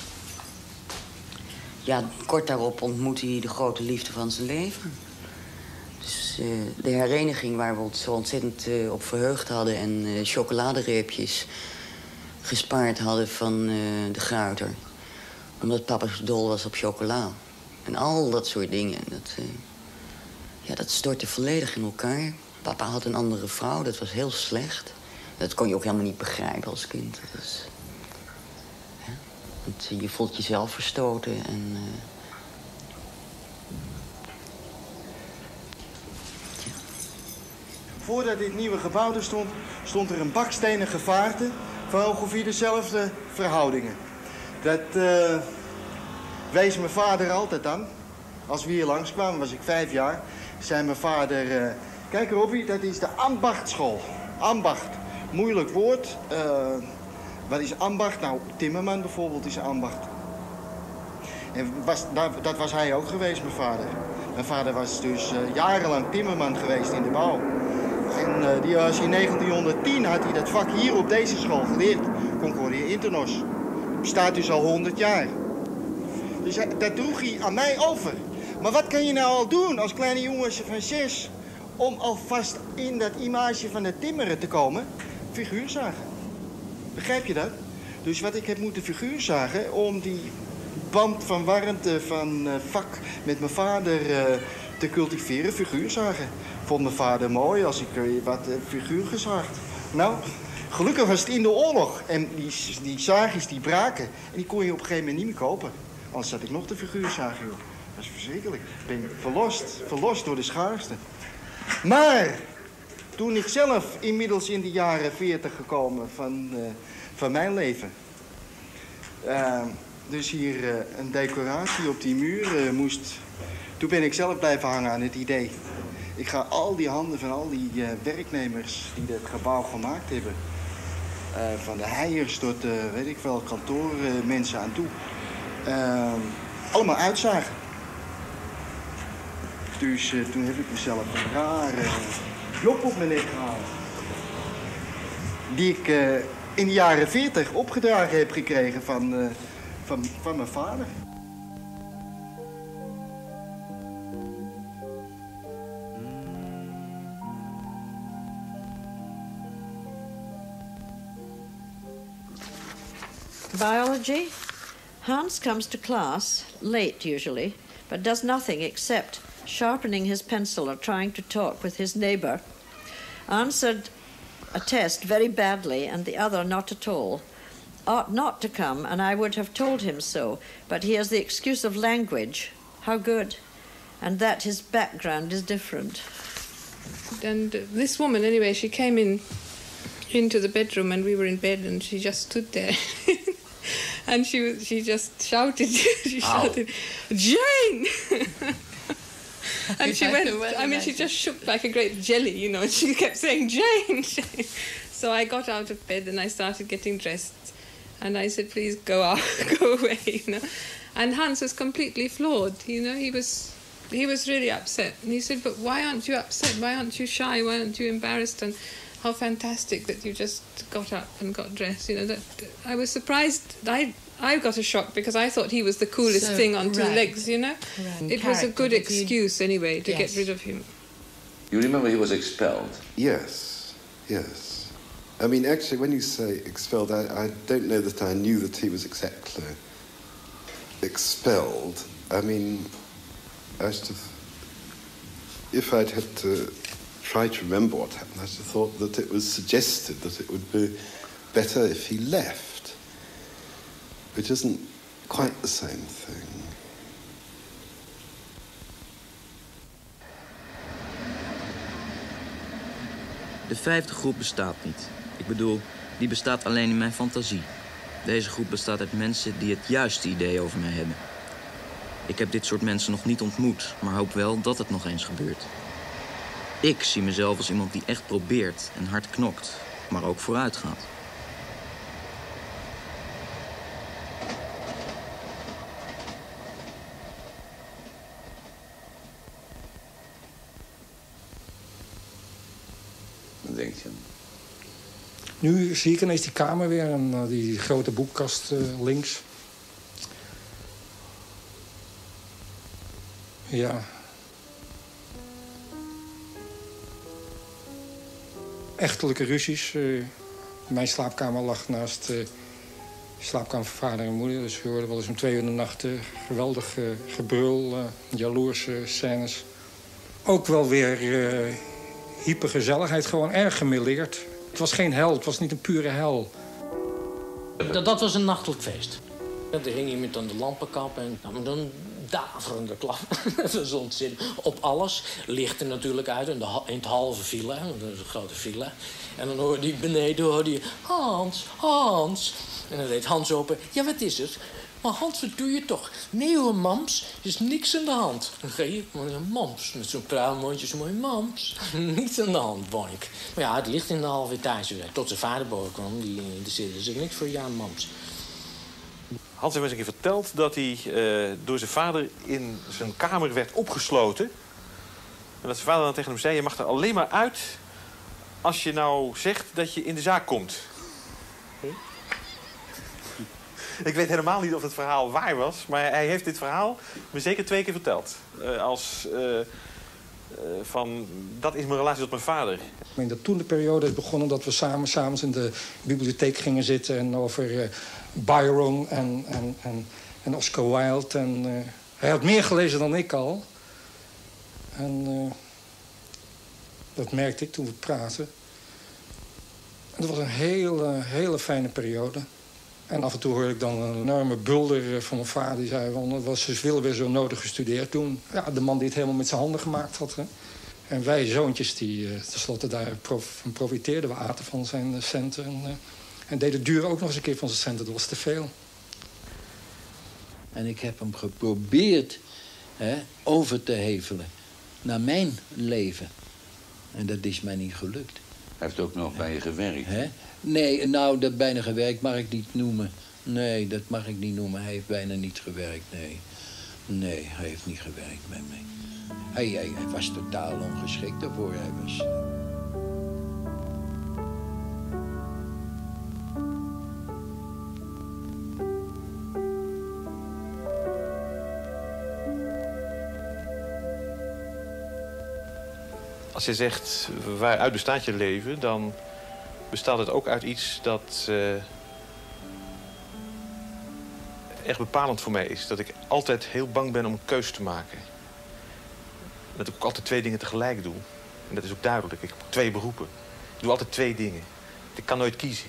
S6: ja, kort daarop ontmoette hij de grote liefde van zijn leven. Dus uh, de hereniging waar we ons zo ontzettend uh, op verheugd hadden... en uh, chocoladereepjes gespaard hadden van uh, de Gruiter. Omdat papa zo dol was op chocola. En al dat soort dingen. Dat, uh, ja, dat stortte volledig in elkaar. Papa had een andere vrouw, dat was heel slecht. Dat kon je ook helemaal niet begrijpen als kind. Dus, ja, want je voelt jezelf verstoten en... Uh,
S7: Voordat dit nieuwe gebouw er stond, stond er een bakstenen gevaarte van ongeveer dezelfde verhoudingen. Dat uh, wees mijn vader altijd aan. Als we hier langskwamen, was ik vijf jaar, zei mijn vader... Uh, Kijk Robbie, dat is de ambachtschool. Ambacht, moeilijk woord. Uh, wat is ambacht? Nou, timmerman bijvoorbeeld is ambacht. En was, dat, dat was hij ook geweest, mijn vader. Mijn vader was dus uh, jarenlang timmerman geweest in de bouw. En uh, die was in negentienhonderdtien had hij dat vak hier op deze school geleerd. Concordia Internos. Dat bestaat dus al honderd jaar. Dus hij, dat droeg hij aan mij over. Maar wat kan je nou al doen als kleine jongetje van zes... om alvast in dat image van het timmeren te komen? Figuurzagen. Begrijp je dat? Dus wat ik heb moeten figuurzagen om die band van warmte, van uh, vak met mijn vader uh, te cultiveren, figuurzagen. Vond mijn vader mooi als ik uh, wat uh, figuur gezaagd. Nou, gelukkig was het in de oorlog. En die, die zaagjes die braken. En die kon je op een gegeven moment niet meer kopen. Anders had ik nog de figuurzagen, joh. Dat is verschrikkelijk. Ik ben verlost, verlost door de schaarste. Maar toen ik zelf inmiddels in de jaren veertig gekomen van, uh, van mijn leven. Uh, dus hier uh, een decoratie op die muur uh, moest. Toen ben ik zelf blijven hangen aan het idee. Ik ga al die handen van al die uh, werknemers die dit gebouw gemaakt hebben. Uh, van de heiers tot, uh, weet ik wel, kantoormensen uh, aan toe. Uh, allemaal uitzagen. Dus uh, toen heb ik mezelf een rare job op mijn nek gehaald. Die ik uh, in de jaren veertig opgedragen heb gekregen van, uh, van, van mijn vader.
S12: Biology. Hans comes to class, late usually, but does nothing except sharpening his pencil or trying to talk with his neighbor. Answered a test very badly and the other not at all. Ought not to come, and I would have told him so, but he has the excuse of language. How good. And that his background is different.
S5: And uh, this woman, anyway, she came in into the bedroom and we were in bed and she just stood there. And she was, she just shouted, she
S12: Ow.
S5: shouted, Jane! And she
S12: I
S5: went,
S12: can well
S5: I mean, she
S12: imagine.
S5: just shook like a great jelly, you know, and she kept saying, Jane, Jane. So I got out of bed and I started getting dressed. And I said, please go out, go away, you know. And Hans was completely floored, you know, he was, he was really upset. And he said, but why aren't you upset? Why aren't you shy? Why aren't you embarrassed? And how fantastic that you just got up and got dressed, you know. That I was surprised. I I got a shock because I thought he was the coolest
S17: So,
S5: thing on two
S17: right.
S5: legs, you know.
S17: Right.
S5: It was a
S17: Character,
S5: good
S17: but you-
S5: excuse anyway to
S17: Yes.
S5: get rid of him.
S2: You remember he was expelled?
S15: Yes, yes. I mean, actually, when you say expelled, I, I don't know that I knew that he was exactly expelled. I mean, I should have, if I'd had to try to remember what happened, I should have thought that it was suggested that it would be better if he left, which isn't quite the same thing.
S14: De vijfde groep bestaat niet. Ik bedoel, die bestaat alleen in mijn fantasie. Deze groep bestaat uit mensen die het juiste idee over mij hebben. Ik heb dit soort mensen nog niet ontmoet, maar hoop wel dat het nog eens gebeurt. Ik zie mezelf als iemand die echt probeert en hard knokt, maar ook vooruit gaat.
S2: Wat denk je?
S10: Nu zie ik ineens die kamer weer en uh, die grote boekkast uh, links. Ja. Echtelijke ruzies. Uh, mijn slaapkamer lag naast de uh, slaapkamer van vader en moeder. Dus we hoorden wel eens om twee uur in de nacht uh, geweldig uh, gebrul, uh, jaloerse scènes. Ook wel weer uh, hypergezelligheid, gewoon erg gemêleerd. Het was geen hel, het was niet een pure hel.
S21: Dat, dat was een nachtelijk feest. Er hing iemand aan de lampenkap en nam dan daverende klap. Dat was ontzettend. Op alles. Licht er natuurlijk uit in, de, in het halve villa. Want dat is een grote villa. En dan hoorde hij beneden, hoorde hij... Hans, Hans. En dan deed Hans open. Ja, wat is het? Maar Hans, wat doe je toch? Nee hoor, mams. Er is niks aan de hand. Dan ga je, maar een mams. Met zo'n pruilmondje, zo mooi mams. Niks aan de hand, boink. Maar ja, het ligt in de halve etage. Tot zijn vader boven kwam. Die interesseerde zich niks voor ja, mams.
S23: Hans heeft eens een keer verteld dat hij uh, door zijn vader in zijn kamer werd opgesloten. En dat zijn vader dan tegen hem zei... je mag er alleen maar uit als je nou zegt dat je in de zaak komt. Hm? Ik weet helemaal niet of het verhaal waar was... maar hij heeft dit verhaal me zeker twee keer verteld. Uh, als uh, uh, van, dat is mijn relatie tot mijn vader.
S10: In de toen de periode is begonnen dat we samen s'avonds in de bibliotheek gingen zitten... en over uh, Byron en, en, en en Oscar Wilde. En, uh, hij had meer gelezen dan ik al. En uh, dat merkte ik toen we praten. En dat was een hele, hele fijne periode. En af en toe hoorde ik dan een enorme bulder van mijn vader. Die zei, van, dat was dus willen weer zo nodig gestudeerd toen. Ja, de man die het helemaal met zijn handen gemaakt had. Hè. En wij zoontjes, die uh, tenslotte daar prof, van profiteerden. We aten van zijn uh, centen. En, uh, en deden duur ook nog eens een keer van zijn centen. Dat was te veel.
S11: En ik heb hem geprobeerd hè, over te hevelen naar mijn leven. En dat is mij niet gelukt.
S2: Hij heeft ook nog bij je gewerkt.
S11: Hè? Nee, nou, dat bijna gewerkt mag ik niet noemen. Nee, dat mag ik niet noemen. Hij heeft bijna niet gewerkt, nee. Nee, hij heeft niet gewerkt met mij. Hij, hij, hij was totaal ongeschikt daarvoor. Hij was...
S23: Als je zegt, waaruit bestaat je leven, dan bestaat het ook uit iets dat uh, echt bepalend voor mij is. Dat ik altijd heel bang ben om een keus te maken. Dat ik ook altijd twee dingen tegelijk doe. En dat is ook duidelijk. Ik heb twee beroepen. Ik doe altijd twee dingen. Ik kan nooit kiezen.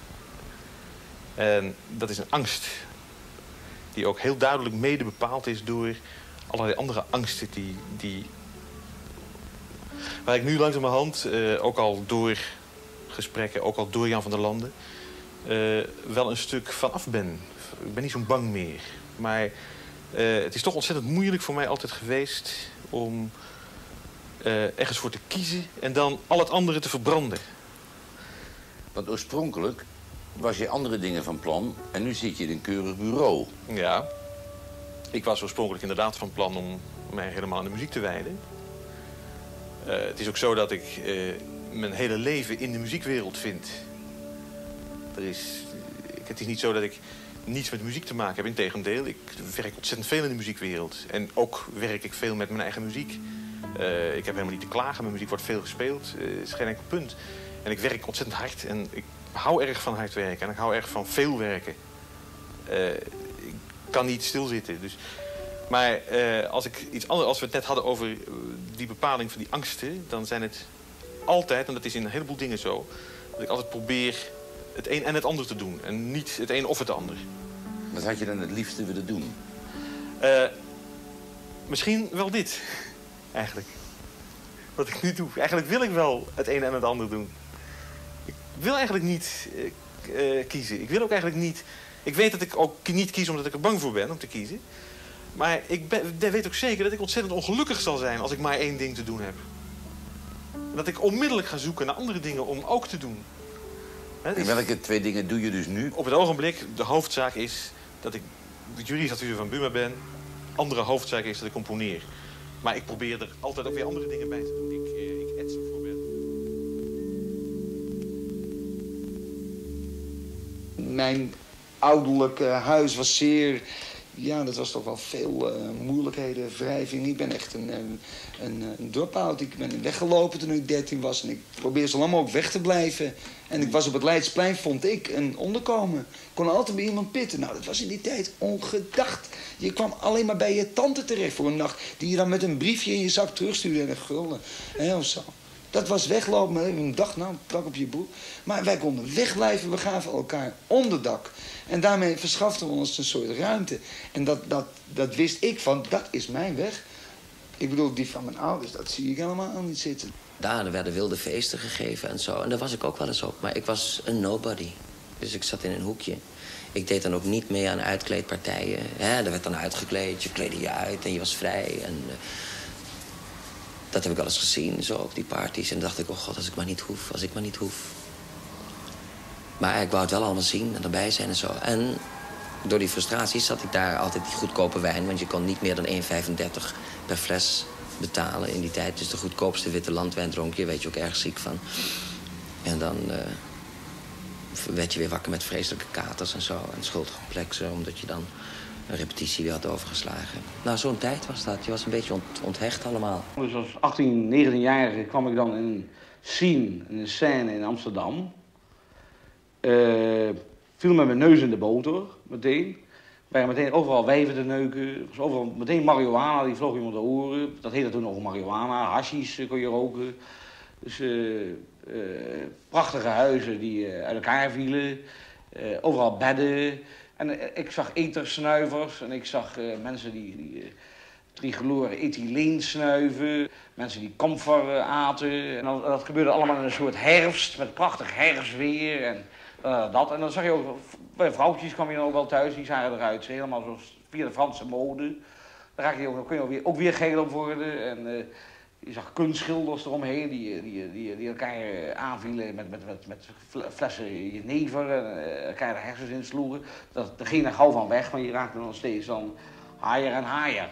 S23: En dat is een angst die ook heel duidelijk mede bepaald is door allerlei andere angsten die... die waar ik nu langzamerhand, uh, ook al door gesprekken, ook al door Jan van der Landen, uh, wel een stuk van af ben. Ik ben niet zo'n bang meer. Maar uh, het is toch ontzettend moeilijk voor mij altijd geweest om uh, ergens voor te kiezen en dan al het andere te verbranden.
S2: Want oorspronkelijk was je andere dingen van plan en nu zit je in een keurig bureau.
S23: Ja, ik was oorspronkelijk inderdaad van plan om mij helemaal aan de muziek te wijden. Uh, het is ook zo dat ik uh, mijn hele leven in de muziekwereld vind. Er is, het is niet zo dat ik niets met muziek te maken heb. Integendeel, ik werk ontzettend veel in de muziekwereld. En ook werk ik veel met mijn eigen muziek. Uh, ik heb helemaal niet te klagen. Mijn muziek wordt veel gespeeld. Het uh, is geen enkel punt. En ik werk ontzettend hard. En ik hou erg van hard werken. En ik hou erg van veel werken. Uh, ik kan niet stilzitten. Dus... Maar uh, als, ik iets anders, als we het net hadden over uh, die bepaling van die angsten... dan zijn het altijd, en dat is in een heleboel dingen zo... dat ik altijd probeer het een en het ander te doen. En niet het een of het ander.
S2: Wat had je dan het liefste willen doen?
S23: Uh, misschien wel dit, eigenlijk. Wat ik nu doe. Eigenlijk wil ik wel het een en het ander doen. Ik wil eigenlijk niet uh, uh, kiezen. Ik wil ook eigenlijk niet... Ik weet dat ik ook niet kies omdat ik er bang voor ben om te kiezen... Maar ik ben, weet ook zeker dat ik ontzettend ongelukkig zal zijn als ik maar één ding te doen heb. En dat ik onmiddellijk ga zoeken naar andere dingen om ook te doen. He,
S2: en welke twee dingen doe je dus nu?
S23: Op het ogenblik, de hoofdzaak is dat ik de juridisch adviseur van Buma ben. Andere hoofdzaak is dat ik componeer. Maar ik probeer er altijd ook weer andere dingen bij te doen. Ik, eh, ik ets bijvoorbeeld.
S1: Mijn ouderlijke huis was zeer... Ja, dat was toch wel veel uh, moeilijkheden, wrijving. Ik ben echt een, een, een, een dropout. Ik ben weggelopen toen ik dertien was. En ik probeerde zo lang mogelijk weg te blijven. En ik was op het Leidsplein, vond ik, een onderkomen. Ik kon altijd bij iemand pitten. Nou, dat was in die tijd ongedacht. Je kwam alleen maar bij je tante terecht voor een nacht. Die je dan met een briefje in je zak terugstuurde en een gulden. Hè, of zo. Dat was weglopen, maar een dag, nou, trak op je broek. Maar wij konden wegblijven, we gaven elkaar onderdak. En daarmee verschaften we ons een soort ruimte. En dat, dat, dat wist ik van, dat is mijn weg. Ik bedoel, die van mijn ouders, dat zie ik helemaal niet zitten.
S13: Daar werden wilde feesten gegeven en zo. En daar was ik ook wel eens op. Maar ik was een nobody. Dus ik zat in een hoekje. Ik deed dan ook niet mee aan uitkleedpartijen. Hè, er werd dan uitgekleed, je kleedde je uit en je was vrij. En, uh, dat heb ik wel eens gezien, zo op die parties. En dan dacht ik, oh god, als ik maar niet hoef, als ik maar niet hoef. Maar ik wou het wel allemaal zien en erbij zijn en zo. En door die frustraties zat ik daar altijd die goedkope wijn. Want je kon niet meer dan één vijfendertig per fles betalen in die tijd. Dus de goedkoopste witte landwijn dronk je, weet je ook erg ziek van. En dan uh, werd je weer wakker met vreselijke katers en zo. En schuldcomplexen, omdat je dan een repetitie weer had overgeslagen. Nou, zo'n tijd was dat. Je was een beetje ont onthecht allemaal.
S18: Dus als achttien, negentienjarige kwam ik dan in een scene, in een scène in Amsterdam. Uh, viel met mijn neus in de boter, meteen. waren meteen overal wijven te neuken. Er was overal meteen marihuana, die vloog iemand de oren. Dat heette toen nog marihuana, hashish kon je roken. Dus uh, uh, prachtige huizen die uh, uit elkaar vielen. Uh, overal bedden. En uh, ik zag etersnuivers en ik zag uh, mensen die, die uh, tricoloren ethyleen snuiven. Mensen die kamfer uh, aten. En dat, dat gebeurde allemaal in een soort herfst, met prachtig herfstweer en uh, dat. En dan zag je ook, bij vrouwtjes kwam je dan ook wel thuis, die zagen eruit. Helemaal zoals via de Franse mode. Daar raak je ook, kun je ook weer, ook weer geel op worden. En, uh, je zag kunstschilders eromheen die, die, die, die elkaar aanvielen met, met, met, met flessen jenever en elkaar de hersens insloegen. Dat, daar ging er gauw van weg, maar je raakte nog steeds dan haaier en haaier.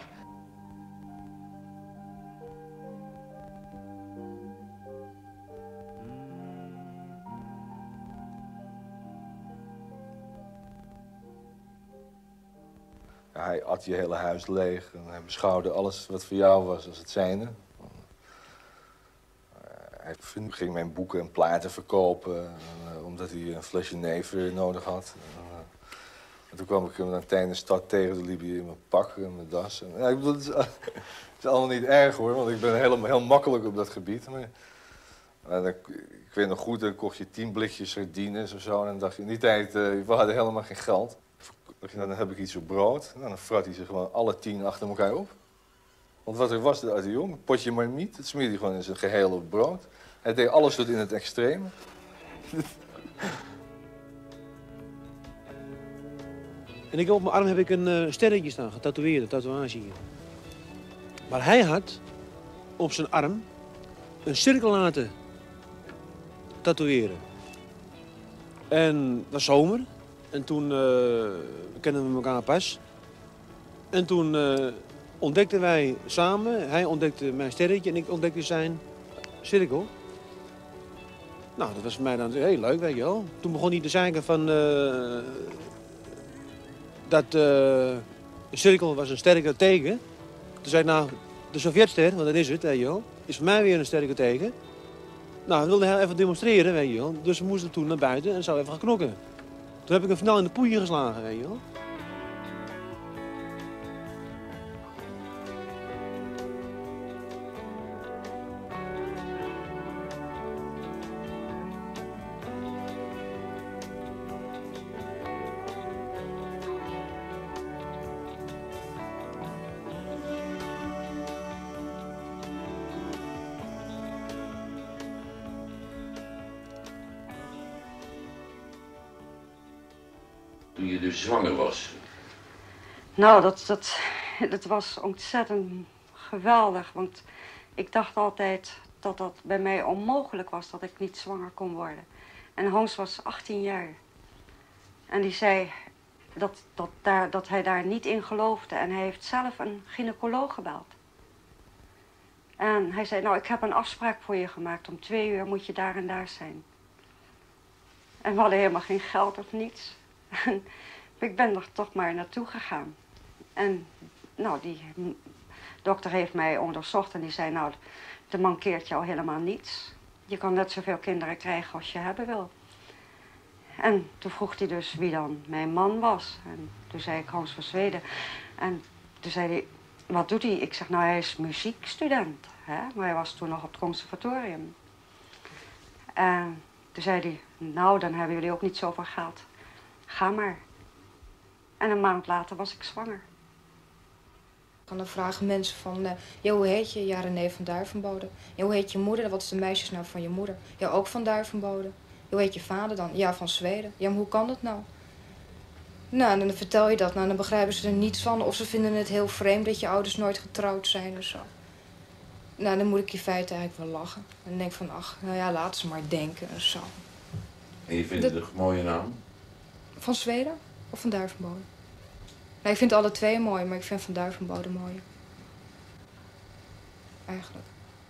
S4: Ja, hij at je hele huis leeg en hij beschouwde alles wat voor jou was als het zijne. Hij ging mijn boeken en platen verkopen, uh, omdat hij een flesje never nodig had. En, uh, en toen kwam ik hem dan tijdens de stad tegen, toen liep hij in mijn pak en mijn das. En, ja, ik bedoel, het is, het is allemaal niet erg hoor, want ik ben heel, heel makkelijk op dat gebied. Maar, en, ik, ik weet nog goed, dan kocht je tien blikjes sardines of zo. En dan dacht je, in die tijd, uh, we hadden helemaal geen geld. Dan heb ik iets op brood. En dan frat hij ze gewoon alle tien achter elkaar op. Want wat er was uit de jong, een potje marmiet, dat smeerde hij gewoon in zijn geheel op brood. Hij deed alles tot in het extreme.
S3: En ik, op mijn arm heb ik een uh, sterretje staan, getatoeëerd, een tatoeage hier. Maar hij had op zijn arm een cirkel laten tatoeëren. En het was zomer. En toen uh, kenden we elkaar pas. En toen uh, ontdekten wij samen, hij ontdekte mijn sterretje en ik ontdekte zijn cirkel. Nou, dat was voor mij dan heel leuk, weet je wel. Toen begon hij te zeiken van uh, dat uh, de cirkel was een sterke teken. Toen zei ik, nou, de Sovjetster, want dat is het, weet je wel, is voor mij weer een sterke teken. Nou, dat wilde hij even demonstreren, weet je wel. Dus we moesten toen naar buiten en zou even gaan knokken. Toen heb ik hem snel in de poeier geslagen, weet je wel.
S2: Toen je dus zwanger was?
S16: Nou, dat, dat, dat was ontzettend geweldig. Want ik dacht altijd dat dat bij mij onmogelijk was dat ik niet zwanger kon worden. En Hans was achttien jaar. En die zei dat, dat, daar, dat hij daar niet in geloofde. En hij heeft zelf een gynaecoloog gebeld. En hij zei, nou, ik heb een afspraak voor je gemaakt. Om twee uur moet je daar en daar zijn. En we hadden helemaal geen geld of niets. En ik ben er toch maar naartoe gegaan. En nou, die dokter heeft mij onderzocht en die zei, nou, er mankeert jou helemaal niets. Je kan net zoveel kinderen krijgen als je hebben wil. En toen vroeg hij dus wie dan mijn man was. En toen zei ik Hans van Zweden. En toen zei hij, wat doet hij? Ik zeg, nou, hij is muziekstudent. Hè? Maar hij was toen nog op het conservatorium. En toen zei hij, nou, dan hebben jullie ook niet zoveel geld. Ga maar. En een maand later was ik zwanger.
S20: Dan vragen mensen van, uh, ja, hoe heet je? Ja, René van Duivenbode. Ja, hoe heet je moeder? Wat is de meisjesnaam van je moeder? Ja, ook van Duivenbode. Ja, hoe heet je vader dan? Ja, van Zweden. Ja, maar hoe kan dat nou? Nou, en dan vertel je dat. Nou, dan begrijpen ze er niets van. Of ze vinden het heel vreemd dat je ouders nooit getrouwd zijn of zo. Nou, dan moet ik in feite eigenlijk wel lachen. En dan denk ik van, ach, nou ja, laten ze maar denken en zo.
S2: En je vindt
S20: dat...
S2: het een mooie naam?
S20: Van Zweden of van Duivenbode? Nou, ik vind alle twee mooi, maar ik vind van Duivenbode mooier. Eigenlijk.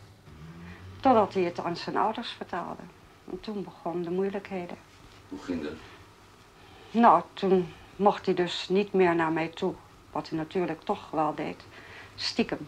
S16: Totdat hij het aan zijn ouders vertelde. En toen begonnen de moeilijkheden.
S2: Hoe ging dat?
S16: Nou, toen mocht hij dus niet meer naar mij toe. Wat hij natuurlijk toch wel deed. Stiekem.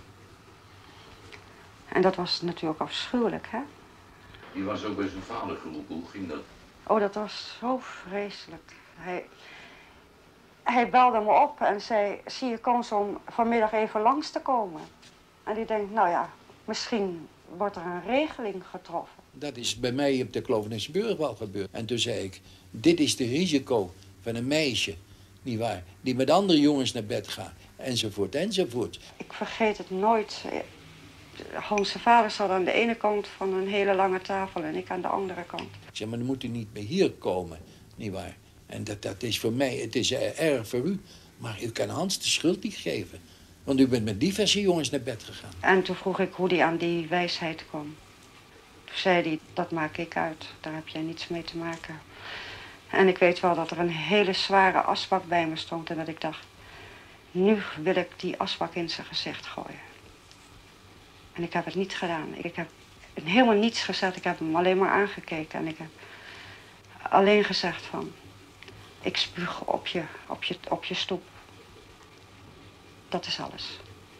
S16: En dat was natuurlijk afschuwelijk, hè?
S2: Die was ook bij zijn vader geroepen. Hoe ging dat?
S16: Oh, dat was zo vreselijk. Hij, hij belde me op en zei, zie je kans om vanmiddag even langs te komen? En ik denk, nou ja, misschien wordt er een regeling getroffen.
S11: Dat is bij mij op de Klovenisburg wel gebeurd. En toen zei ik, dit is de risico van een meisje, nietwaar, die met andere jongens naar bed gaat, enzovoort, enzovoort.
S16: Ik vergeet het nooit. Hans' vader zat aan de ene kant van een hele lange tafel en ik aan de andere kant.
S11: Ik zeg, maar dan moet u niet meer hier komen, nietwaar. En dat, dat is voor mij, het is erg voor u, maar u kan Hans de schuld niet geven. Want u bent met diverse jongens naar bed gegaan.
S16: En toen vroeg ik hoe hij aan die wijsheid kwam. Toen zei hij, dat maak ik uit, daar heb jij niets mee te maken. En ik weet wel dat er een hele zware asbak bij me stond en dat ik dacht, nu wil ik die asbak in zijn gezicht gooien. En ik heb het niet gedaan. Ik heb helemaal niets gezegd, ik heb hem alleen maar aangekeken. En ik heb alleen gezegd van, ik spuug op je, op je, op je stoep. Dat is alles.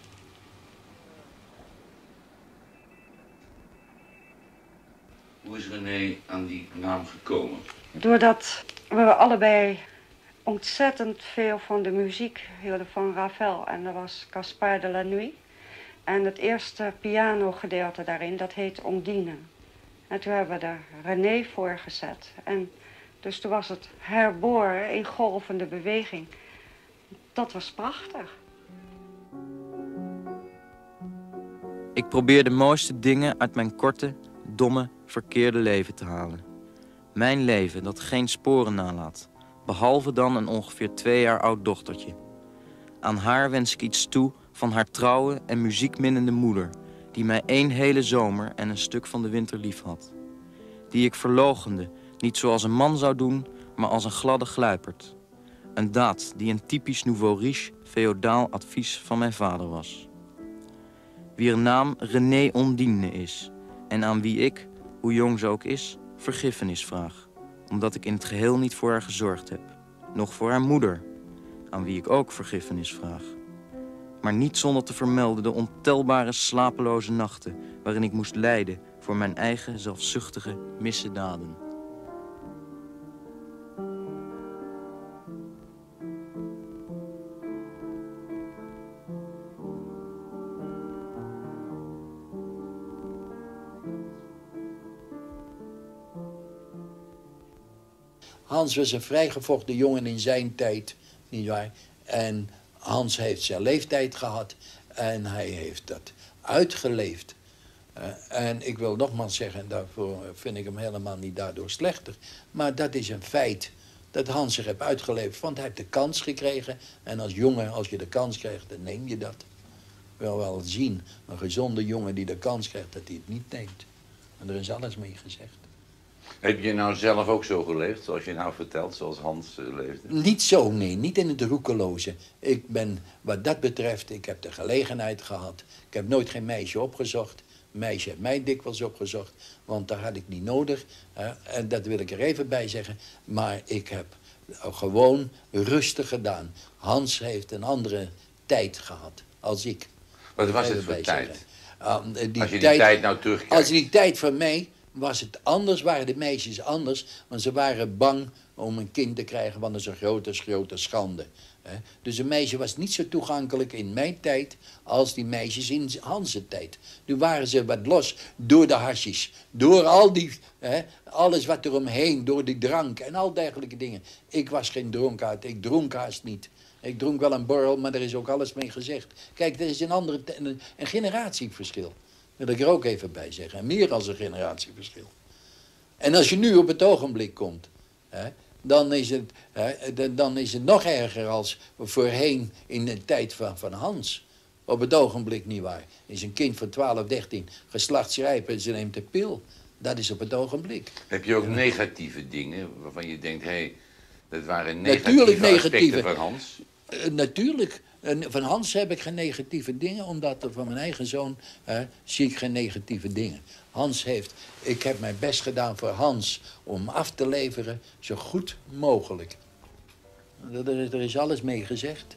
S2: Hoe is René aan die naam gekomen?
S16: Doordat we allebei ontzettend veel van de muziek hielden van Ravel. En dat was Gaspard de la Nuit. En het eerste pianogedeelte daarin, dat heet Ondine. En toen hebben we er René voor gezet. En dus toen was het herboren in golvende beweging. Dat was prachtig.
S14: Ik probeer de mooiste dingen uit mijn korte, domme, verkeerde leven te halen. Mijn leven dat geen sporen nalaat, behalve dan een ongeveer twee jaar oud dochtertje. Aan haar wens ik iets toe van haar trouwe en muziekminnende moeder, die mij één hele zomer en een stuk van de winter lief had. Die ik verloochende, niet zoals een man zou doen, maar als een gladde gluiperd. Een daad die een typisch nouveau riche, feodaal advies van mijn vader was. Wier naam René Ondine is en aan wie ik, hoe jong ze ook is, vergiffenis vraag. Omdat ik in het geheel niet voor haar gezorgd heb. Nog voor haar moeder, aan wie ik ook vergiffenis vraag. Maar niet zonder te vermelden de ontelbare slapeloze nachten waarin ik moest lijden voor mijn eigen zelfzuchtige misdaden.
S11: Hans was een vrijgevochten jongen in zijn tijd, nietwaar? En Hans heeft zijn leeftijd gehad en hij heeft dat uitgeleefd. Uh, en ik wil nogmaals zeggen, daarvoor vind ik hem helemaal niet daardoor slechter. Maar dat is een feit dat Hans zich heeft uitgeleefd, want hij heeft de kans gekregen. En als jongen, als je de kans krijgt, dan neem je dat. Ik wil wel zien, een gezonde jongen die de kans krijgt, dat hij het niet neemt. En er is alles mee gezegd.
S2: Heb je nou zelf ook zo geleefd, zoals je nou vertelt, zoals Hans uh, leefde?
S11: Niet zo, nee. Niet in het roekeloze. Ik ben, wat dat betreft, ik heb de gelegenheid gehad. Ik heb nooit geen meisje opgezocht. Een meisje heeft mij dikwijls opgezocht, want daar had ik niet nodig. Hè. En dat wil ik er even bij zeggen. Maar ik heb gewoon rustig gedaan. Hans heeft een andere tijd gehad, als ik.
S2: Wat was het voor tijd?
S11: Uh, die
S2: als je die
S11: tijd,
S2: tijd nou terugkijkt.
S11: Als die tijd van mij was het anders, waren de meisjes anders. Want ze waren bang om een kind te krijgen, want dat is een grote, grote schande. Hè. Dus een meisje was niet zo toegankelijk in mijn tijd als die meisjes in Hans' tijd. Nu waren ze wat los door de hasjes, door al die, hè, alles wat er omheen, door die drank en al dergelijke dingen. Ik was geen dronkaard, ik dronk haast niet. Ik dronk wel een borrel, maar daar is ook alles mee gezegd. Kijk, er is een, andere, een, een generatieverschil. Dat wil ik er ook even bij zeggen. En meer als een generatieverschil. En als je nu op het ogenblik komt, hè, dan, is het, hè, dan is het nog erger als voorheen in de tijd van, van Hans. Op het ogenblik niet waar. Is een kind van twaalf, dertien geslachtsrijp en ze neemt de pil. Dat is op het ogenblik.
S2: Heb je ook negatieve dingen waarvan je denkt, hé, hey, dat waren negatieve,
S11: Natuurlijk
S2: negatieve
S11: negatieve
S2: van Hans?
S11: Uh, natuurlijk. Uh, van Hans heb ik geen negatieve dingen, omdat er van mijn eigen zoon uh, zie ik geen negatieve dingen. Hans heeft, ik heb mijn best gedaan voor Hans om af te leveren zo goed mogelijk. Er, er, er is alles mee gezegd.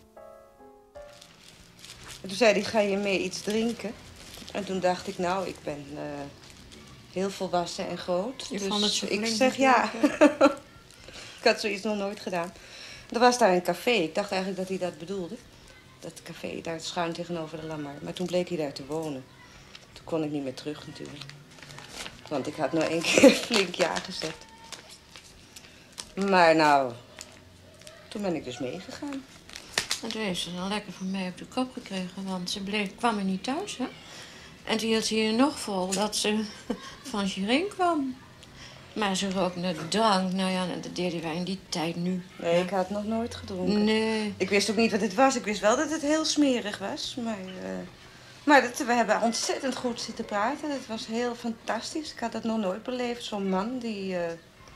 S8: En toen zei hij, ga je mee iets drinken? En toen dacht ik, nou, ik ben uh, heel volwassen en groot.
S12: Je
S8: dus
S12: vond het zo
S8: ik
S12: flink
S8: zeg ja.
S12: drinken?
S8: Ik had zoiets nog nooit gedaan. Er was daar een café. Ik dacht eigenlijk dat hij dat bedoelde. Dat café daar schuin tegenover de Lamar. Maar toen bleek hij daar te wonen. Toen kon ik niet meer terug natuurlijk. Want ik had nou één keer flink ja gezegd. Maar nou, toen ben ik dus meegegaan.
S9: En toen heeft ze dan lekker van mij op de kop gekregen, want ze bleef, kwam er niet thuis, hè. En toen hield ze hier nog vol dat ze van Gireen kwam. Maar ze rook naar drank. Nou ja, dat deden wij in die tijd nu.
S8: Nee, ik had nog nooit gedronken.
S9: Nee.
S8: Ik wist ook niet wat het was. Ik wist wel dat het heel smerig was. Maar, uh, maar dat, we hebben ontzettend goed zitten praten. Het was heel fantastisch. Ik had dat nog nooit beleefd. Zo'n man die... Uh,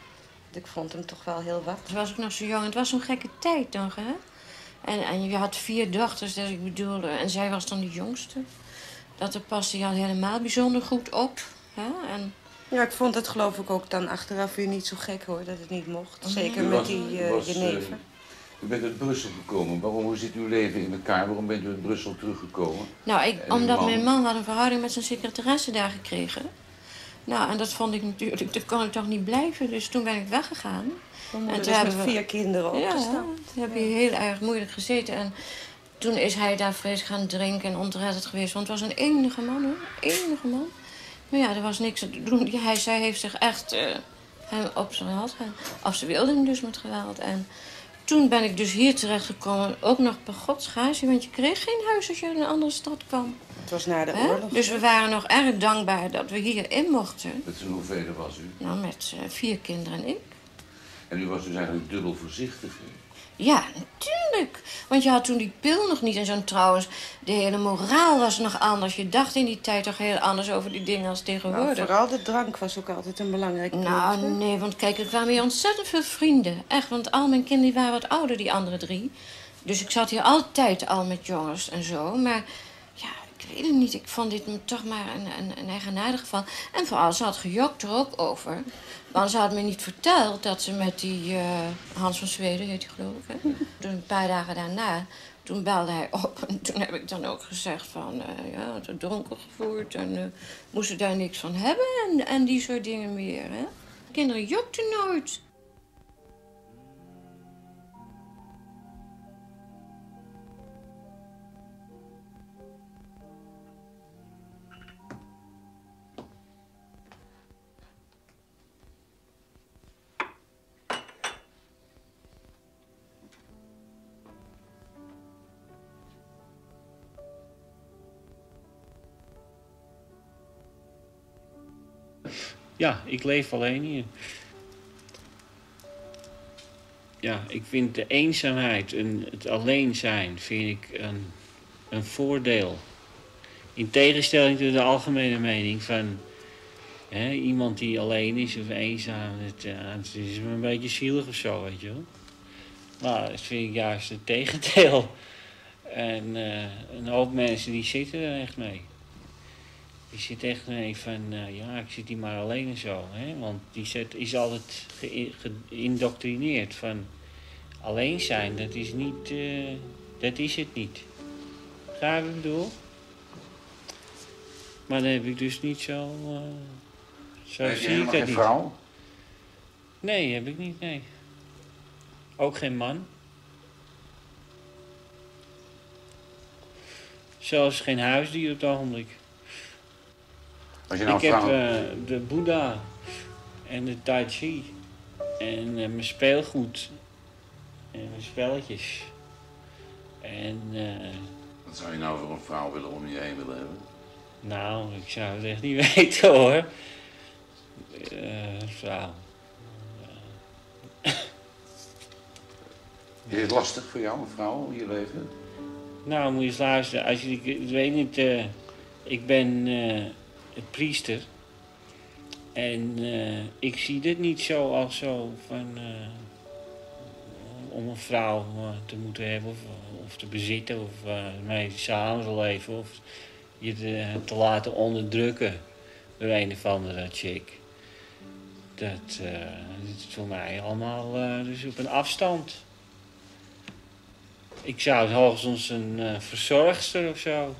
S8: ik vond hem toch wel heel wat.
S9: Ze was ook nog zo jong. Het was zo'n gekke tijd nog, hè. En, en je had vier dochters, dus ik bedoel... En zij was dan de jongste. Dat paste je al helemaal bijzonder goed op. Hè? En...
S8: Ja, ik vond het geloof ik ook dan achteraf weer niet zo gek hoor, dat het niet mocht. Zeker met die uh, jenever.
S2: Uh, u bent uit Brussel gekomen. Waarom, hoe zit uw leven in elkaar? Waarom bent u uit Brussel teruggekomen?
S9: Nou, ik, omdat man... mijn man had een verhouding met zijn secretaresse daar gekregen. Nou, en dat vond ik natuurlijk, dat kon ik toch niet blijven. Dus toen ben ik weggegaan.
S8: En toen dus hebben we vier kinderen ook
S9: ja,
S8: gestaan.
S9: toen heb je heel erg moeilijk gezeten. En toen is hij daar vreselijk gaan drinken en ontredderd geweest. Want het was een enige man, hoor. Enige man. Maar ja, er was niks te doen. Hij, zij heeft zich echt uh, hem op zijn hals gaan. Of ze wilde hem dus met geweld. En toen ben ik dus hier terechtgekomen. Ook nog per godsgratie, want je kreeg geen huis als je in een andere stad kwam.
S8: Het was na de
S9: He?
S8: oorlog.
S9: Dus we waren nog erg dankbaar dat we hierin mochten.
S2: Met z'n hoeveel was u?
S9: Nou, met uh, vier kinderen en ik.
S2: En u was dus eigenlijk dubbel voorzichtig?
S9: Ja, natuurlijk. Want je had toen die pil nog niet. En zo'n trouwens, de hele moraal was nog anders. Je dacht in die tijd toch heel anders over die dingen als tegenwoordig.
S8: Nou, vooral de drank was ook altijd een belangrijk punt.
S9: Nou, nee, want kijk, er kwamen hier ontzettend veel vrienden. Echt, want al mijn kinderen waren wat ouder, die andere drie. Dus ik zat hier altijd al met jongens en zo. Maar ja, ik weet het niet. Ik vond dit toch maar een, een, een eigenaardig geval. En vooral, ze had gejokt er ook over. Want ze had me niet verteld dat ze met die uh, Hans van Zweden, heet hij geloof ik, hè? Toen een paar dagen daarna, toen belde hij op. En toen heb ik dan ook gezegd van, uh, ja, het had dronken gevoerd. En uh, moesten daar niks van hebben en, en die soort dingen meer, hè. Kinderen jokten nooit.
S19: Ja, ik leef alleen hier. Ja, ik vind de eenzaamheid en het alleen zijn vind ik een, een voordeel. In tegenstelling tot de algemene mening van hè, iemand die alleen is of eenzaam. Het, ja, het is een beetje zielig of zo, weet je wel. Maar dat vind ik juist het tegendeel. En uh, een hoop mensen die zitten er echt mee. Die zit echt mee van, uh, ja, ik zit hier maar alleen en zo. Hè? Want die zet, is altijd geïndoctrineerd van... alleen zijn, dat is niet... Uh, dat is het niet. Ga ik bedoel? Maar dan heb ik dus niet zo... Uh, zo
S2: heb je
S19: zie
S2: helemaal
S19: ik dat
S2: geen
S19: niet.
S2: vrouw?
S19: Nee, heb ik niet, nee. Ook geen man. Zelfs geen huisdier op het ogenblik.
S2: Als je nou
S19: ik heb
S2: vrouw...
S19: uh, de Boeddha en de Tai Chi en uh, mijn speelgoed en mijn spelletjes. En, uh,
S2: Wat zou je nou voor een vrouw willen om je heen willen hebben?
S19: Nou, ik zou het echt niet weten hoor. Uh, vrouw. Uh.
S2: Is het lastig voor jou, een vrouw, in je leven?
S19: Nou, moet je eens luisteren. Als je, ik weet niet, uh, ik ben uh, priester. En uh, ik zie dit niet zo als zo van... Uh, om een vrouw uh, te moeten hebben of, of te bezitten of uh, mee samen te leven. Of je te, te laten onderdrukken door een of andere chick. Dat, uh, dat is voor mij allemaal uh, dus op een afstand. Ik zou het hoogstens een uh, verzorgster of zo.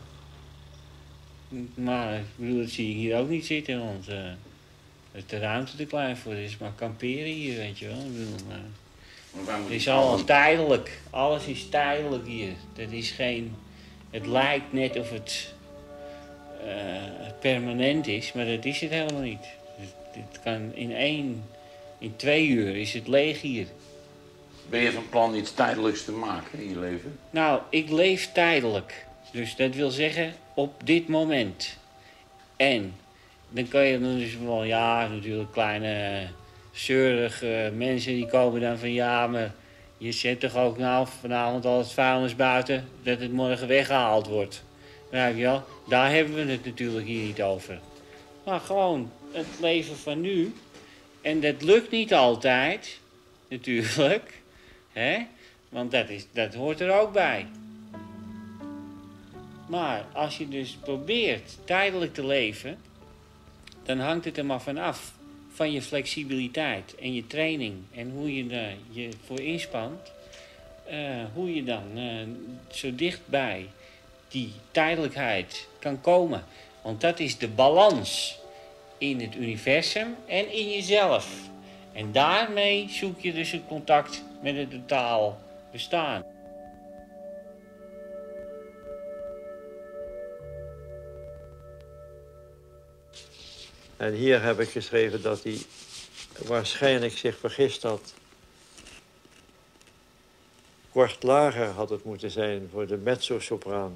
S19: Maar ik bedoel, dat zie je hier ook niet zitten, want uh, de ruimte te klein voor is. Maar kamperen hier, weet je wel. Ik bedoel, uh, Het is allemaal tijdelijk. Alles is tijdelijk hier. Dat is geen... Het lijkt net of het uh, permanent is, maar dat is het helemaal niet. Het, het kan in één, in twee uur is het leeg hier.
S2: Ben je van plan iets tijdelijks te maken in je leven?
S19: Nou, ik leef tijdelijk. Dus dat wil zeggen op dit moment. En dan kan je dan dus wel, ja, natuurlijk kleine zeurige mensen die komen dan van ja, maar je zet toch ook nou vanavond al het vuilnis buiten dat het morgen weggehaald wordt. Begrijp je wel? Daar hebben we het natuurlijk hier niet over. Maar gewoon het leven van nu. En dat lukt niet altijd, natuurlijk. Hè? Want dat, is, dat hoort er ook bij. Maar als je dus probeert tijdelijk te leven, dan hangt het er maar van af. Van je flexibiliteit en je training en hoe je er je voor inspant. Uh, hoe je dan uh, zo dichtbij die tijdelijkheid kan komen. Want dat is de balans in het universum en in jezelf. En daarmee zoek je dus het contact met het totaal bestaan.
S6: En hier heb ik geschreven dat hij waarschijnlijk zich vergist had. Kwart lager had het moeten zijn voor de mezzo-sopraan.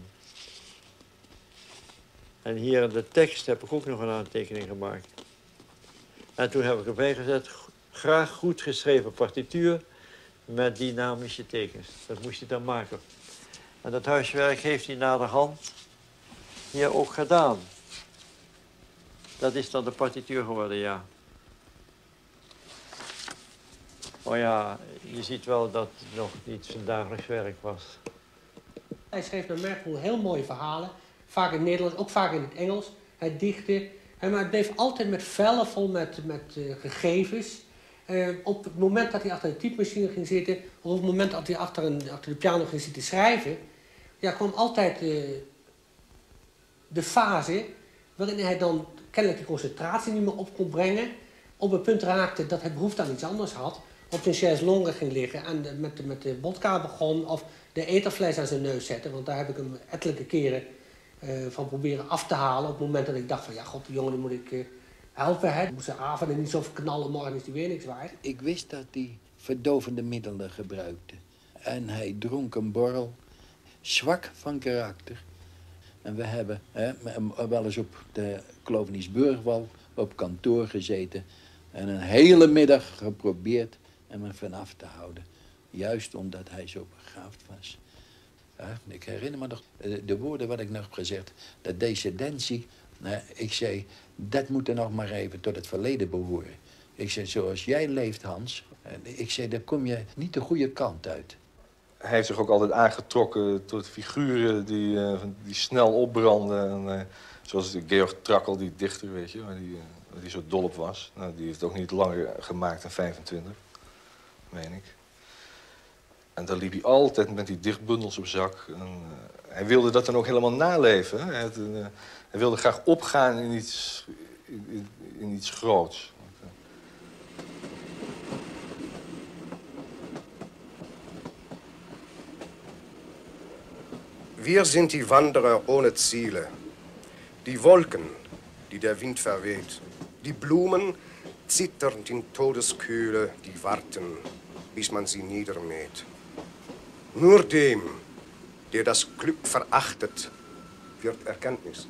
S6: En hier in de tekst heb ik ook nog een aantekening gemaakt. En toen heb ik erbij gezet, graag goed geschreven partituur met dynamische tekens. Dat moest hij dan maken. En dat huiswerk heeft hij naderhand hier ook gedaan. Dat is dan de partituur geworden, ja. Maar ja, je ziet wel dat het nog niet zijn dagelijks werk was.
S7: Hij schreef naar mijn gevoel heel mooie verhalen. Vaak in het Nederlands, ook vaak in het Engels. Hij dichtte. Maar het bleef altijd met vellen vol met, met uh, gegevens. Uh, op het moment dat hij achter de typemachine ging zitten, of op het moment dat hij achter, een, achter de piano ging zitten schrijven, ja, kwam altijd uh, de fase waarin hij dan kennelijk de concentratie niet meer op kon brengen. Op het punt raakte dat het behoefte aan iets anders had. Op zijn chaise-longue ging liggen en met de, met de vodka begon. Of de eterfles aan zijn neus zetten. Want daar heb ik hem ettelijke keren uh, van proberen af te halen. Op het moment dat ik dacht van ja, god, die jongen die moet ik uh, helpen. Hè. Moet zijn avonden niet zo verknallen, morgen is die weer niks waard.
S11: Ik wist dat hij verdovende middelen gebruikte. En hij dronk een borrel. Zwak van karakter. En we hebben hè, wel eens op de Klovenisburgwal op kantoor gezeten. En een hele middag geprobeerd hem er vanaf te houden. Juist omdat hij zo begaafd was. Ja, ik herinner me nog de, de woorden wat ik nog heb gezegd. De decedentie. Nou, ik zei, dat moet er nog maar even tot het verleden behoren. Ik zei, zoals jij leeft, Hans. Ik zei, daar kom je niet de goede kant uit.
S4: Hij heeft zich ook altijd aangetrokken tot figuren die, uh, die snel opbranden. En, uh, zoals Georg Trakl, die dichter, weet je, waar die, uh, waar die zo dol op was. Nou, die heeft het ook niet langer gemaakt dan vijfentwintig, meen ik. En dan liep hij altijd met die dichtbundels op zak. En, uh, hij wilde dat dan ook helemaal naleven. Hij, had, uh, hij wilde graag opgaan in iets, in, in, in iets groots.
S22: Wir sind die Wanderer ohne Ziele. Die Wolken, die der Wind verweht. Die Blumen, zitternd in Todeskühle, die warten, bis man sie niedermäht. Nur dem, der das Glück verachtet, wird Erkenntnis.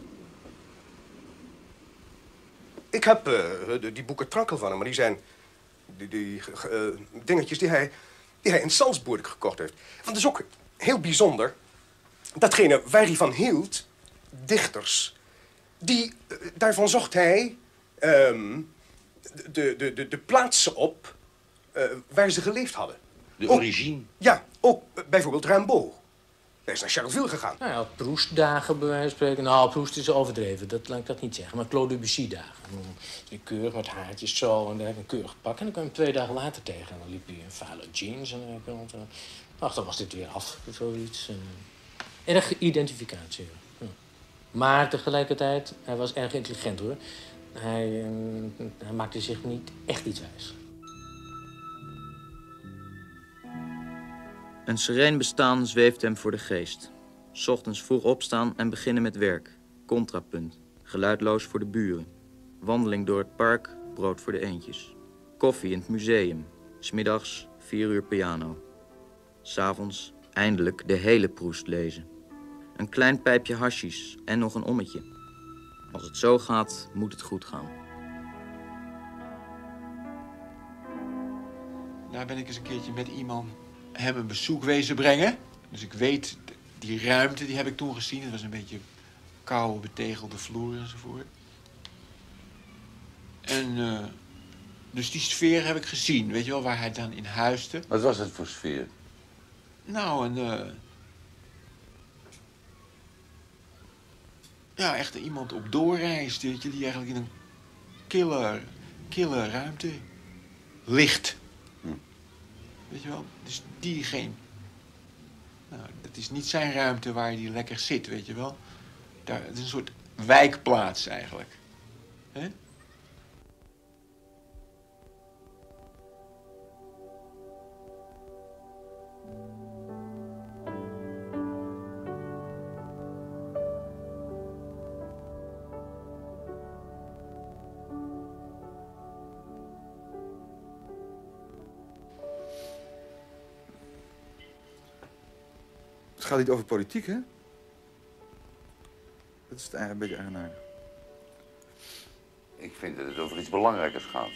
S22: Ik heb uh, die boeken Trakl van hem, maar die zijn die, die uh, dingetjes die hij, die hij in Salzburg gekocht heeft. Want dat is ook heel bijzonder. Datgene waar hij van hield, dichters, die, uh, daarvan zocht hij um, de, de, de, de plaatsen op uh, waar ze geleefd hadden.
S2: De origine? Ook,
S22: ja, ook uh, bijvoorbeeld Rimbaud. Hij is naar Charleville gegaan.
S21: Nou ja, Proustdagen bij wijze van spreken. Nou, Proust is overdreven, dat laat ik dat niet zeggen. Maar Claude Debussy-dagen. Die keurig met haartjes zo en dan heb ik een keurig pak. En dan kwam je hem twee dagen later tegen. En dan liep hij in vuile jeans en dan... Ach, dan was dit weer af, zoiets. En... Erg identificatie. Ja. Maar tegelijkertijd, hij was erg intelligent hoor. Hij, uh, hij maakte zich niet echt iets wijs.
S14: Een sereen bestaan zweeft hem voor de geest. 's Ochtends vroeg opstaan en beginnen met werk. Contrapunt. Geluidloos voor de buren. Wandeling door het park, brood voor de eendjes. Koffie in het museum. 's Middags vier uur piano. 's Avonds eindelijk de hele Proest lezen. Een klein pijpje hashish en nog een ommetje. Als het zo gaat, moet het goed gaan.
S5: Daar ben ik eens een keertje met iemand hem een bezoek wezen brengen. Dus ik weet, die ruimte die heb ik toen gezien. Het was een beetje koude, betegelde vloer enzovoort. En uh, dus die sfeer heb ik gezien, weet je wel, waar hij dan in huisde.
S2: Wat was het voor sfeer?
S5: Nou, een... Uh, ja, echt iemand op doorreis, weet je, die eigenlijk in een kille, kille ruimte ligt.
S2: Hm.
S5: Weet je wel, dus die geen... Nou, dat is niet zijn ruimte waar hij lekker zit, weet je wel. Daar, het is een soort wijkplaats eigenlijk. Hè?
S15: Het gaat niet over politiek, hè? Dat is het eigenlijk een beetje eigenaardig.
S2: Ik vind dat het over iets belangrijkers gaat.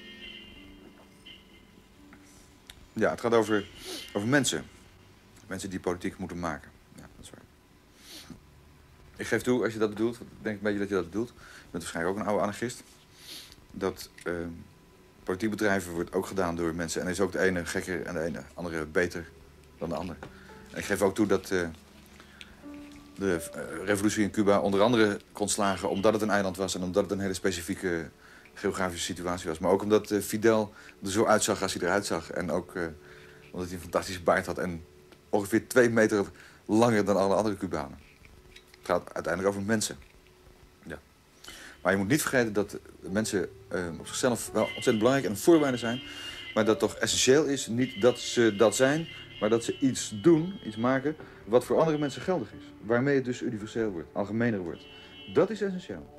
S15: Ja, het gaat over, over mensen. Mensen die politiek moeten maken. Ja, dat is waar. Ik geef toe, als je dat bedoelt, ik denk een beetje dat je dat bedoelt. Je bent waarschijnlijk ook een oude anarchist. Dat uh, politiek bedrijven wordt ook gedaan door mensen. En is ook de ene gekker en de ene andere beter dan de ander. En ik geef ook toe dat uh, de uh, revolutie in Cuba onder andere kon slagen omdat het een eiland was en omdat het een hele specifieke geografische situatie was. Maar ook omdat uh, Fidel er zo uitzag als hij eruit zag. En ook uh, omdat hij een fantastische baard had en ongeveer twee meter langer dan alle andere Cubanen. Het gaat uiteindelijk over mensen. Ja. Maar je moet niet vergeten dat mensen uh, op zichzelf wel ontzettend belangrijk en een voorwaarde zijn. Maar dat toch essentieel is, niet dat ze dat zijn, maar dat ze iets doen, iets maken, wat voor andere mensen geldig is. Waarmee het dus universeel wordt, algemener wordt. Dat is essentieel.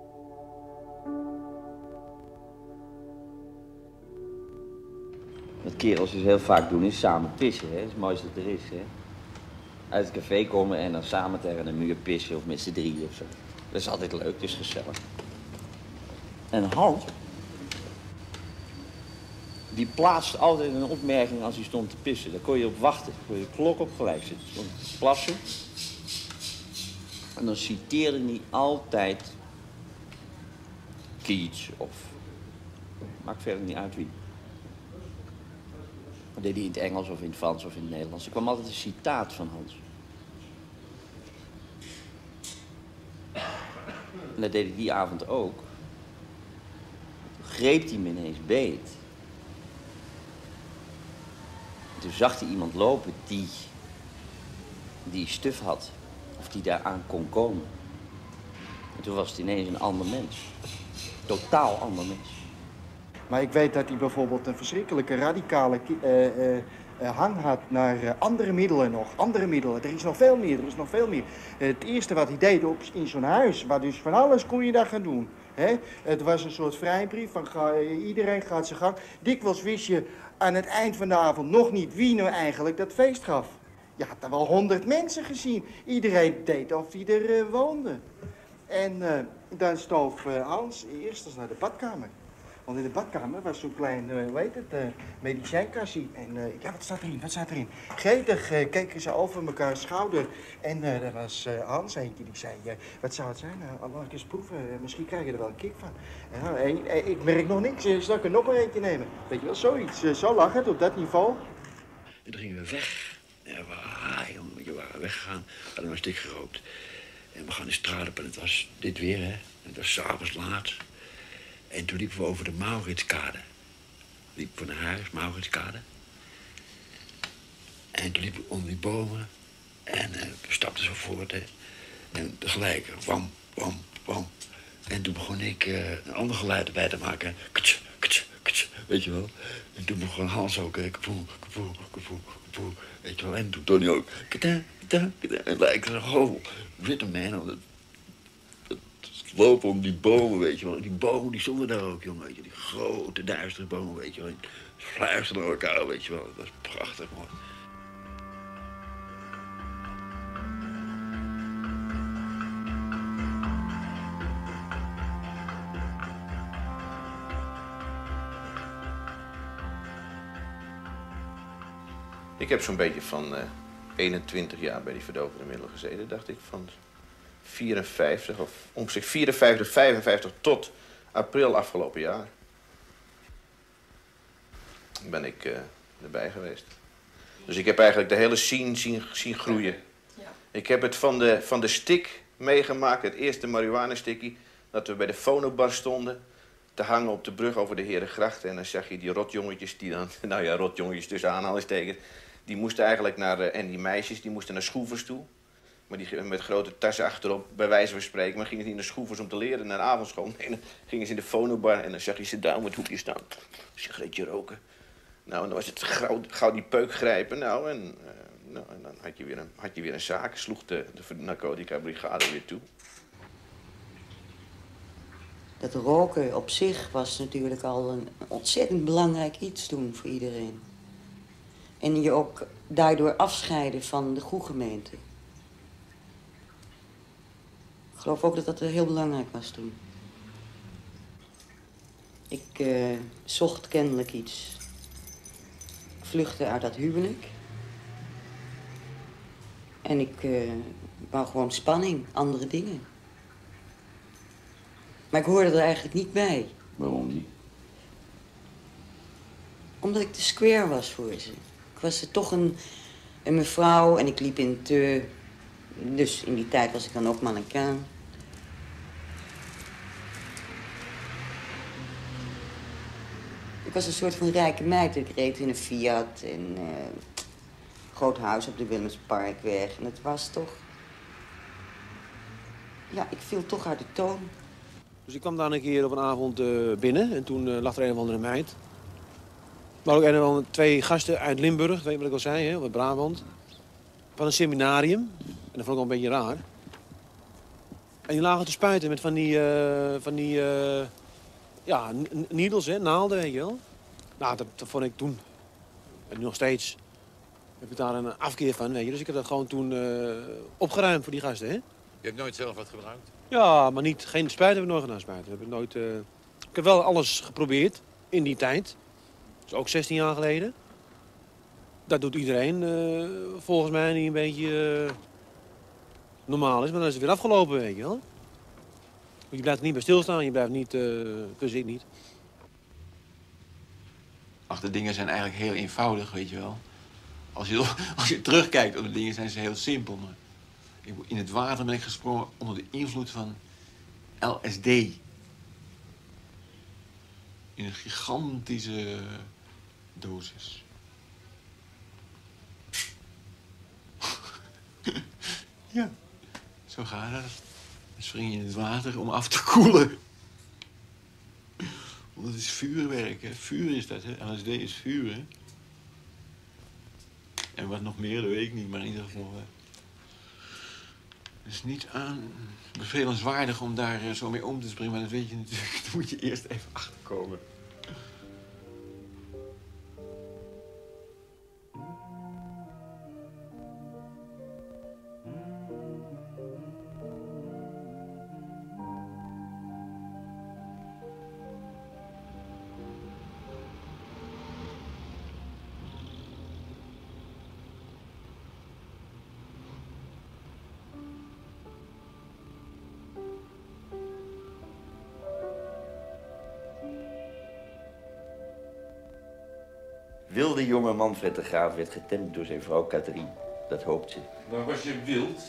S17: Wat kerels dus heel vaak doen, is samen pissen. Hè? Dat is het mooiste dat er is. Hè? Uit het café komen en dan samen tegen een muur pissen of met z'n drieën of zo. Dat is altijd leuk, het is gezellig. En Hans, die plaatste altijd een opmerking als hij stond te pissen. Daar kon je op wachten. Daar kon je de klok op gelijk zitten. Stond te plassen. En dan citeerde hij altijd Keats of... maakt verder niet uit wie. Dat deed hij in het Engels of in het Frans of in het Nederlands. Er kwam altijd een citaat van Hans. En dat deed hij die avond ook. Toen greep hij me ineens beet. Toen zag hij iemand lopen die, die stuf had. Of die daaraan kon komen. En toen was het ineens een ander mens. Totaal ander mens.
S24: Maar ik weet dat hij bijvoorbeeld een verschrikkelijke radicale uh, uh, uh, hang had naar uh, andere middelen nog. Andere middelen. Er is nog veel meer, er is nog veel meer. Uh, het eerste wat hij deed op, in zo'n huis, waar dus van alles kon je daar gaan doen. Hè? Het was een soort vrijbrief van ga, iedereen gaat zijn gang. Dikwijls wist je aan het eind van de avond nog niet wie nou eigenlijk dat feest gaf. Je had er wel honderd mensen gezien. Iedereen deed of hij er uh, woonde. En uh, dan stoof uh, Hans eerst eens naar de badkamer. Want in de badkamer was zo'n klein, uh, hoe heet het, uh, medicijnkastje. En uh, ja, wat staat erin, wat staat erin? Gretig uh, keken ze over elkaar schouder. En uh, er was uh, Hans eentje die zei, uh, wat zou het zijn? Uh, mag ik eens proeven? Uh, misschien krijg je er wel een kick van. Uh, en, uh, ik merk nog niks, uh, zal ik er nog maar eentje nemen? Weet je wel, zoiets. Uh, zo lag het op dat niveau.
S25: En toen gingen we weg. Ja, we, ah, jongen, we waren weggegaan. We hadden een stuk gerookt. En we gaan de straat op en het was dit weer, hè. En het was 's avonds laat. En toen liepen we over de Mauritskade. Liepen we naar huis, Mauritskade. En toen liepen we onder die bomen. En uh, we stapten zo voort. Hè. En tegelijk, wam, wam, wam. En toen begon ik uh, een ander geluid erbij te maken. Kts, kts, kts, weet je wel. En toen begon Hans ook, hè, kapoe, kapoe, kapoe, kapoe, weet je wel. En toen Tony ook, kata, kata, kata. En lijkt er oh, witte man, dat, dat lopen om die bomen, weet je wel. Die bomen, die stonden daar ook, jongen, weet je. Die grote, duistere bomen, weet je wel. En fluisterden naar elkaar, weet je wel. Dat was prachtig, man.
S1: Ik heb zo'n beetje van uh, eenentwintig jaar bij die verdovende middelen gezeten, dacht ik. Van vierenvijftig, of om zich vierenvijftig, vijfenvijftig tot april afgelopen jaar. Ben ik uh, erbij geweest. Dus ik heb eigenlijk de hele scene zien, zien groeien. Ja. Ik heb het van de, van de stick meegemaakt, het eerste marihuana-stikkie, dat we bij de Fonobar stonden, te hangen op de brug over de Herengracht. En dan zag je die rotjongetjes die dan, nou ja, rotjongetjes tussen aanhalingstekens, die moesten eigenlijk naar, uh, en die meisjes, die moesten naar Schroevers toe. Maar die met grote tassen achterop, bij wijze van spreken. Maar gingen ze niet naar Schroevers om te leren, naar de avondschool. Nee, dan gingen ze in de Fonobar en dan zag je ze daar op het hoekje staan. Sigaretje roken. Nou, en dan was het gauw, gauw die peuk grijpen. Nou, en, uh, nou, en dan had je, weer een, had je weer een zaak. Sloeg de, de narcotica-brigade weer toe.
S10: Dat roken op zich was natuurlijk al een ontzettend belangrijk iets toen voor iedereen. En je ook daardoor afscheiden van de groegemeente. Ik geloof ook dat dat heel belangrijk was toen. Ik uh, zocht kennelijk iets. Ik vluchtte uit dat huwelijk. En ik uh, wou gewoon spanning, andere dingen. Maar ik hoorde er eigenlijk niet bij.
S1: Waarom niet?
S10: Omdat ik te square was voor ze. Ik was er toch een, een mevrouw en ik liep in het... Uh, dus in die tijd was ik dan ook mannequin. Ik was een soort van rijke meid. Ik reed in een Fiat en uh, groot huis op de Willemsparkweg. En het was toch... Ja, ik viel toch uit de toon.
S3: Dus ik kwam daar een keer op een avond uh, binnen en toen uh, lag er een of andere meid. Maar ook een of andere twee gasten uit Limburg, weet je wat ik al zei, hè, uit Brabant. Van een seminarium. En dat vond ik wel een beetje raar. En die lagen te spuiten met van die, uh, van die uh, ja, needles, hè, naalden, weet je wel. Nou, dat, dat vond ik toen, en nu nog steeds, heb ik daar een afkeer van, weet je. Dus ik heb dat gewoon toen uh, opgeruimd voor die gasten, hè.
S2: Je hebt nooit zelf wat gebruikt?
S3: Ja, maar niet, geen spuiten heb ik nooit gedaan, spuiten. Heb ik, nooit, uh... ik heb wel alles geprobeerd in die tijd. Dat is ook zestien jaar geleden. Dat doet iedereen, uh, volgens mij, die een beetje uh, normaal is. Maar dan is het weer afgelopen, weet je wel. Je blijft er niet bij stilstaan, je blijft niet, uh, dus ik niet.
S5: Ach, de dingen zijn eigenlijk heel eenvoudig, weet je wel. Als je, als je terugkijkt op de dingen, zijn ze heel simpel. Maar in het water ben ik gesprongen onder de invloed van L S D. In een gigantische dosis. Ja, zo gaat dat. Dan spring je in het water om af te koelen. Want het is vuurwerk, hè. Vuur is dat, hè. L S D is vuur, hè. En wat nog meer, dat weet ik niet, maar in ieder geval... Uh, het is niet aan bevelenswaardig om daar uh, zo mee om te springen, maar dat weet je natuurlijk. Daar moet je eerst even achterkomen.
S17: Wilde jonge Manfred de Graaf werd getemd door zijn vrouw Catherine. Dat hoopt ze.
S2: Maar was je wild?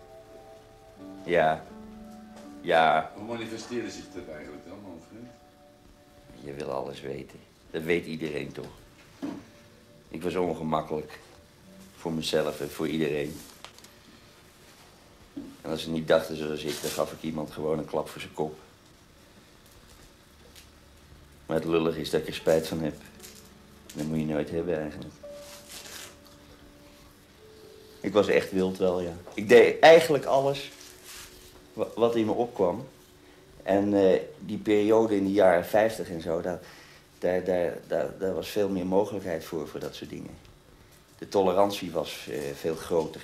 S17: Ja. Ja.
S2: Hoe manifesteerde zich dat eigenlijk dan, Manfred?
S17: Je wil alles weten. Dat weet iedereen toch. Ik was ongemakkelijk. Voor mezelf en voor iedereen. En als ze niet dachten zoals ik, dan gaf ik iemand gewoon een klap voor zijn kop. Maar het lullig is dat ik er spijt van heb. Dat moet je nooit hebben eigenlijk. Ik was echt wild wel, ja. Ik deed eigenlijk alles wat in me opkwam. En uh, die periode in de jaren vijftig en zo, daar, daar, daar, daar, daar was veel meer mogelijkheid voor, voor dat soort dingen. De tolerantie was uh, veel groter.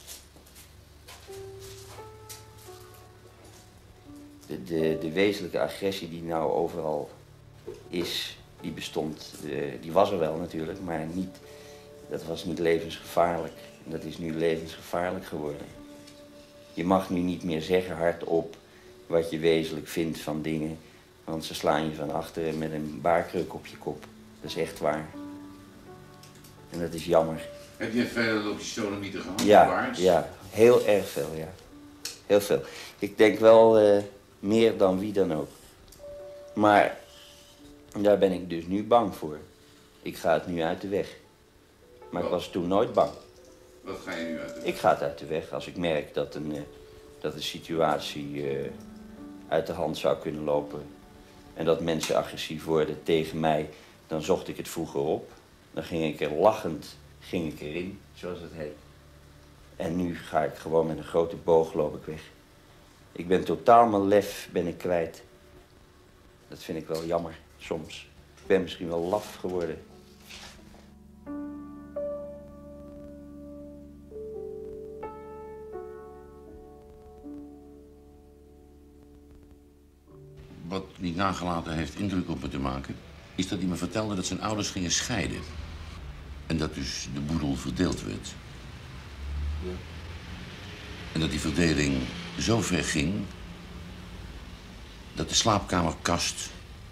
S17: De, de, de wezenlijke agressie die nou overal is, die bestond, uh, die was er wel natuurlijk, maar niet, dat was niet levensgevaarlijk. En dat is nu levensgevaarlijk geworden. Je mag nu niet meer zeggen hardop wat je wezenlijk vindt van dingen, want ze slaan je van achteren met een baarkruk op je kop. Dat is echt waar. En dat is jammer.
S2: Heb je veel op je sodomieten gehad?
S17: Ja, ja, heel erg veel, ja. Heel veel. Ik denk wel uh, meer dan wie dan ook. Maar daar ben ik dus nu bang voor. Ik ga het nu uit de weg. Maar ik was toen nooit bang.
S2: Wat ga je nu uit de weg?
S17: Ik ga het uit de weg als ik merk dat een, uh, dat een situatie uh, uit de hand zou kunnen lopen. En dat mensen agressief worden tegen mij. Dan zocht ik het vroeger op. Dan ging ik er lachend ging ik erin, zoals het heet. En nu ga ik gewoon met een grote boog loop ik weg. Ik ben totaal mijn lef ben ik kwijt. Dat vind ik wel jammer, soms. Ik ben misschien wel laf geworden.
S2: Wat niet nagelaten heeft indruk op me te maken, is dat hij me vertelde dat zijn ouders gingen scheiden. En dat dus de boedel verdeeld werd. Ja. En dat die verdeling zo ver ging dat de slaapkamerkast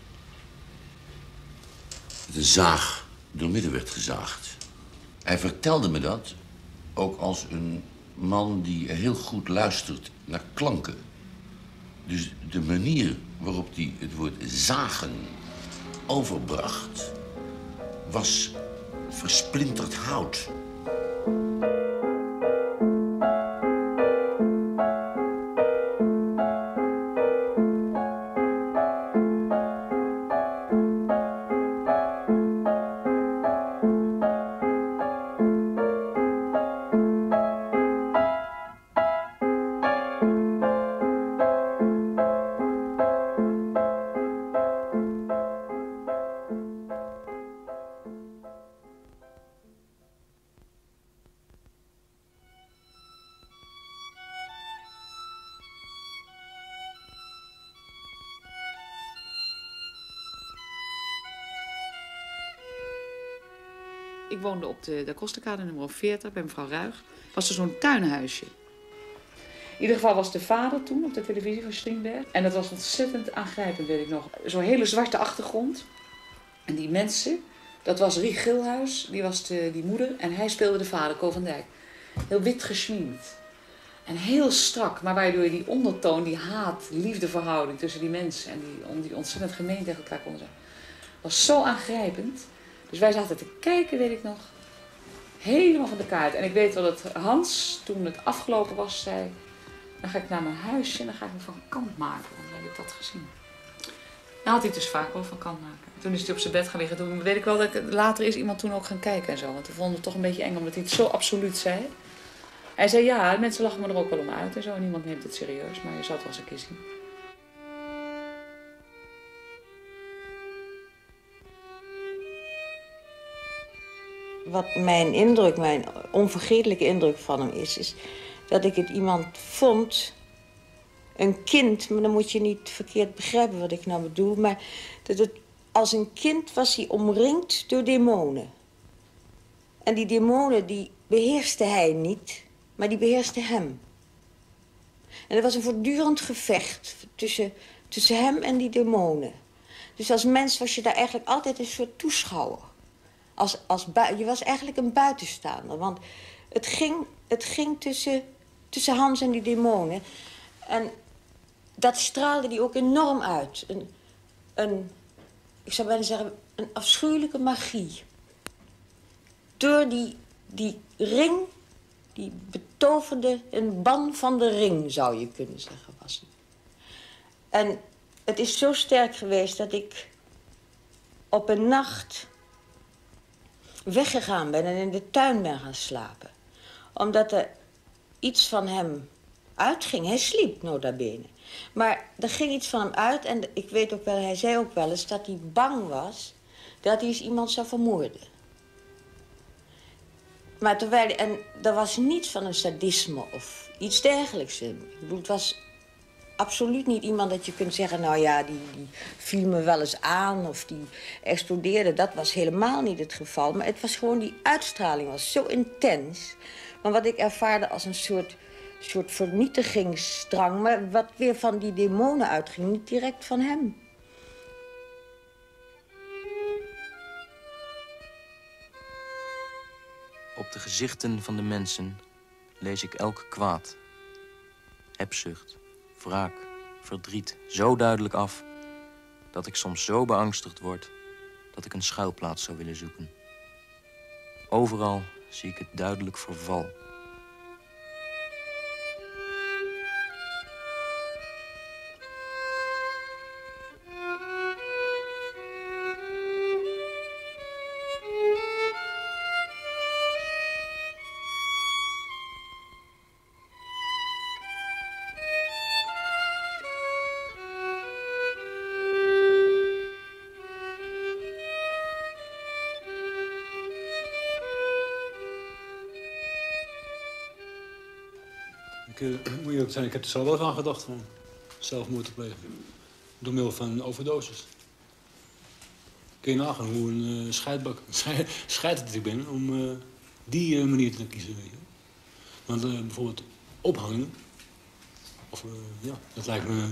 S2: met een zaag doormidden werd gezaagd. Hij vertelde me dat ook als een man die heel goed luistert naar klanken. Dus de manier waarop hij het woord zagen overbracht was versplinterd hout.
S13: Ik woonde op de, de Kostenkade nummer veertig bij mevrouw Ruig. Was er zo'n tuinhuisje. In ieder geval was de vader toen op de televisie van Strindberg. En dat was ontzettend aangrijpend, weet ik nog. Zo'n hele zwarte achtergrond. En die mensen, dat was Rie Gilhuis, die was de, die moeder. En hij speelde de vader, Ko van Dijk. Heel wit geschminkt. En heel strak, maar waardoor je die ondertoon, die haat-liefdeverhouding tussen die mensen en die, die ontzettend gemeen tegen elkaar konden zijn, was zo aangrijpend. Dus wij zaten te kijken, weet ik nog, helemaal van de kaart. En ik weet wel dat Hans, toen het afgelopen was, zei, dan ga ik naar mijn huisje en dan ga ik me van kant maken. Want dan heb ik dat gezien. Dan had hij het dus vaak wel van kant maken. Toen is hij op zijn bed gaan liggen. Toen weet ik wel dat ik, later is iemand toen ook gaan kijken en zo. Want we vonden het toch een beetje eng, omdat hij het zo absoluut zei. Hij zei, ja, mensen lachen me er ook wel om uit en zo. Niemand neemt het serieus, maar je zal het wel eens een keer zien.
S10: Wat mijn indruk, mijn onvergetelijke indruk van hem is, is dat ik het iemand vond, een kind, maar dan moet je niet verkeerd begrijpen wat ik nou bedoel, maar dat het, als een kind was hij omringd door demonen. En die demonen, die beheerste hij niet, maar die beheerste hem. En er was een voortdurend gevecht tussen, tussen hem en die demonen. Dus als mens was je daar eigenlijk altijd een soort toeschouwer. Als, als je was eigenlijk een buitenstaander, want het ging, het ging tussen, tussen Hans en die demonen. En dat straalde die ook enorm uit. Een, een, ik zou bijna zeggen, een afschuwelijke magie. Door die, die ring, die betoverde, een ban van de ring zou je kunnen zeggen was het. En het is zo sterk geweest dat ik op een nacht weggegaan ben en in de tuin ben gaan slapen. Omdat er iets van hem uitging. Hij sliep nota bene. Maar er ging iets van hem uit en ik weet ook wel, hij zei ook wel eens dat hij bang was dat hij eens iemand zou vermoorden. Maar terwijl, en er was niets van een sadisme of iets dergelijks in. Ik bedoel, het was absoluut niet iemand dat je kunt zeggen, nou ja, die, die viel me wel eens aan of die explodeerde. Dat was helemaal niet het geval. Maar het was gewoon, die uitstraling was zo intens. Maar wat ik ervaarde als een soort, soort vernietigingsdrang, maar wat weer van die demonen uitging, niet direct van hem.
S14: Op de gezichten van de mensen lees ik elk kwaad. Hebzucht, wraak, verdriet zo duidelijk af dat ik soms zo beangstigd word dat ik een schuilplaats zou willen zoeken. Overal zie ik het duidelijk verval.
S12: Ik, uh, moet je ook zijn, ik heb er zelf wel aan gedacht om zelfmoord te plegen. Door middel van een overdosis. Kun je nagaan hoe een uh, scheidbak, scheid dat ik ben om uh, die uh, manier te kiezen. Weet je. Want uh, bijvoorbeeld ophangen, of, uh, ja, dat lijkt me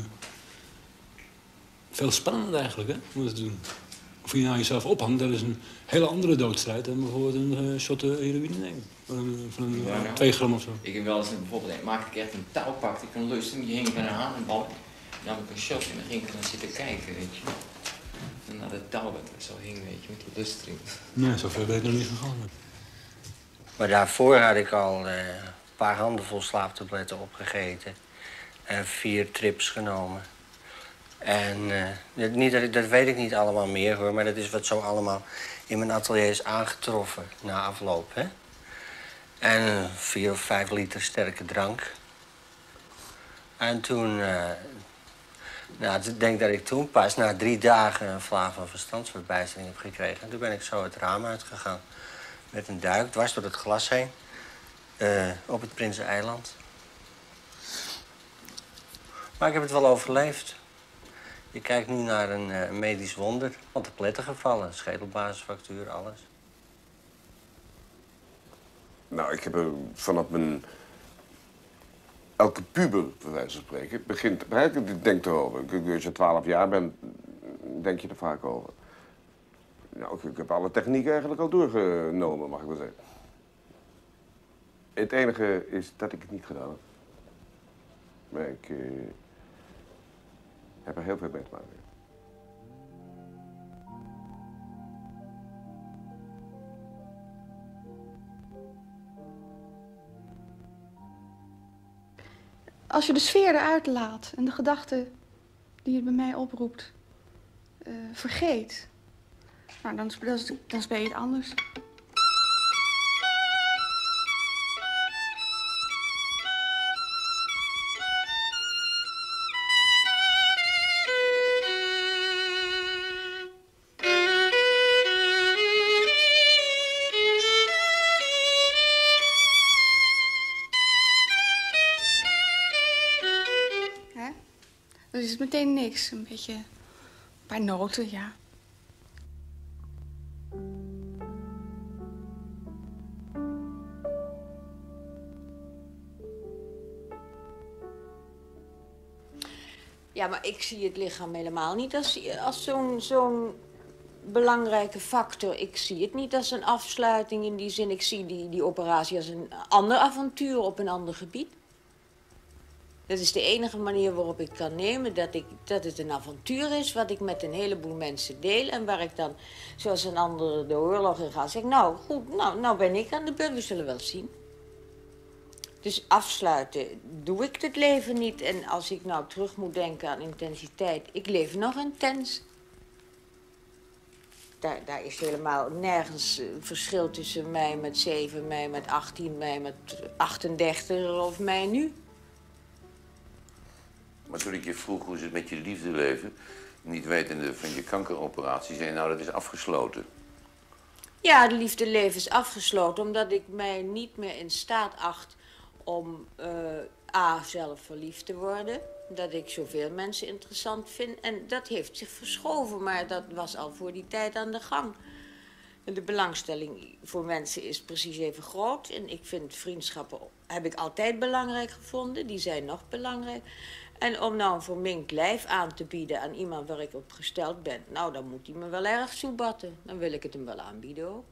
S12: veel spannender eigenlijk, hè, om dat te doen. Of je nou jezelf ophangt, dat is een hele andere doodstrijd dan bijvoorbeeld een uh, shot uh, heroïne nemen. Van een, van een
S16: ja, nou,
S12: twee gram of zo.
S16: Ik heb wel eens bijvoorbeeld, maakte ik echt een touw, pakte ik een lust en die hing ik met een haanbal. Nam ik een shot en dan ging ik er dan zitten kijken, weet je. En naar de touw dat er zo hing, weet je, met die lustring.
S12: Nee, zover ben ik nog niet gegaan.
S18: Maar daarvoor had ik al uh, een paar handenvol slaaptabletten opgegeten. En vier trips genomen. En uh, niet dat, ik, dat weet ik niet allemaal meer hoor, maar dat is wat zo allemaal in mijn atelier is aangetroffen na afloop. Hè? En uh, vier of vijf liter sterke drank. En toen, uh, nou, ik denk dat ik toen pas na drie dagen een vlaag van verstandsverbijstering heb gekregen. En toen ben ik zo het raam uitgegaan met een duik dwars door het glas heen uh, op het Prinseneiland. Maar ik heb het wel overleefd. Je kijkt nu naar een uh, medisch wonder. Want de pletten gevallen, schedelbasisfractuur, alles.
S20: Nou, ik heb er vanaf mijn... Elke puber, bij wijze van spreken, begint... Ik denk erover. Als je twaalf jaar bent, denk je er vaak over. Nou, ik heb alle technieken eigenlijk al doorgenomen, mag ik wel zeggen. Het enige is dat ik het niet gedaan heb. Maar ik... Uh, heb er heel veel mee te maken.
S23: Als je de sfeer eruit laat en de gedachten die het bij mij oproept, uh, vergeet, nou, dan, dan, dan speel je het anders. Dat is meteen niks. Een beetje... een paar noten, ja.
S10: Ja, maar ik zie het lichaam helemaal niet als, als zo'n zo'n belangrijke factor. Ik zie het niet als een afsluiting in die zin. Ik zie die, die operatie als een ander avontuur op een ander gebied. Dat is de enige manier waarop ik kan nemen dat, ik, dat het een avontuur is... wat ik met een heleboel mensen deel... en waar ik dan, zoals een ander de oorlog in ga, zeg... nou, goed, nou, nou ben ik aan de beurt, we zullen wel zien. Dus afsluiten doe ik het leven niet. En als ik nou terug moet denken aan intensiteit... ik leef nog intens. daar, daar is helemaal nergens verschil tussen mij met zeven, mij met achttien, mij met achtendertig of mij nu.
S2: Maar toen ik je vroeg hoe is het met je liefdeleven, niet wetende van je kankeroperatie, zei je nou dat is afgesloten.
S10: Ja, het liefdeleven is afgesloten omdat ik mij niet meer in staat acht om uh, A, zelf verliefd te worden. Dat ik zoveel mensen interessant vind. En dat heeft zich verschoven, maar dat was al voor die tijd aan de gang. En de belangstelling voor mensen is precies even groot. En ik vind vriendschappen, heb ik altijd belangrijk gevonden. Die zijn nog belangrijk. En om nou een verminkt lijf aan te bieden aan iemand waar ik op gesteld ben, nou, dan moet hij me wel erg zoebatten. Dan wil ik het hem wel aanbieden ook.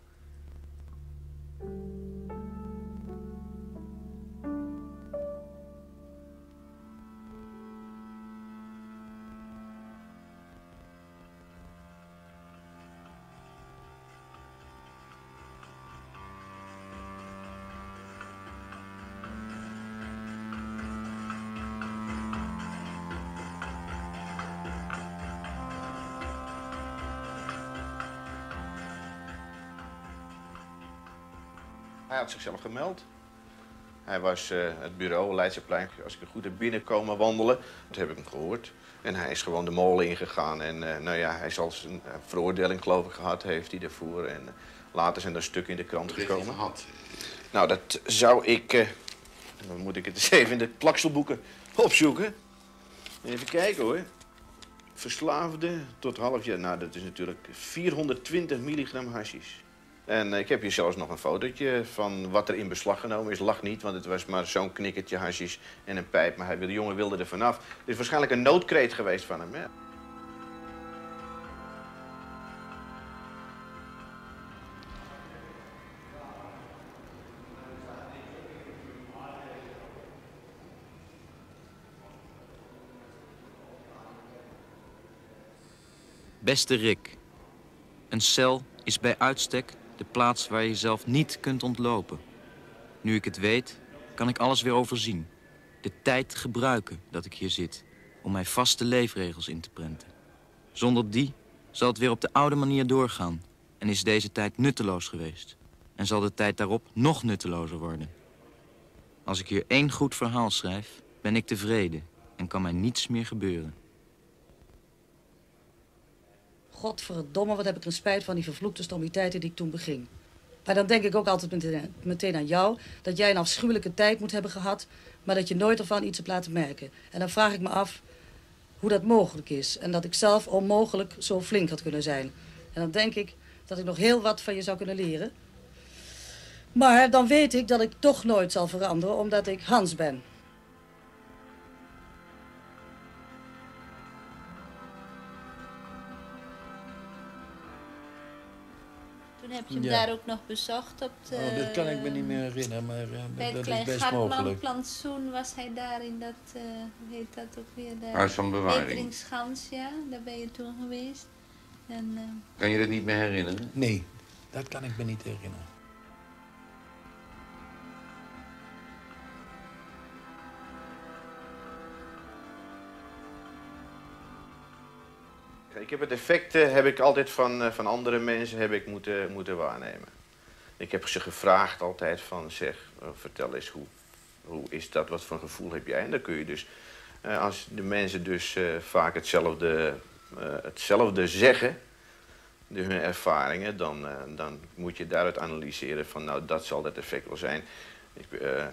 S1: Hij had zichzelf gemeld. Hij was uh, het bureau, Leidseplein, als ik er goed heb binnenkomen wandelen. Dat heb ik hem gehoord. En hij is gewoon de molen ingegaan. En uh, nou ja, hij zal zijn uh, veroordeling, geloof ik, gehad heeft hij ervoor. En uh, later zijn er stukken in de krant
S2: dat
S1: gekomen.
S2: Heeft hij gehad?
S1: Nou, dat zou ik... Uh, dan moet ik het eens even in de plakselboeken opzoeken. Even kijken hoor. Verslaafde tot half jaar. Nou, dat is natuurlijk vierhonderdtwintig milligram hashish. En ik heb hier zelfs nog een fotootje van wat er in beslag genomen is. Lach niet, want het was maar zo'n knikkertje hashish en een pijp. Maar hij, de jongen wilde er vanaf. Het is waarschijnlijk een noodkreet geweest van hem. Hè?
S14: Beste Rick, een cel is bij uitstek de plaats waar je jezelf niet kunt ontlopen. Nu ik het weet, kan ik alles weer overzien. De tijd gebruiken dat ik hier zit, om mijn vaste leefregels in te prenten. Zonder die zal het weer op de oude manier doorgaan en is deze tijd nutteloos geweest. En zal de tijd daarop nog nuttelozer worden. Als ik hier één goed verhaal schrijf, ben ik tevreden en kan mij niets meer gebeuren.
S6: Godverdomme, wat heb ik een spijt van die vervloekte stommiteiten die ik toen beging. Maar dan denk ik ook altijd meteen, meteen aan jou, dat jij een afschuwelijke tijd moet hebben gehad, maar dat je nooit ervan iets hebt laten merken. En dan vraag ik me af hoe dat mogelijk is. En dat ik zelf onmogelijk zo flink had kunnen zijn. En dan denk ik dat ik nog heel wat van je zou kunnen leren. Maar dan weet ik dat ik toch nooit zal veranderen, omdat ik Hans ben.
S7: Toen heb je hem
S11: Ja.
S7: daar ook nog bezocht op de...
S11: Oh, dat kan ik me niet meer herinneren, maar uh,
S7: bij het
S11: dat is
S7: Klein
S11: best
S7: Gartman
S11: mogelijk.
S7: plantsoen was hij daar in dat, uh, hoe heet dat ook weer? De
S2: Huis van bewaring.
S7: Weteringschans, ja. Daar ben je toen geweest. En, uh,
S2: Kan je dat niet meer herinneren?
S11: Nee, dat kan ik me niet herinneren.
S1: Ik heb het effect uh, heb ik altijd van, uh, van andere mensen heb ik moeten, moeten waarnemen. Ik heb ze gevraagd altijd van, zeg, uh, vertel eens, hoe, hoe is dat, wat voor een gevoel heb jij? En dan kun je dus, uh, als de mensen dus uh, vaak hetzelfde, uh, hetzelfde zeggen, de, hun ervaringen, dan, uh, dan moet je daaruit analyseren van, nou, dat zal het effect wel zijn. Ik, uh,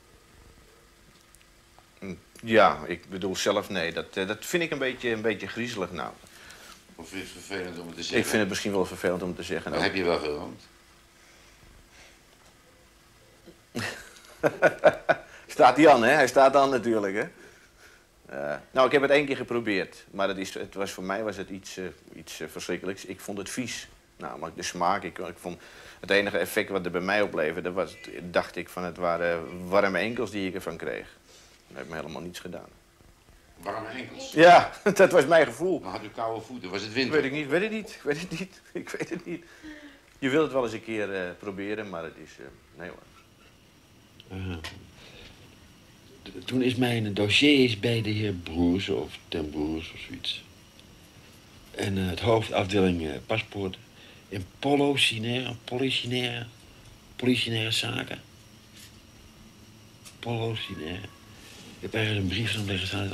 S1: ja, ik bedoel zelf, nee, dat, uh, dat vind ik een beetje, een beetje griezelig nou.
S2: Of vind je het vervelend om het te zeggen?
S1: Ik vind het misschien wel vervelend om te zeggen.
S2: Maar heb je wel gerookt?
S1: Staat hij aan, hè? Hij staat aan natuurlijk, hè? Uh, nou, ik heb het één keer geprobeerd. Maar het, is, het was, voor mij was het iets, uh, iets uh, verschrikkelijks. Ik vond het vies. Nou, maar de smaak, ik, ik vond het enige effect wat er bij mij opleverde, was, dacht ik van het waren warme enkels die ik ervan kreeg. Dat heeft me helemaal niets gedaan.
S2: Warme enkels?
S1: Ja, dat was mijn gevoel.
S2: Maar had u koude voeten? Was het winter?
S1: Weet ik niet, weet het niet, weet het niet. Ik weet het niet. Je wilt het wel eens een keer uh, proberen, maar het is... Uh, nee hoor.
S25: Uh, toen is mijn dossier is bij de heer Broers, of ten Broers of zoiets. En uh, het hoofdafdeling uh, paspoorten in polocinaire, politionaire, politionaire zaken. Polocinaire. Ik heb ergens een brief van hem liggen staan.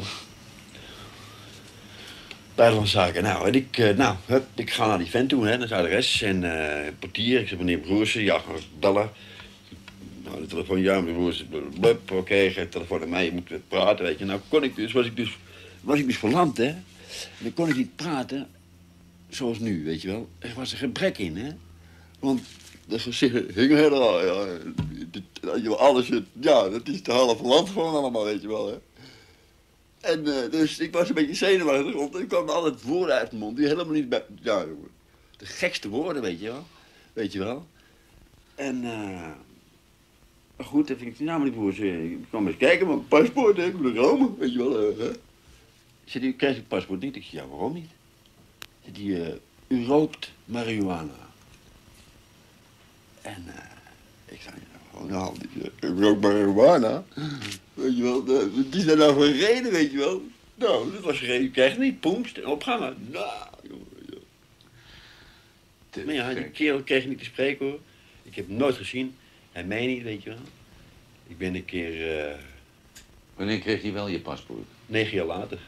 S25: Buitenlandse zaken. Nou, en ik, uh, nou, hup, ik ga naar die vent toe, hè, naar zijn adres. En uh, portier, ik zeg meneer Broersen, ja, ga bellen. Nou, de telefoon, ja, meneer Broersen, oké, okay, geef telefoon aan mij, je moet praten, weet je. Nou, kon ik dus, was ik dus, was ik dus verlamd, hè. En dan kon ik niet praten zoals nu, weet je wel. Er was een gebrek in, hè. Want dat hing helemaal, ja, ja, alles, ja, dat is de halve land gewoon allemaal, weet je wel, hè. En uh, dus ik was een beetje zenuwachtig, want er kwamen altijd woorden uit de mond die helemaal niet bij... Ja, de gekste woorden, weet je wel. Weet je wel. En, uh, maar goed, dan vind ik, nou meneer Boers, ik kwam eens kijken, mijn paspoort, hè, ik moet naar Rome, weet je wel. Uh, hè. Ik zei, u krijgt het paspoort niet? Ik zei, ja, waarom niet? Ik zei, uh, u rookt marihuana. En, uh, ik zei, oh, nou, ik rook marihuana. Weet je wel, wat is daar nou voor een reden, weet je wel? Nou, dat was een reden. U krijgt niet poemst en opgangen. Nou, jongen, joh. Maar ja, die kerel kreeg niet te spreken, hoor. Ik heb hem nooit gezien. Hij mij niet, weet je wel. Ik ben een keer... Uh...
S2: Wanneer kreeg hij wel je paspoort?
S25: Negen jaar later.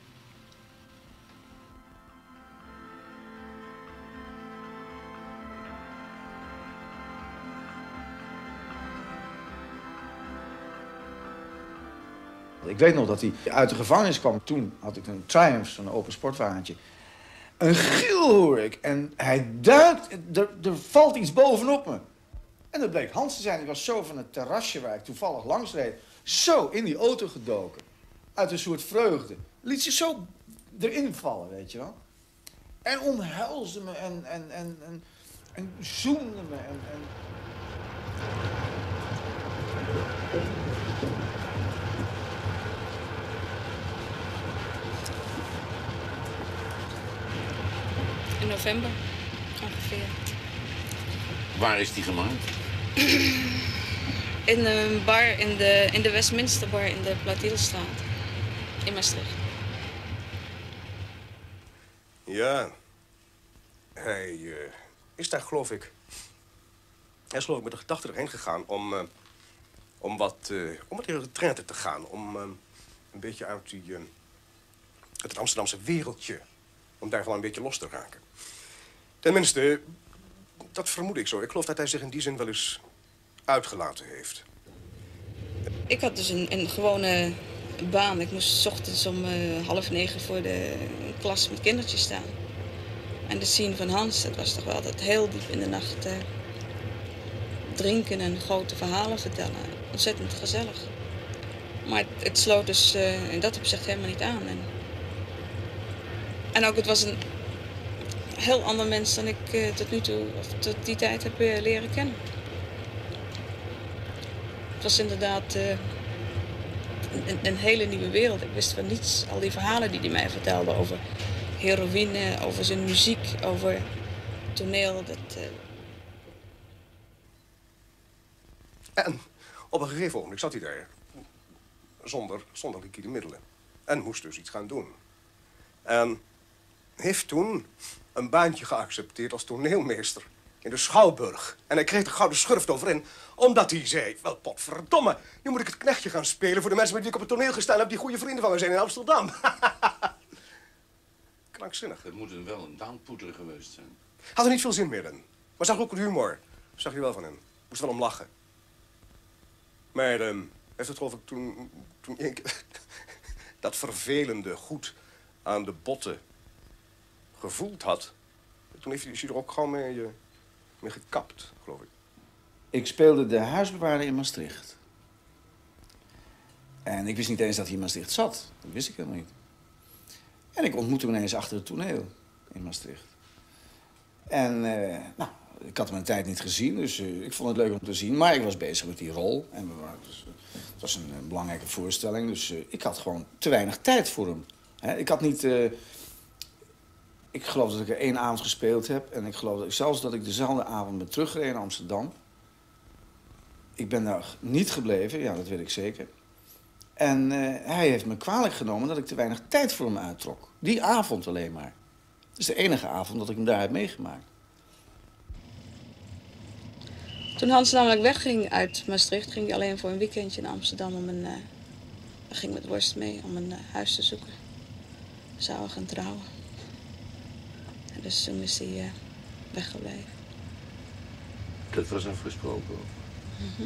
S4: Ik weet nog dat hij uit de gevangenis kwam. Toen had ik een Triumph, zo'n open sportwagentje. Een gil hoor ik. En hij duikt, er, er valt iets bovenop me. En dat bleek Hans te zijn. Die was zo van het terrasje waar ik toevallig langs reed. Zo in die auto gedoken. Uit een soort vreugde. Liet zich zo erin vallen, weet je wel. En omhelsde me en, en, en, en, en zoende me. En, en...
S8: In november, ongeveer.
S2: Waar is die gemaakt?
S8: In een bar, in de, in de Westminster bar in de Platielstraat. In Maastricht.
S9: Ja. Hij uh, is daar, geloof ik... Hij is geloof ik met de gedachte erheen gegaan om... Uh, om wat... Uh, om wat in de retraite te gaan. Om uh, een beetje uit die... Uh, uit het Amsterdamse wereldje... om daarvan een beetje los te raken. Tenminste, dat vermoed ik zo. Ik geloof dat hij zich in die zin wel eens uitgelaten heeft.
S8: Ik had dus een, een gewone baan. Ik moest 's ochtends om uh, half negen voor de klas met kindertjes staan. En de scene van Hans, dat was toch wel dat heel diep in de nacht uh, drinken en grote verhalen vertellen. Ontzettend gezellig. Maar het, het sloot dus uh, in dat opzicht helemaal niet aan. En, en ook, het was een heel ander mens dan ik uh, tot nu toe, of tot die tijd heb uh, leren kennen. Het was inderdaad uh, een, een hele nieuwe wereld. Ik wist van niets. Al die verhalen die hij mij vertelde over heroïne, over zijn muziek, over toneel. Dat, uh...
S9: En op een gegeven moment zat hij daar zonder, zonder liquide middelen. En moest dus iets gaan doen. En heeft toen een baantje geaccepteerd als toneelmeester in de Schouwburg. En hij kreeg de gouden schurft over in, omdat hij zei... Wel, potverdomme, nu moet ik het knechtje gaan spelen... voor de mensen met wie ik op het toneel gestaan heb... die goede vrienden van me zijn in Amsterdam. Krankzinnig.
S2: Het moet hem wel een downpoeter geweest zijn.
S9: Had er niet veel zin meer in. Maar zag ook het humor. Zag je wel van hem. Moest wel om lachen. Maar um, heeft het geloof ik toen... toen ik dat vervelende goed aan de botten gevoeld had... toen heeft hij er ook gewoon mee, uh, mee gekapt, geloof ik.
S4: Ik speelde de huisbewaarder in Maastricht. En ik wist niet eens dat hij in Maastricht zat. Dat wist ik helemaal niet. En ik ontmoette hem ineens achter het toneel in Maastricht. En uh, nou, ik had hem een tijd niet gezien, dus uh, ik vond het leuk om te zien. Maar ik was bezig met die rol. En we waren, dus, uh, het was een, een belangrijke voorstelling, dus uh, ik had gewoon te weinig tijd voor hem. He, ik had niet... Uh, ik geloof dat ik er één avond gespeeld heb. En ik geloof dat ik, zelfs dat ik dezelfde avond ben teruggereden naar Amsterdam. Ik ben daar niet gebleven, ja, dat weet ik zeker. En uh, hij heeft me kwalijk genomen dat ik te weinig tijd voor hem uittrok. Die avond alleen maar. Dat is de enige avond dat ik hem daar heb meegemaakt.
S8: Toen Hans namelijk wegging uit Maastricht, ging hij alleen voor een weekendje in Amsterdam om een... Uh, hij ging met Worst mee om een uh, huis te zoeken. We zouden gaan trouwen. En dus toen is hij uh, weggebleven.
S2: Dat was afgesproken.
S8: Mm-hmm.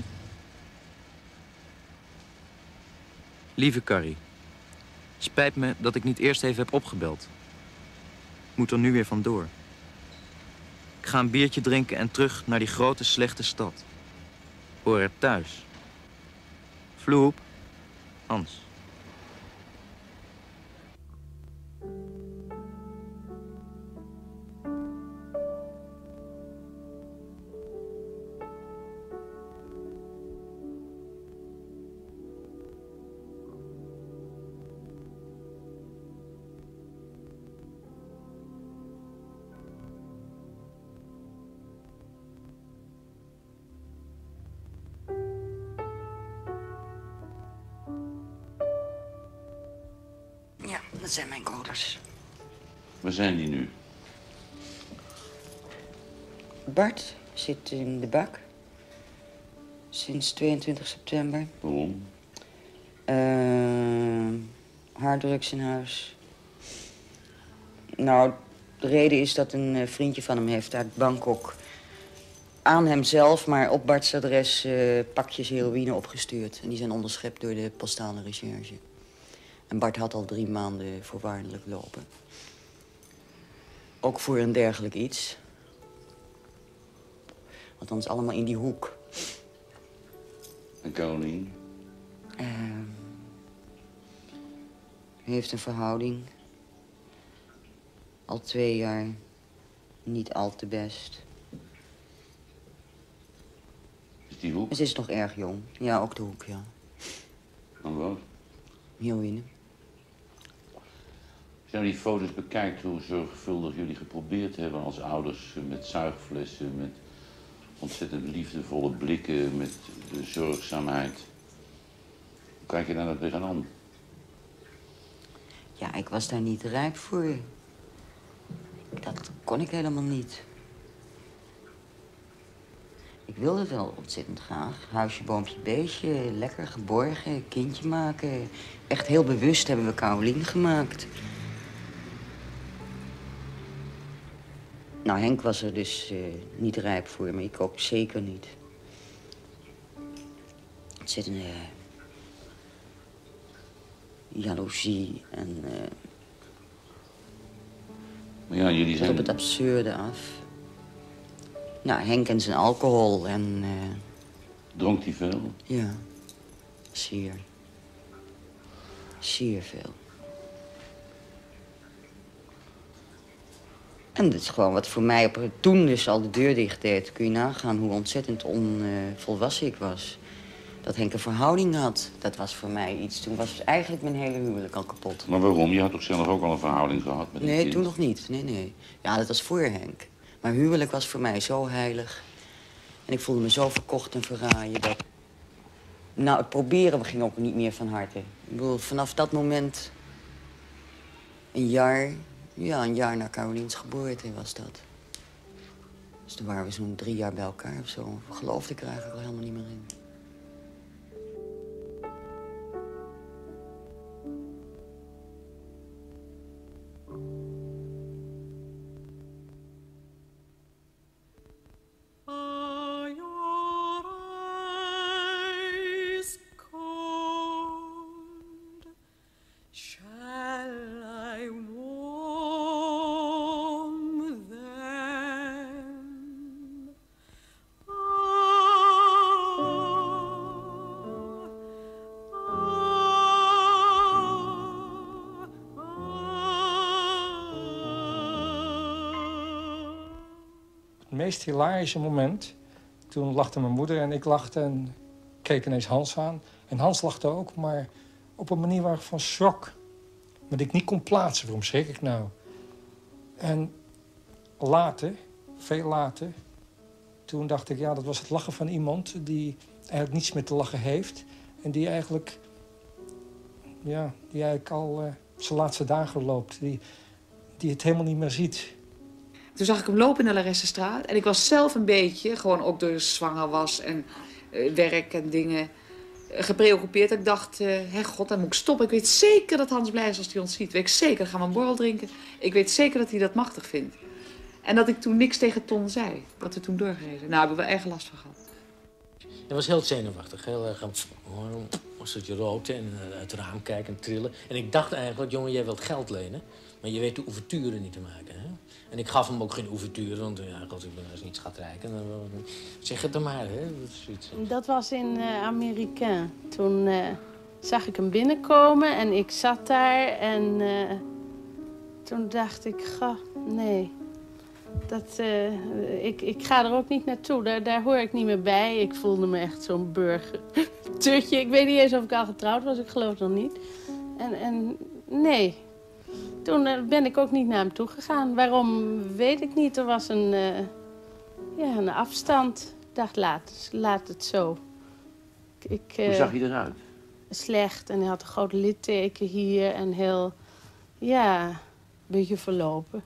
S14: Lieve Carrie, spijt me dat ik niet eerst even heb opgebeld. Ik moet er nu weer vandoor. Ik ga een biertje drinken en terug naar die grote slechte stad. Hoor er thuis. Vloep, Hans.
S15: Ja, dat zijn mijn ouders.
S2: Waar zijn die nu?
S15: Bart zit in de bak. Sinds tweeëntwintig september.
S2: Waarom?
S15: Uh, harddrugs in huis. Nou, de reden is dat een uh, vriendje van hem heeft uit Bangkok... aan hemzelf, maar op Bart's adres uh, pakjes heroïne opgestuurd. En die zijn onderschept door de postale recherche. En Bart had al drie maanden voorwaardelijk lopen. Ook voor een dergelijk iets. Althans, allemaal in die hoek.
S2: En Carolien?
S15: Uh, hij heeft een verhouding. Al twee jaar. Niet al te best.
S2: Is die hoek?
S15: Ze is nog erg jong. Ja, ook de hoek, ja.
S2: En wat?
S15: Heroïne.
S2: Als je nou die foto's bekijkt, hoe zorgvuldig jullie geprobeerd hebben als ouders... met zuigflessen, met ontzettend liefdevolle blikken, met de zorgzaamheid. Hoe kijk je daar nou tegenaan?
S15: Ja, ik was daar niet rijp voor. Dat kon ik helemaal niet. Ik wilde het wel ontzettend graag. Huisje, boompje, beestje, lekker geborgen, kindje maken. Echt heel bewust hebben we Carolien gemaakt. Nou, Henk was er dus uh, niet rijp voor, maar ik ook zeker niet. Ontzettende uh, jaloezie en... Uh,
S2: maar ja, jullie zijn...
S15: op het absurde af. Nou, Henk en zijn alcohol en... Uh,
S2: Dronk hij veel?
S15: Ja, zeer. Zeer veel. En dat is gewoon wat voor mij op, toen dus al de deur dicht deed. Kun je nagaan hoe ontzettend onvolwassen uh, ik was. Dat Henk een verhouding had, dat was voor mij iets. Toen was eigenlijk mijn hele huwelijk al kapot.
S2: Maar waarom? Je had toch zelf ook al een verhouding gehad met een
S15: Nee,
S2: kind?
S15: toen nog niet. Nee, nee. Ja, dat was voor Henk. Maar huwelijk was voor mij zo heilig. En ik voelde me zo verkocht en verraaien dat... Nou, het proberen ging ook niet meer van harte. Ik bedoel, vanaf dat moment... Een jaar... Ja, een jaar na Caroliens geboorte was dat. Dus toen waren we zo'n drie jaar bij elkaar of zo. Geloofde ik er eigenlijk al helemaal niet meer in.
S19: Het meest hilarische moment, toen lachte mijn moeder en ik lachten en keek ineens Hans aan. En Hans lachte ook, maar op een manier waar ik van schrok. Maar die ik niet kon plaatsen, waarom schrik ik nou? En later, veel later, toen dacht ik, ja, dat was het lachen van iemand die eigenlijk niets meer te lachen heeft. En die eigenlijk, ja, die eigenlijk al uh, zijn laatste dagen loopt. Die, die het helemaal niet meer ziet.
S13: Toen zag ik hem lopen in de Laressenstraat. En ik was zelf een beetje, gewoon ook door zwanger was en uh, werk en dingen, uh, gepreoccupeerd. Ik dacht, uh, hè god, dan moet ik stoppen. Ik weet zeker dat Hans blij is als hij ons ziet. Weet ik zeker, dan gaan we een borrel drinken. Ik weet zeker dat hij dat machtig vindt. En dat ik toen niks tegen Ton zei. Dat we toen doorgereden. Nou, daar hebben we erg last van gehad.
S3: Hij was heel zenuwachtig. Heel erg als het je rookte en uit het raam kijken en trillen. En ik dacht eigenlijk, jongen, jij wilt geld lenen. Maar je weet de ouverture niet te maken, hè? En ik gaf hem ook geen ouverture, want ja, god, ik ben als niet schatrijk. En dan, zeg het dan maar, hè? Dat, is iets.
S5: Dat was in uh, Amerikaan. Toen uh, zag ik hem binnenkomen en ik zat daar en uh, toen dacht ik, goh, nee. Dat, uh, ik, ik ga er ook niet naartoe, daar, daar hoor ik niet meer bij. Ik voelde me echt zo'n burgertutje. Ik weet niet eens of ik al getrouwd was, ik geloof nog niet. En, en nee, toen uh, ben ik ook niet naar hem toe gegaan. Waarom, weet ik niet. Er was een, uh, ja, een afstand. Ik dacht, laat, laat het zo. Ik, uh,
S2: Hoe zag hij eruit?
S5: Slecht en hij had een groot litteken hier en heel, ja, een beetje verlopen.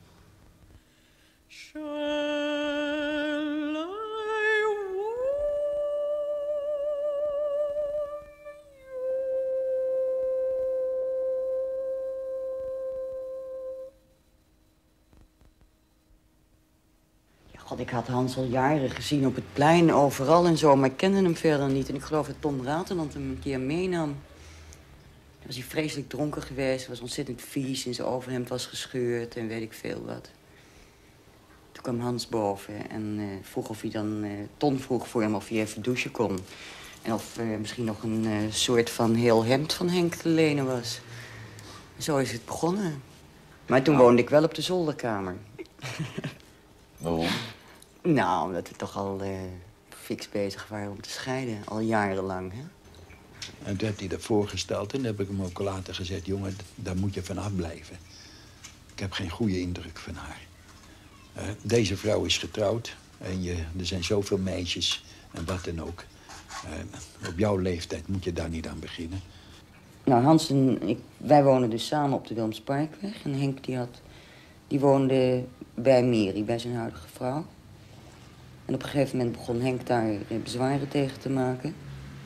S15: God, ik had Hans al jaren gezien op het plein, overal en zo, maar ik kende hem verder niet. En ik geloof dat Tom Rateland hem een keer meenam. Dan was hij vreselijk dronken geweest, was ontzettend vies, in zijn overhemd was gescheurd en weet ik veel wat. Toen kwam Hans boven en uh, vroeg of hij dan... Uh, Ton vroeg voor hem of hij even douchen kon. En of uh, misschien nog een uh, soort van heel hemd van Henk te lenen was. Zo is het begonnen. Maar toen woonde ik wel op de zolderkamer.
S2: Waarom?
S15: Nou, omdat we toch al uh, fix bezig waren om te scheiden. Al jarenlang, hè.
S11: En toen heeft hij dat voorgesteld en heb ik hem ook later gezegd... jongen, daar moet je vanaf blijven. Ik heb geen goede indruk van haar. Uh, deze vrouw is getrouwd en je, er zijn zoveel meisjes en wat dan ook. Uh, op jouw leeftijd moet je daar niet aan beginnen.
S15: Nou, Hans en ik, wij woonden dus samen op de Wilmsparkweg. En Henk die, had, die woonde bij Meri, bij zijn huidige vrouw. En op een gegeven moment begon Henk daar bezwaren tegen te maken.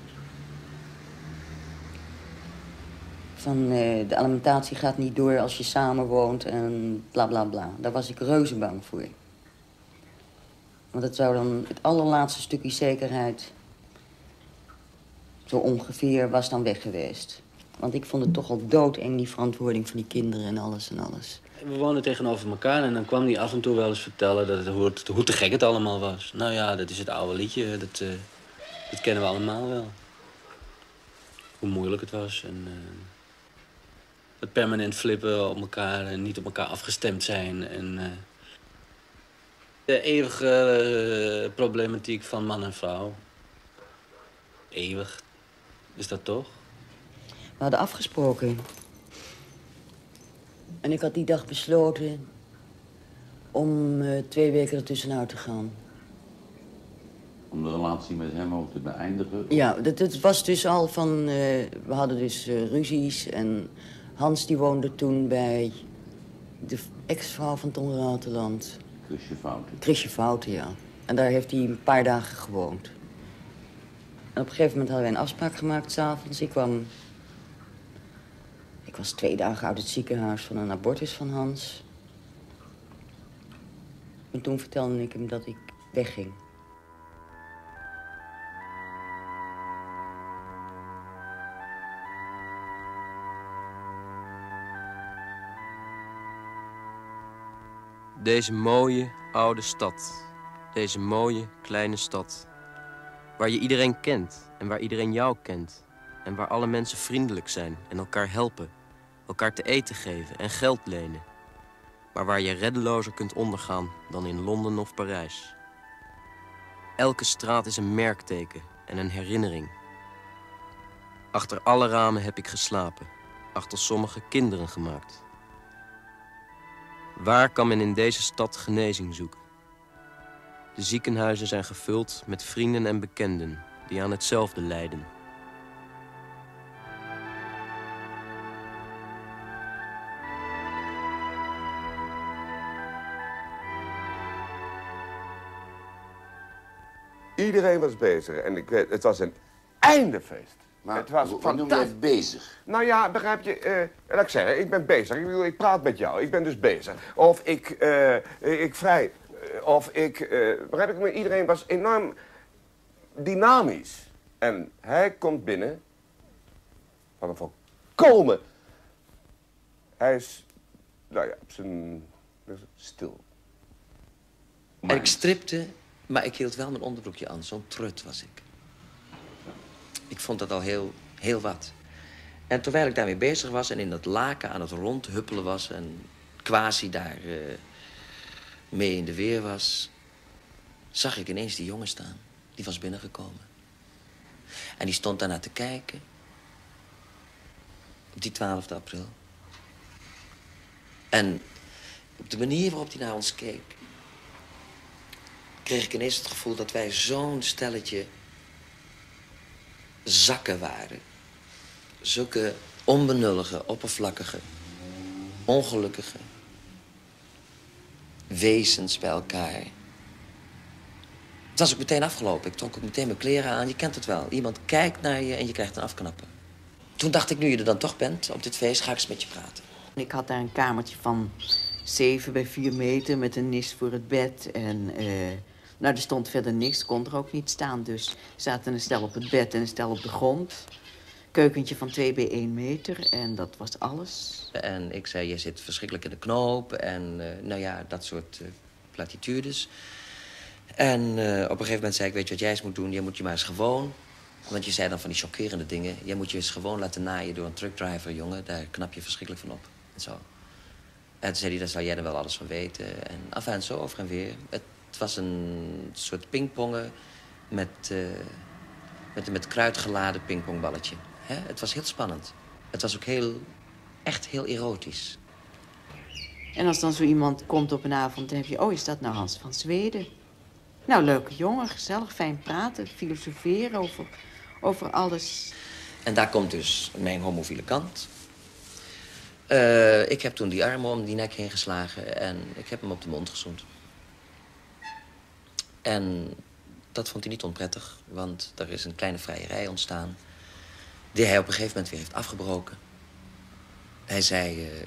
S15: Van uh, de alimentatie gaat niet door als je samen woont en bla bla bla. Daar was ik reuze bang voor. Want het zou dan het allerlaatste stukje zekerheid, zo ongeveer, was dan weg geweest. Want ik vond het toch al doodeng, die verantwoording van die kinderen en alles en alles.
S21: We woonden tegenover elkaar en dan kwam hij af en toe wel eens vertellen dat het, hoe, het, hoe te gek het allemaal was. Nou ja, dat is het oude liedje, dat, uh, dat kennen we allemaal wel. Hoe moeilijk het was en uh, het permanent flippen op elkaar en niet op elkaar afgestemd zijn. En uh, de eeuwige uh, problematiek van man en vrouw. Eeuwig, is dat toch?
S15: We hadden afgesproken. En ik had die dag besloten om uh, twee weken ertussenuit te gaan.
S2: Om de relatie met hem ook te beëindigen?
S15: Ja, dat, dat was dus al van... Uh, we hadden dus uh, ruzies en Hans die woonde toen bij de ex-vrouw van Ton Rateland.
S2: Chrisje Fouten.
S15: Chrisje Fouten, ja. En daar heeft hij een paar dagen gewoond. En op een gegeven moment hadden wij een afspraak gemaakt s'avonds. Ik kwam... Ik was twee dagen uit het ziekenhuis van een abortus van Hans. En toen vertelde ik hem dat ik wegging.
S14: Deze mooie, oude stad. Deze mooie, kleine stad. Waar je iedereen kent en waar iedereen jou kent. En waar alle mensen vriendelijk zijn en elkaar helpen. Elkaar te eten geven en geld lenen. Maar waar je reddelozer kunt ondergaan dan in Londen of Parijs. Elke straat is een merkteken en een herinnering. Achter alle ramen heb ik geslapen. Achter sommige kinderen gemaakt. Waar kan men in deze stad genezing zoeken? De ziekenhuizen zijn gevuld met vrienden en bekenden die aan hetzelfde lijden.
S20: Iedereen was bezig. En ik weet, het was een eindefeest.
S2: Maar
S20: het was
S2: wat noem jij bezig?
S20: Nou ja, begrijp je, uh, laat ik zeggen, ik ben bezig. Ik bedoel, ik praat met jou, ik ben dus bezig. Of ik, uh, ik vrij, of ik, uh, begrijp ik, maar iedereen was enorm dynamisch. En hij komt binnen van een volkomen... Hij is, nou ja, op zijn... stil.
S12: En ik stripte, maar ik hield wel mijn onderbroekje aan. Zo'n trut was ik. Ik vond dat al heel, heel wat. En terwijl ik daarmee bezig was en in dat laken aan het rondhuppelen was... en quasi daar uh, mee in de weer was... zag ik ineens die jongen staan. Die was binnengekomen. En die stond daarnaar te kijken. Op die twaalfde april. En op de manier waarop hij naar ons keek... kreeg ik ineens het gevoel dat wij zo'n stelletje zakken waren. Zulke onbenullige, oppervlakkige, ongelukkige wezens bij elkaar. Het was ook meteen afgelopen. Ik trok ook meteen mijn kleren aan. Je kent het wel. Iemand kijkt naar je en je krijgt een afknappen. Toen dacht ik, nu je er dan toch bent op dit feest, ga ik eens met je praten.
S15: Ik had daar een kamertje van zeven bij vier meter met een nis voor het bed. En uh, nou, er stond verder niks, kon er ook niet staan. Dus er zaten een stel op het bed en een stel op de grond. Keukentje van twee bij één meter en dat was alles.
S12: En ik zei, je zit verschrikkelijk in de knoop en uh, nou ja, dat soort uh, platitudes. En uh, op een gegeven moment zei ik, weet je wat jij eens moet doen? Je moet je maar eens gewoon... Want je zei dan van die chockerende dingen. Jij moet je eens gewoon laten naaien door een truckdriver, jongen. Daar knap je verschrikkelijk van op. En zo. En toen zei hij, daar zou jij er wel alles van weten. En af en zo over en weer. Het was een soort pingpongen met, uh, met een met kruid geladen pingpongballetje. Hè? Het was heel spannend. Het was ook heel, echt heel erotisch.
S15: En als dan zo iemand komt op een avond, dan heb je... oh, is dat nou Hans van Zweden? Nou, leuke jongen, gezellig, fijn praten, filosoferen over, over alles.
S12: En daar komt dus mijn homofiele kant. Uh, ik heb toen die armen om die nek heen geslagen en ik heb hem op de mond gezoend. En dat vond hij niet onprettig, want er is een kleine vrijerij ontstaan... die hij op een gegeven moment weer heeft afgebroken. Hij zei uh,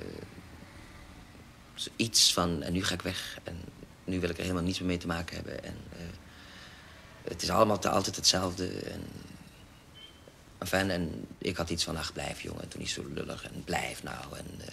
S12: iets van, en nu ga ik weg... En nu wil ik er helemaal niets meer mee te maken hebben. En, uh, het is allemaal te, altijd hetzelfde. En, enfin, en ik had iets van, ach, blijf, jongen. Toen niet zo lullig. En blijf nou. En, uh,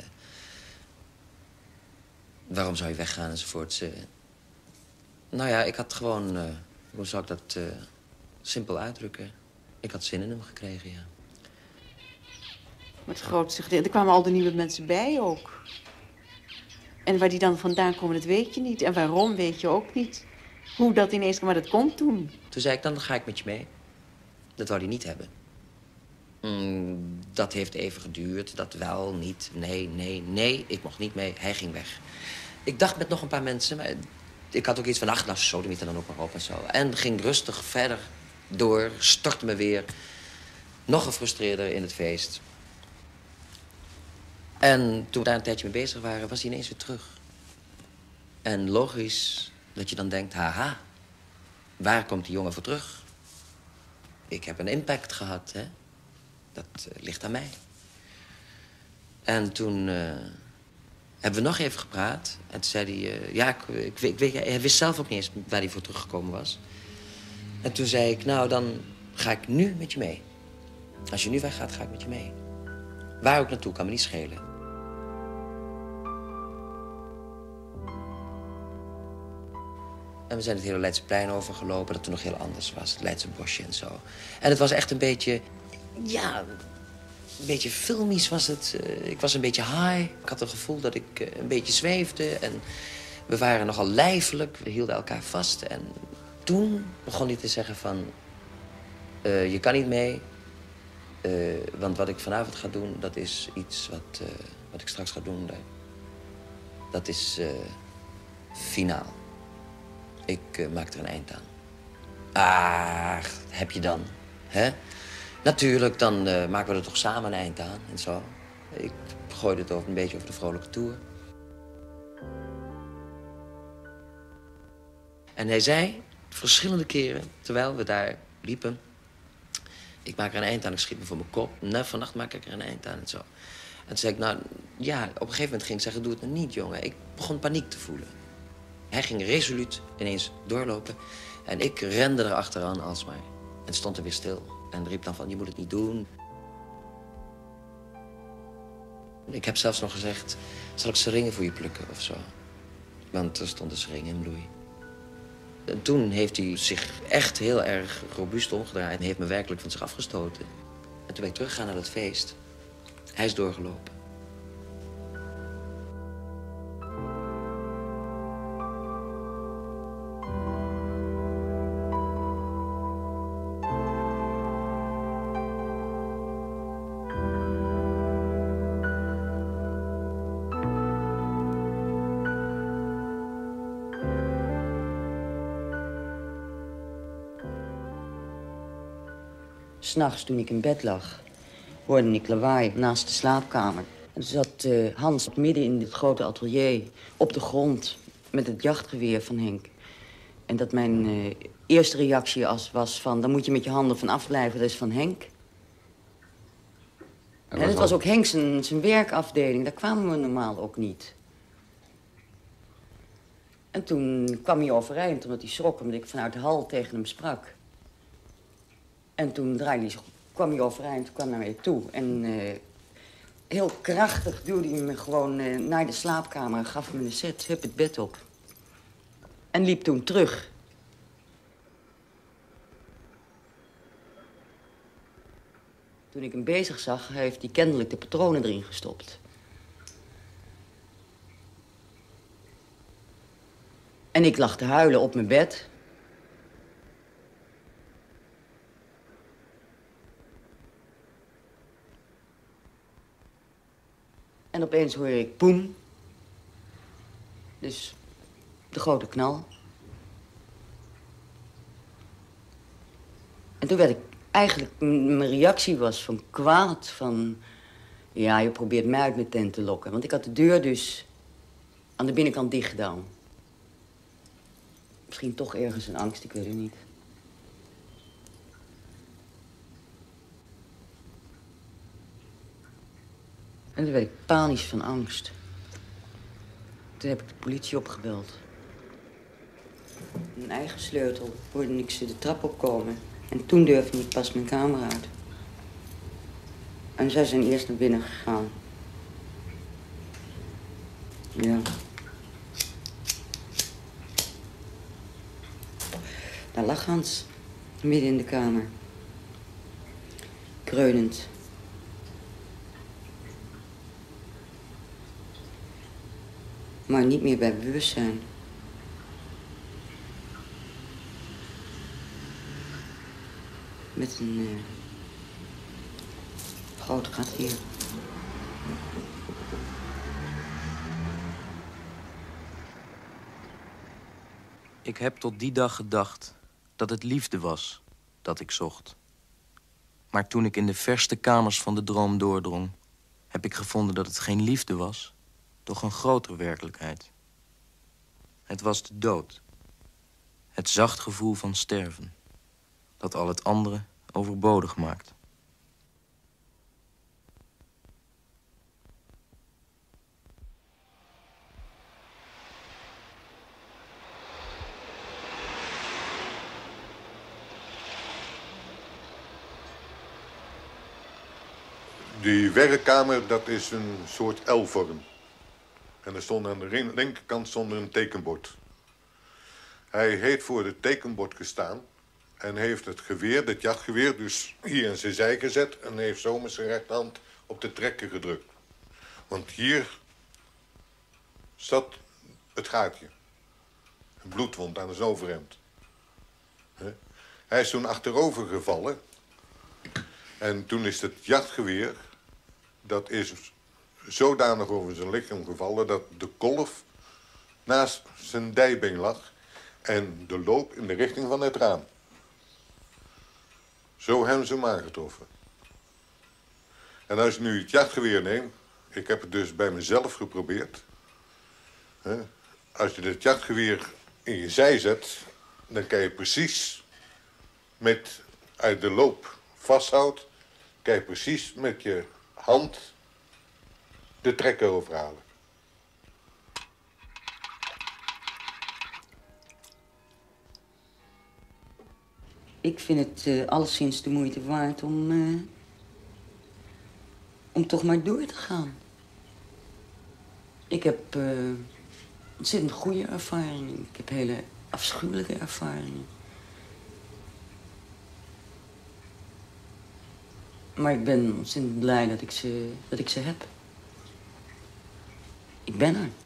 S12: waarom zou je weggaan enzovoort. Uh, nou ja, ik had gewoon... Uh, hoe zou ik dat uh, simpel uitdrukken? Ik had zin in hem gekregen, ja.
S15: Met het grootste gedeelte. Er kwamen al de nieuwe mensen bij ook. En waar die dan vandaan komen, dat weet je niet. En waarom, weet je ook niet. Hoe dat ineens... Maar dat komt toen.
S12: Toen zei ik, dan ga ik met je mee. Dat wou hij niet hebben. Mm, dat heeft even geduurd. Dat wel, niet, nee, nee, nee. Ik mocht niet mee. Hij ging weg. Ik dacht met nog een paar mensen... Maar ik had ook iets van, ach, nou, sodemiet er dan ook maar op en zo. En ging rustig verder door. Stortte me weer nog gefrustreerder in het feest. En toen we daar een tijdje mee bezig waren, was hij ineens weer terug. En logisch dat je dan denkt, haha, waar komt die jongen voor terug? Ik heb een impact gehad, hè. Dat uh, ligt aan mij. En toen uh, hebben we nog even gepraat. En toen zei hij, uh, ja, ik, ik, ik weet, hij wist zelf ook niet eens waar hij voor teruggekomen was. En toen zei ik, nou, dan ga ik nu met je mee. Als je nu weggaat, ga ik met je mee. Waar ook naartoe, kan me niet schelen. En we zijn het hele Leidseplein overgelopen, dat toen nog heel anders was. Het Leidse bosje en zo. En het was echt een beetje, ja, een beetje filmisch was het. Uh, ik was een beetje high. Ik had het gevoel dat ik uh, een beetje zweefde. En we waren nogal lijfelijk. We hielden elkaar vast. En toen begon hij te zeggen van, uh, je kan niet mee. Uh, want wat ik vanavond ga doen, dat is iets wat, uh, wat ik straks ga doen. Dat is uh, finaal. Ik uh, maak er een eind aan. Ah, heb je dan, hè? Natuurlijk, dan uh, maken we er toch samen een eind aan en zo. Ik gooide het over een beetje over de vrolijke toer. En hij zei, verschillende keren, terwijl we daar liepen... Ik maak er een eind aan, ik schiet me voor mijn kop. Nou, vannacht maak ik er een eind aan en zo. En toen zei ik, nou, ja, op een gegeven moment ging ik zeggen... doe het nou niet, jongen. Ik begon paniek te voelen. Hij ging resoluut ineens doorlopen. En ik rende erachteraan alsmaar. En stond er weer stil. En riep dan van, je moet het niet doen. Ik heb zelfs nog gezegd, zal ik seringen voor je plukken of zo? Want er stond een sering in bloei. En toen heeft hij zich echt heel erg robuust omgedraaid... en heeft me werkelijk van zich afgestoten. En toen ben ik teruggegaan naar dat feest. Hij is doorgelopen.
S15: S'nachts, toen ik in bed lag, hoorde ik lawaai naast de slaapkamer. En zat uh, Hans midden in dit grote atelier, op de grond, met het jachtgeweer van Henk. En dat mijn uh, eerste reactie als was van, dan moet je met je handen van afblijven, dat is van Henk. En, en het was ook Henk zijn, zijn werkafdeling, daar kwamen we normaal ook niet. En toen kwam hij overeind, omdat hij schrok, omdat ik vanuit de hal tegen hem sprak. En toen draaide hij, kwam hij overeind, kwam naar mij toe. En uh, heel krachtig duwde hij me gewoon uh, naar de slaapkamer en gaf me een zet, hup het bed op. En liep toen terug. Toen ik hem bezig zag, heeft hij kennelijk de patronen erin gestopt. En ik lag te huilen op mijn bed. En opeens hoor ik boem. Dus de grote knal. En toen werd ik eigenlijk, mijn reactie was van kwaad. Van, ja, je probeert mij uit mijn tent te lokken. Want ik had de deur dus aan de binnenkant dicht gedaan. Misschien toch ergens een angst, ik weet het niet. En toen werd ik panisch van angst. Toen heb ik de politie opgebeld. Mijn eigen sleutel hoorde ik ze de trap opkomen. En toen durfde ik pas mijn kamer uit. En zij zijn eerst naar binnen gegaan. Ja. Daar lag Hans, midden in de kamer. Kreunend. Maar niet meer bij bewustzijn. Met een uh, groot gat hier.
S14: Ik heb tot die dag gedacht dat het liefde was dat ik zocht. Maar toen ik in de verste kamers van de droom doordrong, heb ik gevonden dat het geen liefde was, doch een grotere werkelijkheid. Het was de dood. Het zacht gevoel van sterven, dat al het andere overbodig maakt.
S16: Die werkkamer, dat is een soort L-vorm. En er stond aan de linkerkant stond een tekenbord. Hij heeft voor het tekenbord gestaan en heeft het geweer, het jachtgeweer, dus hier in zijn zij gezet en heeft zo met zijn rechterhand op de trekker gedrukt. Want hier zat het gaatje. Een bloedwond aan zijn overhemd. Hij is toen achterover gevallen en toen is het jachtgeweer, dat is zodanig over zijn lichaam gevallen dat de kolf naast zijn dijbeen lag en de loop in de richting van het raam. Zo hebben ze hem aangetroffen. En als je nu het jachtgeweer neemt, ik heb het dus bij mezelf geprobeerd. Hè, als je het jachtgeweer in je zij zet, dan kan je precies met uit de loop vasthoudt, kan je precies met je hand de trekker overhalen.
S15: Ik vind het uh, alleszins de moeite waard om, uh, om toch maar door te gaan. Ik heb uh, ontzettend goede ervaringen. Ik heb hele afschuwelijke ervaringen. Maar ik ben ontzettend blij dat ik ze, dat ik ze heb. Ik ben er.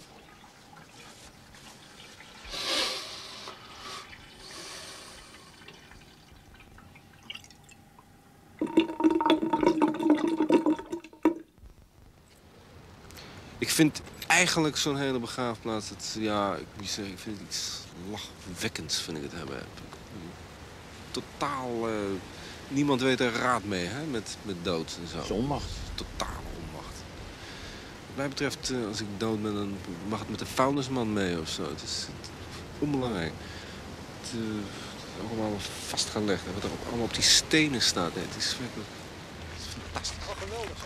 S9: Ik vind eigenlijk zo'n hele begraafplaats, het, ja, ik moet zeggen, ik vind het iets lachwekkends, vind ik het hebben. Totaal, uh, niemand weet er raad mee, hè, met, met dood en zo.
S3: Dat is onmacht.
S9: Totale onmacht. Wat mij betreft, uh, als ik dood ben, dan mag het met de vuilnisman mee of zo. Het is, het is onbelangrijk. Het uh, is allemaal vastgelegd, wat er allemaal op die stenen staat. Hè. Het is werkelijk het is fantastisch. Oh, geweldig.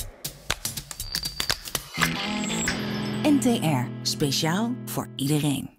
S17: N T R, speciaal voor iedereen.